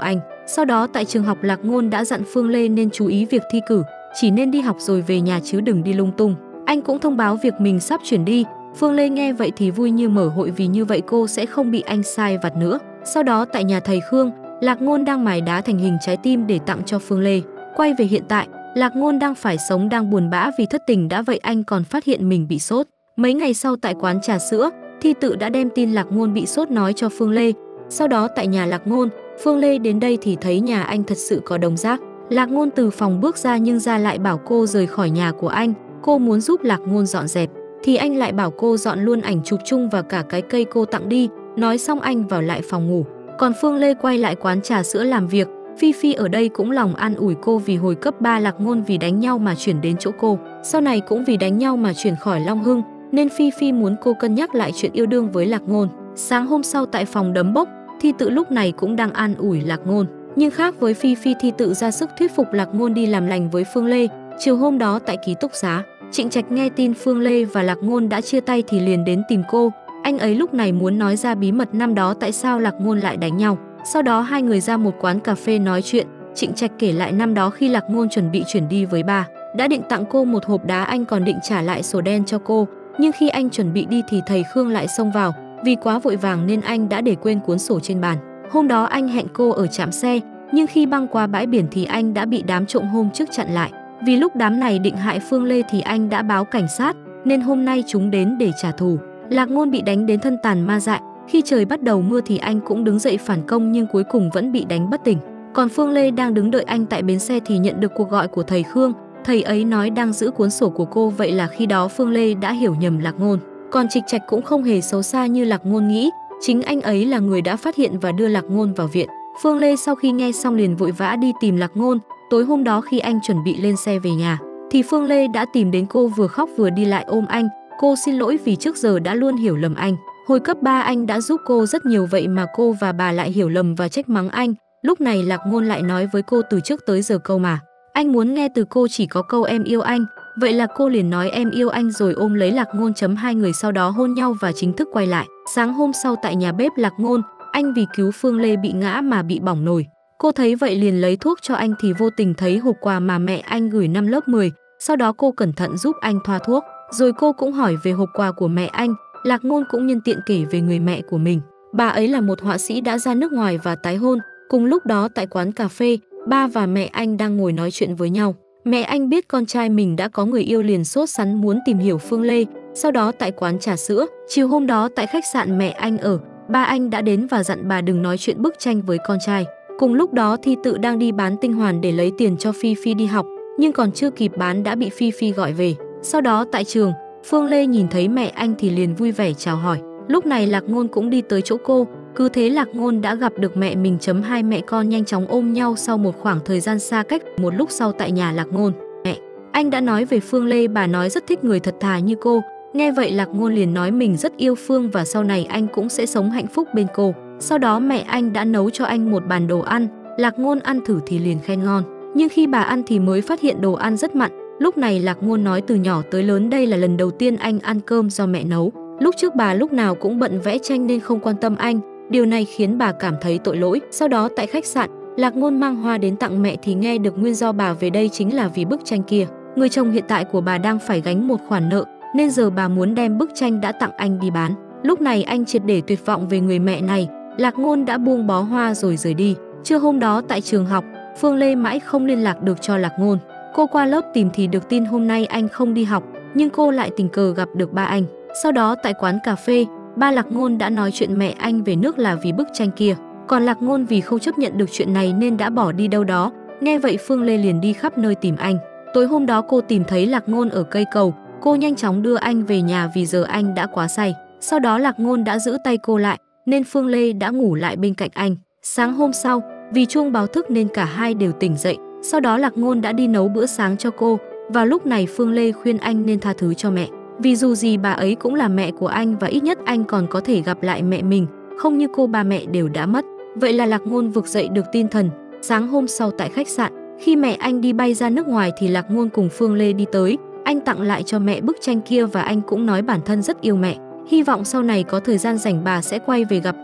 Sau đó tại trường học Lạc Ngôn đã dặn Phương Lê nên chú ý việc thi cử, chỉ nên đi học rồi về nhà chứ đừng đi lung tung. Anh cũng thông báo việc mình sắp chuyển đi. Phương Lê nghe vậy thì vui như mở hội vì như vậy cô sẽ không bị anh sai vặt nữa. Sau đó tại nhà thầy Khương, Lạc Ngôn đang mài đá thành hình trái tim để tặng cho Phương Lê. Quay về hiện tại, Lạc Ngôn đang phải sống đang buồn bã vì thất tình đã vậy anh còn phát hiện mình bị sốt. Mấy ngày sau tại quán trà sữa, Thi Tự đã đem tin Lạc Ngôn bị sốt nói cho Phương Lê. Sau đó tại nhà Lạc Ngôn, Phương Lê đến đây thì thấy nhà anh thật sự có đống rác. Lạc Ngôn từ phòng bước ra nhưng ra lại bảo cô rời khỏi nhà của anh. Cô muốn giúp Lạc Ngôn dọn dẹp, thì anh lại bảo cô dọn luôn ảnh chụp chung và cả cái cây cô tặng đi. Nói xong anh vào lại phòng ngủ. Còn Phương Lê quay lại quán trà sữa làm việc. Phi Phi ở đây cũng lòng an ủi cô vì hồi cấp 3 Lạc Ngôn vì đánh nhau mà chuyển đến chỗ cô. Sau này cũng vì đánh nhau mà chuyển khỏi Long Hưng, nên Phi Phi muốn cô cân nhắc lại chuyện yêu đương với Lạc Ngôn. Sáng hôm sau tại phòng đấm bốc, Thi Tự lúc này cũng đang an ủi Lạc Ngôn. Nhưng khác với Phi Phi, Thi Tự ra sức thuyết phục Lạc Ngôn đi làm lành với Phương Lê. Chiều hôm đó tại ký túc xá, Trịnh Trạch nghe tin Phương Lê và Lạc Ngôn đã chia tay thì liền đến tìm cô. Anh ấy lúc này muốn nói ra bí mật năm đó tại sao Lạc Ngôn lại đánh nhau. Sau đó hai người ra một quán cà phê nói chuyện. Trịnh Trạch kể lại năm đó khi Lạc Ngôn chuẩn bị chuyển đi với bà, đã định tặng cô một hộp đá, anh còn định trả lại sổ đen cho cô. Nhưng khi anh chuẩn bị đi thì thầy Khương lại xông vào. Vì quá vội vàng nên anh đã để quên cuốn sổ trên bàn. Hôm đó anh hẹn cô ở trạm xe, nhưng khi băng qua bãi biển thì anh đã bị đám trộm hôm trước chặn lại. Vì lúc đám này định hại Phương Lê thì anh đã báo cảnh sát, nên hôm nay chúng đến để trả thù. Lạc Ngôn bị đánh đến thân tàn ma dại. Khi trời bắt đầu mưa thì anh cũng đứng dậy phản công nhưng cuối cùng vẫn bị đánh bất tỉnh. Còn Phương Lê đang đứng đợi anh tại bến xe thì nhận được cuộc gọi của thầy Khương. Thầy ấy nói đang giữ cuốn sổ của cô, vậy là khi đó Phương Lê đã hiểu nhầm Lạc Ngôn. Còn Trịnh Trạch cũng không hề xấu xa như Lạc Ngôn nghĩ, chính anh ấy là người đã phát hiện và đưa Lạc Ngôn vào viện. Phương Lê sau khi nghe xong liền vội vã đi tìm Lạc Ngôn. Tối hôm đó khi anh chuẩn bị lên xe về nhà thì Phương Lê đã tìm đến cô, vừa khóc vừa đi lại ôm anh. Cô xin lỗi vì trước giờ đã luôn hiểu lầm anh. Hồi cấp 3 anh đã giúp cô rất nhiều, vậy mà cô và bà lại hiểu lầm và trách mắng anh. Lúc này Lạc Ngôn lại nói với cô từ trước tới giờ câu mà anh muốn nghe từ cô chỉ có câu em yêu anh. Vậy là cô liền nói em yêu anh rồi ôm lấy Lạc Ngôn. Hai người sau đó hôn nhau và chính thức quay lại. Sáng hôm sau tại nhà bếp Lạc Ngôn, anh vì cứu Phương Lê bị ngã mà bị bỏng nồi. Cô thấy vậy liền lấy thuốc cho anh thì vô tình thấy hộp quà mà mẹ anh gửi năm lớp 10. Sau đó cô cẩn thận giúp anh thoa thuốc. Rồi cô cũng hỏi về hộp quà của mẹ anh. Lạc Ngôn cũng nhân tiện kể về người mẹ của mình. Bà ấy là một họa sĩ đã ra nước ngoài và tái hôn. Cùng lúc đó tại quán cà phê, ba và mẹ anh đang ngồi nói chuyện với nhau. Mẹ anh biết con trai mình đã có người yêu liền sốt sắng muốn tìm hiểu Phương Lê. Sau đó tại quán trà sữa, chiều hôm đó tại khách sạn mẹ anh ở, ba anh đã đến và dặn bà đừng nói chuyện bức tranh với con trai. Cùng lúc đó Thi Tự đang đi bán tinh hoàn để lấy tiền cho Phi Phi đi học, nhưng còn chưa kịp bán đã bị Phi Phi gọi về. Sau đó tại trường, Phương Lê nhìn thấy mẹ anh thì liền vui vẻ chào hỏi. Lúc này Lạc Ngôn cũng đi tới chỗ cô. Cứ thế Lạc Ngôn đã gặp được mẹ mình. Hai mẹ con nhanh chóng ôm nhau sau một khoảng thời gian xa cách. Một lúc sau tại nhà Lạc Ngôn, mẹ anh đã nói về Phương Lê, bà nói rất thích người thật thà như cô. Nghe vậy Lạc Ngôn liền nói mình rất yêu Phương và sau này anh cũng sẽ sống hạnh phúc bên cô. Sau đó mẹ anh đã nấu cho anh một bàn đồ ăn. Lạc Ngôn ăn thử thì liền khen ngon. Nhưng khi bà ăn thì mới phát hiện đồ ăn rất mặn. Lúc này Lạc Ngôn nói từ nhỏ tới lớn đây là lần đầu tiên anh ăn cơm do mẹ nấu. Lúc trước bà lúc nào cũng bận vẽ tranh nên không quan tâm anh. Điều này khiến bà cảm thấy tội lỗi. Sau đó tại khách sạn, Lạc Ngôn mang hoa đến tặng mẹ thì nghe được nguyên do bà về đây chính là vì bức tranh kia. Người chồng hiện tại của bà đang phải gánh một khoản nợ nên giờ bà muốn đem bức tranh đã tặng anh đi bán. Lúc này anh triệt để tuyệt vọng về người mẹ này. Lạc Ngôn đã buông bó hoa rồi rời đi. Trưa hôm đó tại trường học, Phương Lê mãi không liên lạc được cho Lạc Ngôn. Cô qua lớp tìm thì được tin hôm nay anh không đi học, nhưng cô lại tình cờ gặp được ba anh. Sau đó tại quán cà phê, ba Lạc Ngôn đã nói chuyện mẹ anh về nước là vì bức tranh kia. Còn Lạc Ngôn vì không chấp nhận được chuyện này nên đã bỏ đi đâu đó. Nghe vậy Phương Lê liền đi khắp nơi tìm anh. Tối hôm đó cô tìm thấy Lạc Ngôn ở cây cầu. Cô nhanh chóng đưa anh về nhà vì giờ anh đã quá say. Sau đó Lạc Ngôn đã giữ tay cô lại nên Phương Lê đã ngủ lại bên cạnh anh. Sáng hôm sau, vì chuông báo thức nên cả hai đều tỉnh dậy. Sau đó Lạc Ngôn đã đi nấu bữa sáng cho cô. Vào lúc này Phương Lê khuyên anh nên tha thứ cho mẹ. Vì dù gì bà ấy cũng là mẹ của anh và ít nhất anh còn có thể gặp lại mẹ mình. Không như cô, ba mẹ đều đã mất. Vậy là Lạc Ngôn vực dậy được tinh thần. Sáng hôm sau tại khách sạn, khi mẹ anh đi bay ra nước ngoài thì Lạc Ngôn cùng Phương Lê đi tới. Anh tặng lại cho mẹ bức tranh kia và anh cũng nói bản thân rất yêu mẹ. Hy vọng sau này có thời gian rảnh bà sẽ quay về gặp anh.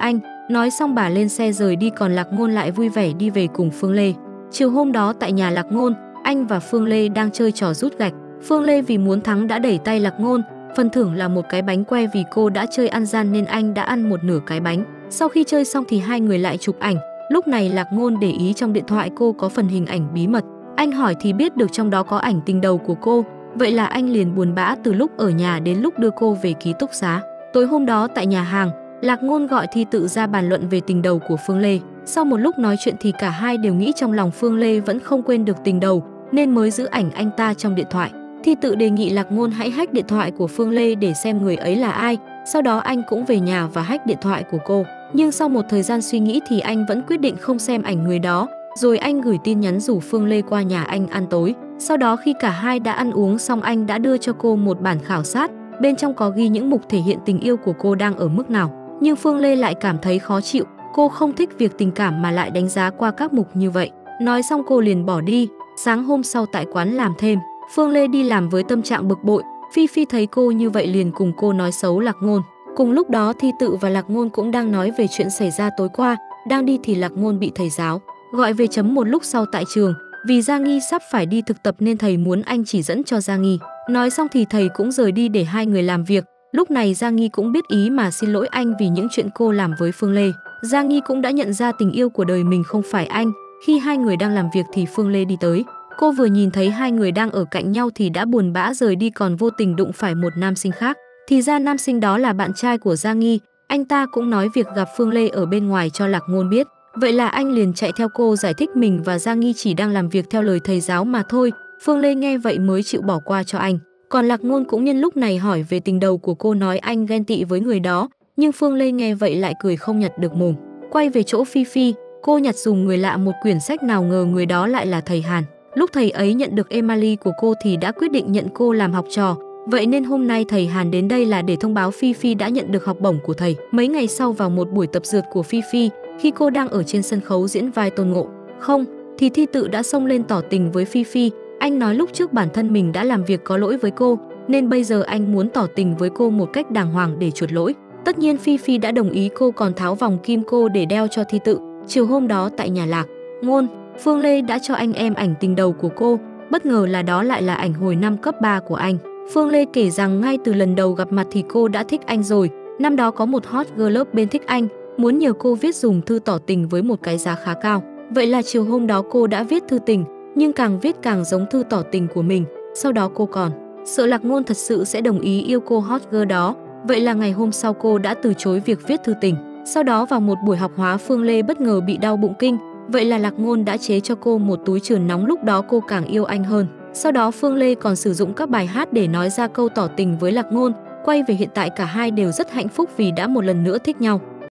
Nói xong bà lên xe rời đi, còn Lạc Ngôn lại vui vẻ đi về cùng Phương Lê. Chiều hôm đó tại nhà Lạc Ngôn, anh và Phương Lê đang chơi trò rút gạch. Phương Lê vì muốn thắng đã đẩy tay Lạc Ngôn, phần thưởng là một cái bánh que, vì cô đã chơi ăn gian nên anh đã ăn một nửa cái bánh. Sau khi chơi xong thì hai người lại chụp ảnh. Lúc này Lạc Ngôn để ý trong điện thoại cô có phần hình ảnh bí mật. Anh hỏi thì biết được trong đó có ảnh tình đầu của cô. Vậy là anh liền buồn bã từ lúc ở nhà đến lúc đưa cô về ký túc xá. Tối hôm đó tại nhà hàng, Lạc Ngôn gọi Thi Tự ra bàn luận về tình đầu của Phương Lê. Sau một lúc nói chuyện thì cả hai đều nghĩ trong lòng Phương Lê vẫn không quên được tình đầu nên mới giữ ảnh anh ta trong điện thoại. Thi Tự đề nghị Lạc Ngôn hãy hack điện thoại của Phương Lê để xem người ấy là ai. Sau đó anh cũng về nhà và hack điện thoại của cô. Nhưng sau một thời gian suy nghĩ thì anh vẫn quyết định không xem ảnh người đó. Rồi anh gửi tin nhắn rủ Phương Lê qua nhà anh ăn tối. Sau đó khi cả hai đã ăn uống xong, anh đã đưa cho cô một bản khảo sát. Bên trong có ghi những mục thể hiện tình yêu của cô đang ở mức nào. Nhưng Phương Lê lại cảm thấy khó chịu. Cô không thích việc tình cảm mà lại đánh giá qua các mục như vậy. Nói xong cô liền bỏ đi. Sáng hôm sau tại quán làm thêm, Phương Lê đi làm với tâm trạng bực bội. Phi Phi thấy cô như vậy liền cùng cô nói xấu Lạc Ngôn. Cùng lúc đó Thi Tự và Lạc Ngôn cũng đang nói về chuyện xảy ra tối qua. Đang đi thì Lạc Ngôn bị thầy giáo gọi về chấm một lúc sau tại trường. Vì Gia Nghi sắp phải đi thực tập nên thầy muốn anh chỉ dẫn cho Gia Nghi. Nói xong thì thầy cũng rời đi để hai người làm việc. Lúc này Gia Nghi cũng biết ý mà xin lỗi anh vì những chuyện cô làm với Phương Lê. Gia Nghi cũng đã nhận ra tình yêu của đời mình không phải anh. Khi hai người đang làm việc thì Phương Lê đi tới. Cô vừa nhìn thấy hai người đang ở cạnh nhau thì đã buồn bã rời đi, còn vô tình đụng phải một nam sinh khác. Thì ra nam sinh đó là bạn trai của Gia Nghi. Anh ta cũng nói việc gặp Phương Lê ở bên ngoài cho Lạc Ngôn biết. Vậy là anh liền chạy theo cô giải thích mình và Gia Nghi chỉ đang làm việc theo lời thầy giáo mà thôi. Phương Lê nghe vậy mới chịu bỏ qua cho anh. Còn Lạc Ngôn cũng nhân lúc này hỏi về tình đầu của cô, nói anh ghen tị với người đó. Nhưng Phương Lê nghe vậy lại cười không nhặt được mồm. Quay về chỗ Phi Phi, cô nhặt dùm người lạ một quyển sách, nào ngờ người đó lại là thầy Hàn. Lúc thầy ấy nhận được email của cô thì đã quyết định nhận cô làm học trò. Vậy nên hôm nay thầy Hàn đến đây là để thông báo Phi Phi đã nhận được học bổng của thầy. Mấy ngày sau, vào một buổi tập dượt của Phi Phi, khi cô đang ở trên sân khấu diễn vai Tôn Ngộ Không, thì Thi Tự đã xông lên tỏ tình với Phi Phi. Anh nói lúc trước bản thân mình đã làm việc có lỗi với cô, nên bây giờ anh muốn tỏ tình với cô một cách đàng hoàng để chuộc lỗi. Tất nhiên Phi Phi đã đồng ý, cô còn tháo vòng kim cô để đeo cho Thi Tự. Chiều hôm đó tại nhà Lạc Ngôn, Phương Lê đã cho anh em ảnh tình đầu của cô. Bất ngờ là đó lại là ảnh hồi năm cấp 3 của anh. Phương Lê kể rằng ngay từ lần đầu gặp mặt thì cô đã thích anh rồi. Năm đó có một hot girl lớp bên thích anh, muốn nhờ cô viết dùm thư tỏ tình với một cái giá khá cao. Vậy là chiều hôm đó cô đã viết thư tình, nhưng càng viết càng giống thư tỏ tình của mình. Sau đó cô còn sợ Lạc Ngôn thật sự sẽ đồng ý yêu cô hot girl đó. Vậy là ngày hôm sau cô đã từ chối việc viết thư tình. Sau đó vào một buổi học hóa, Phương Lê bất ngờ bị đau bụng kinh. Vậy là Lạc Ngôn đã chế cho cô một túi chườn nóng, lúc đó cô càng yêu anh hơn. Sau đó Phương Lê còn sử dụng các bài hát để nói ra câu tỏ tình với Lạc Ngôn. Quay về hiện tại, cả hai đều rất hạnh phúc vì đã một lần nữa thích nhau.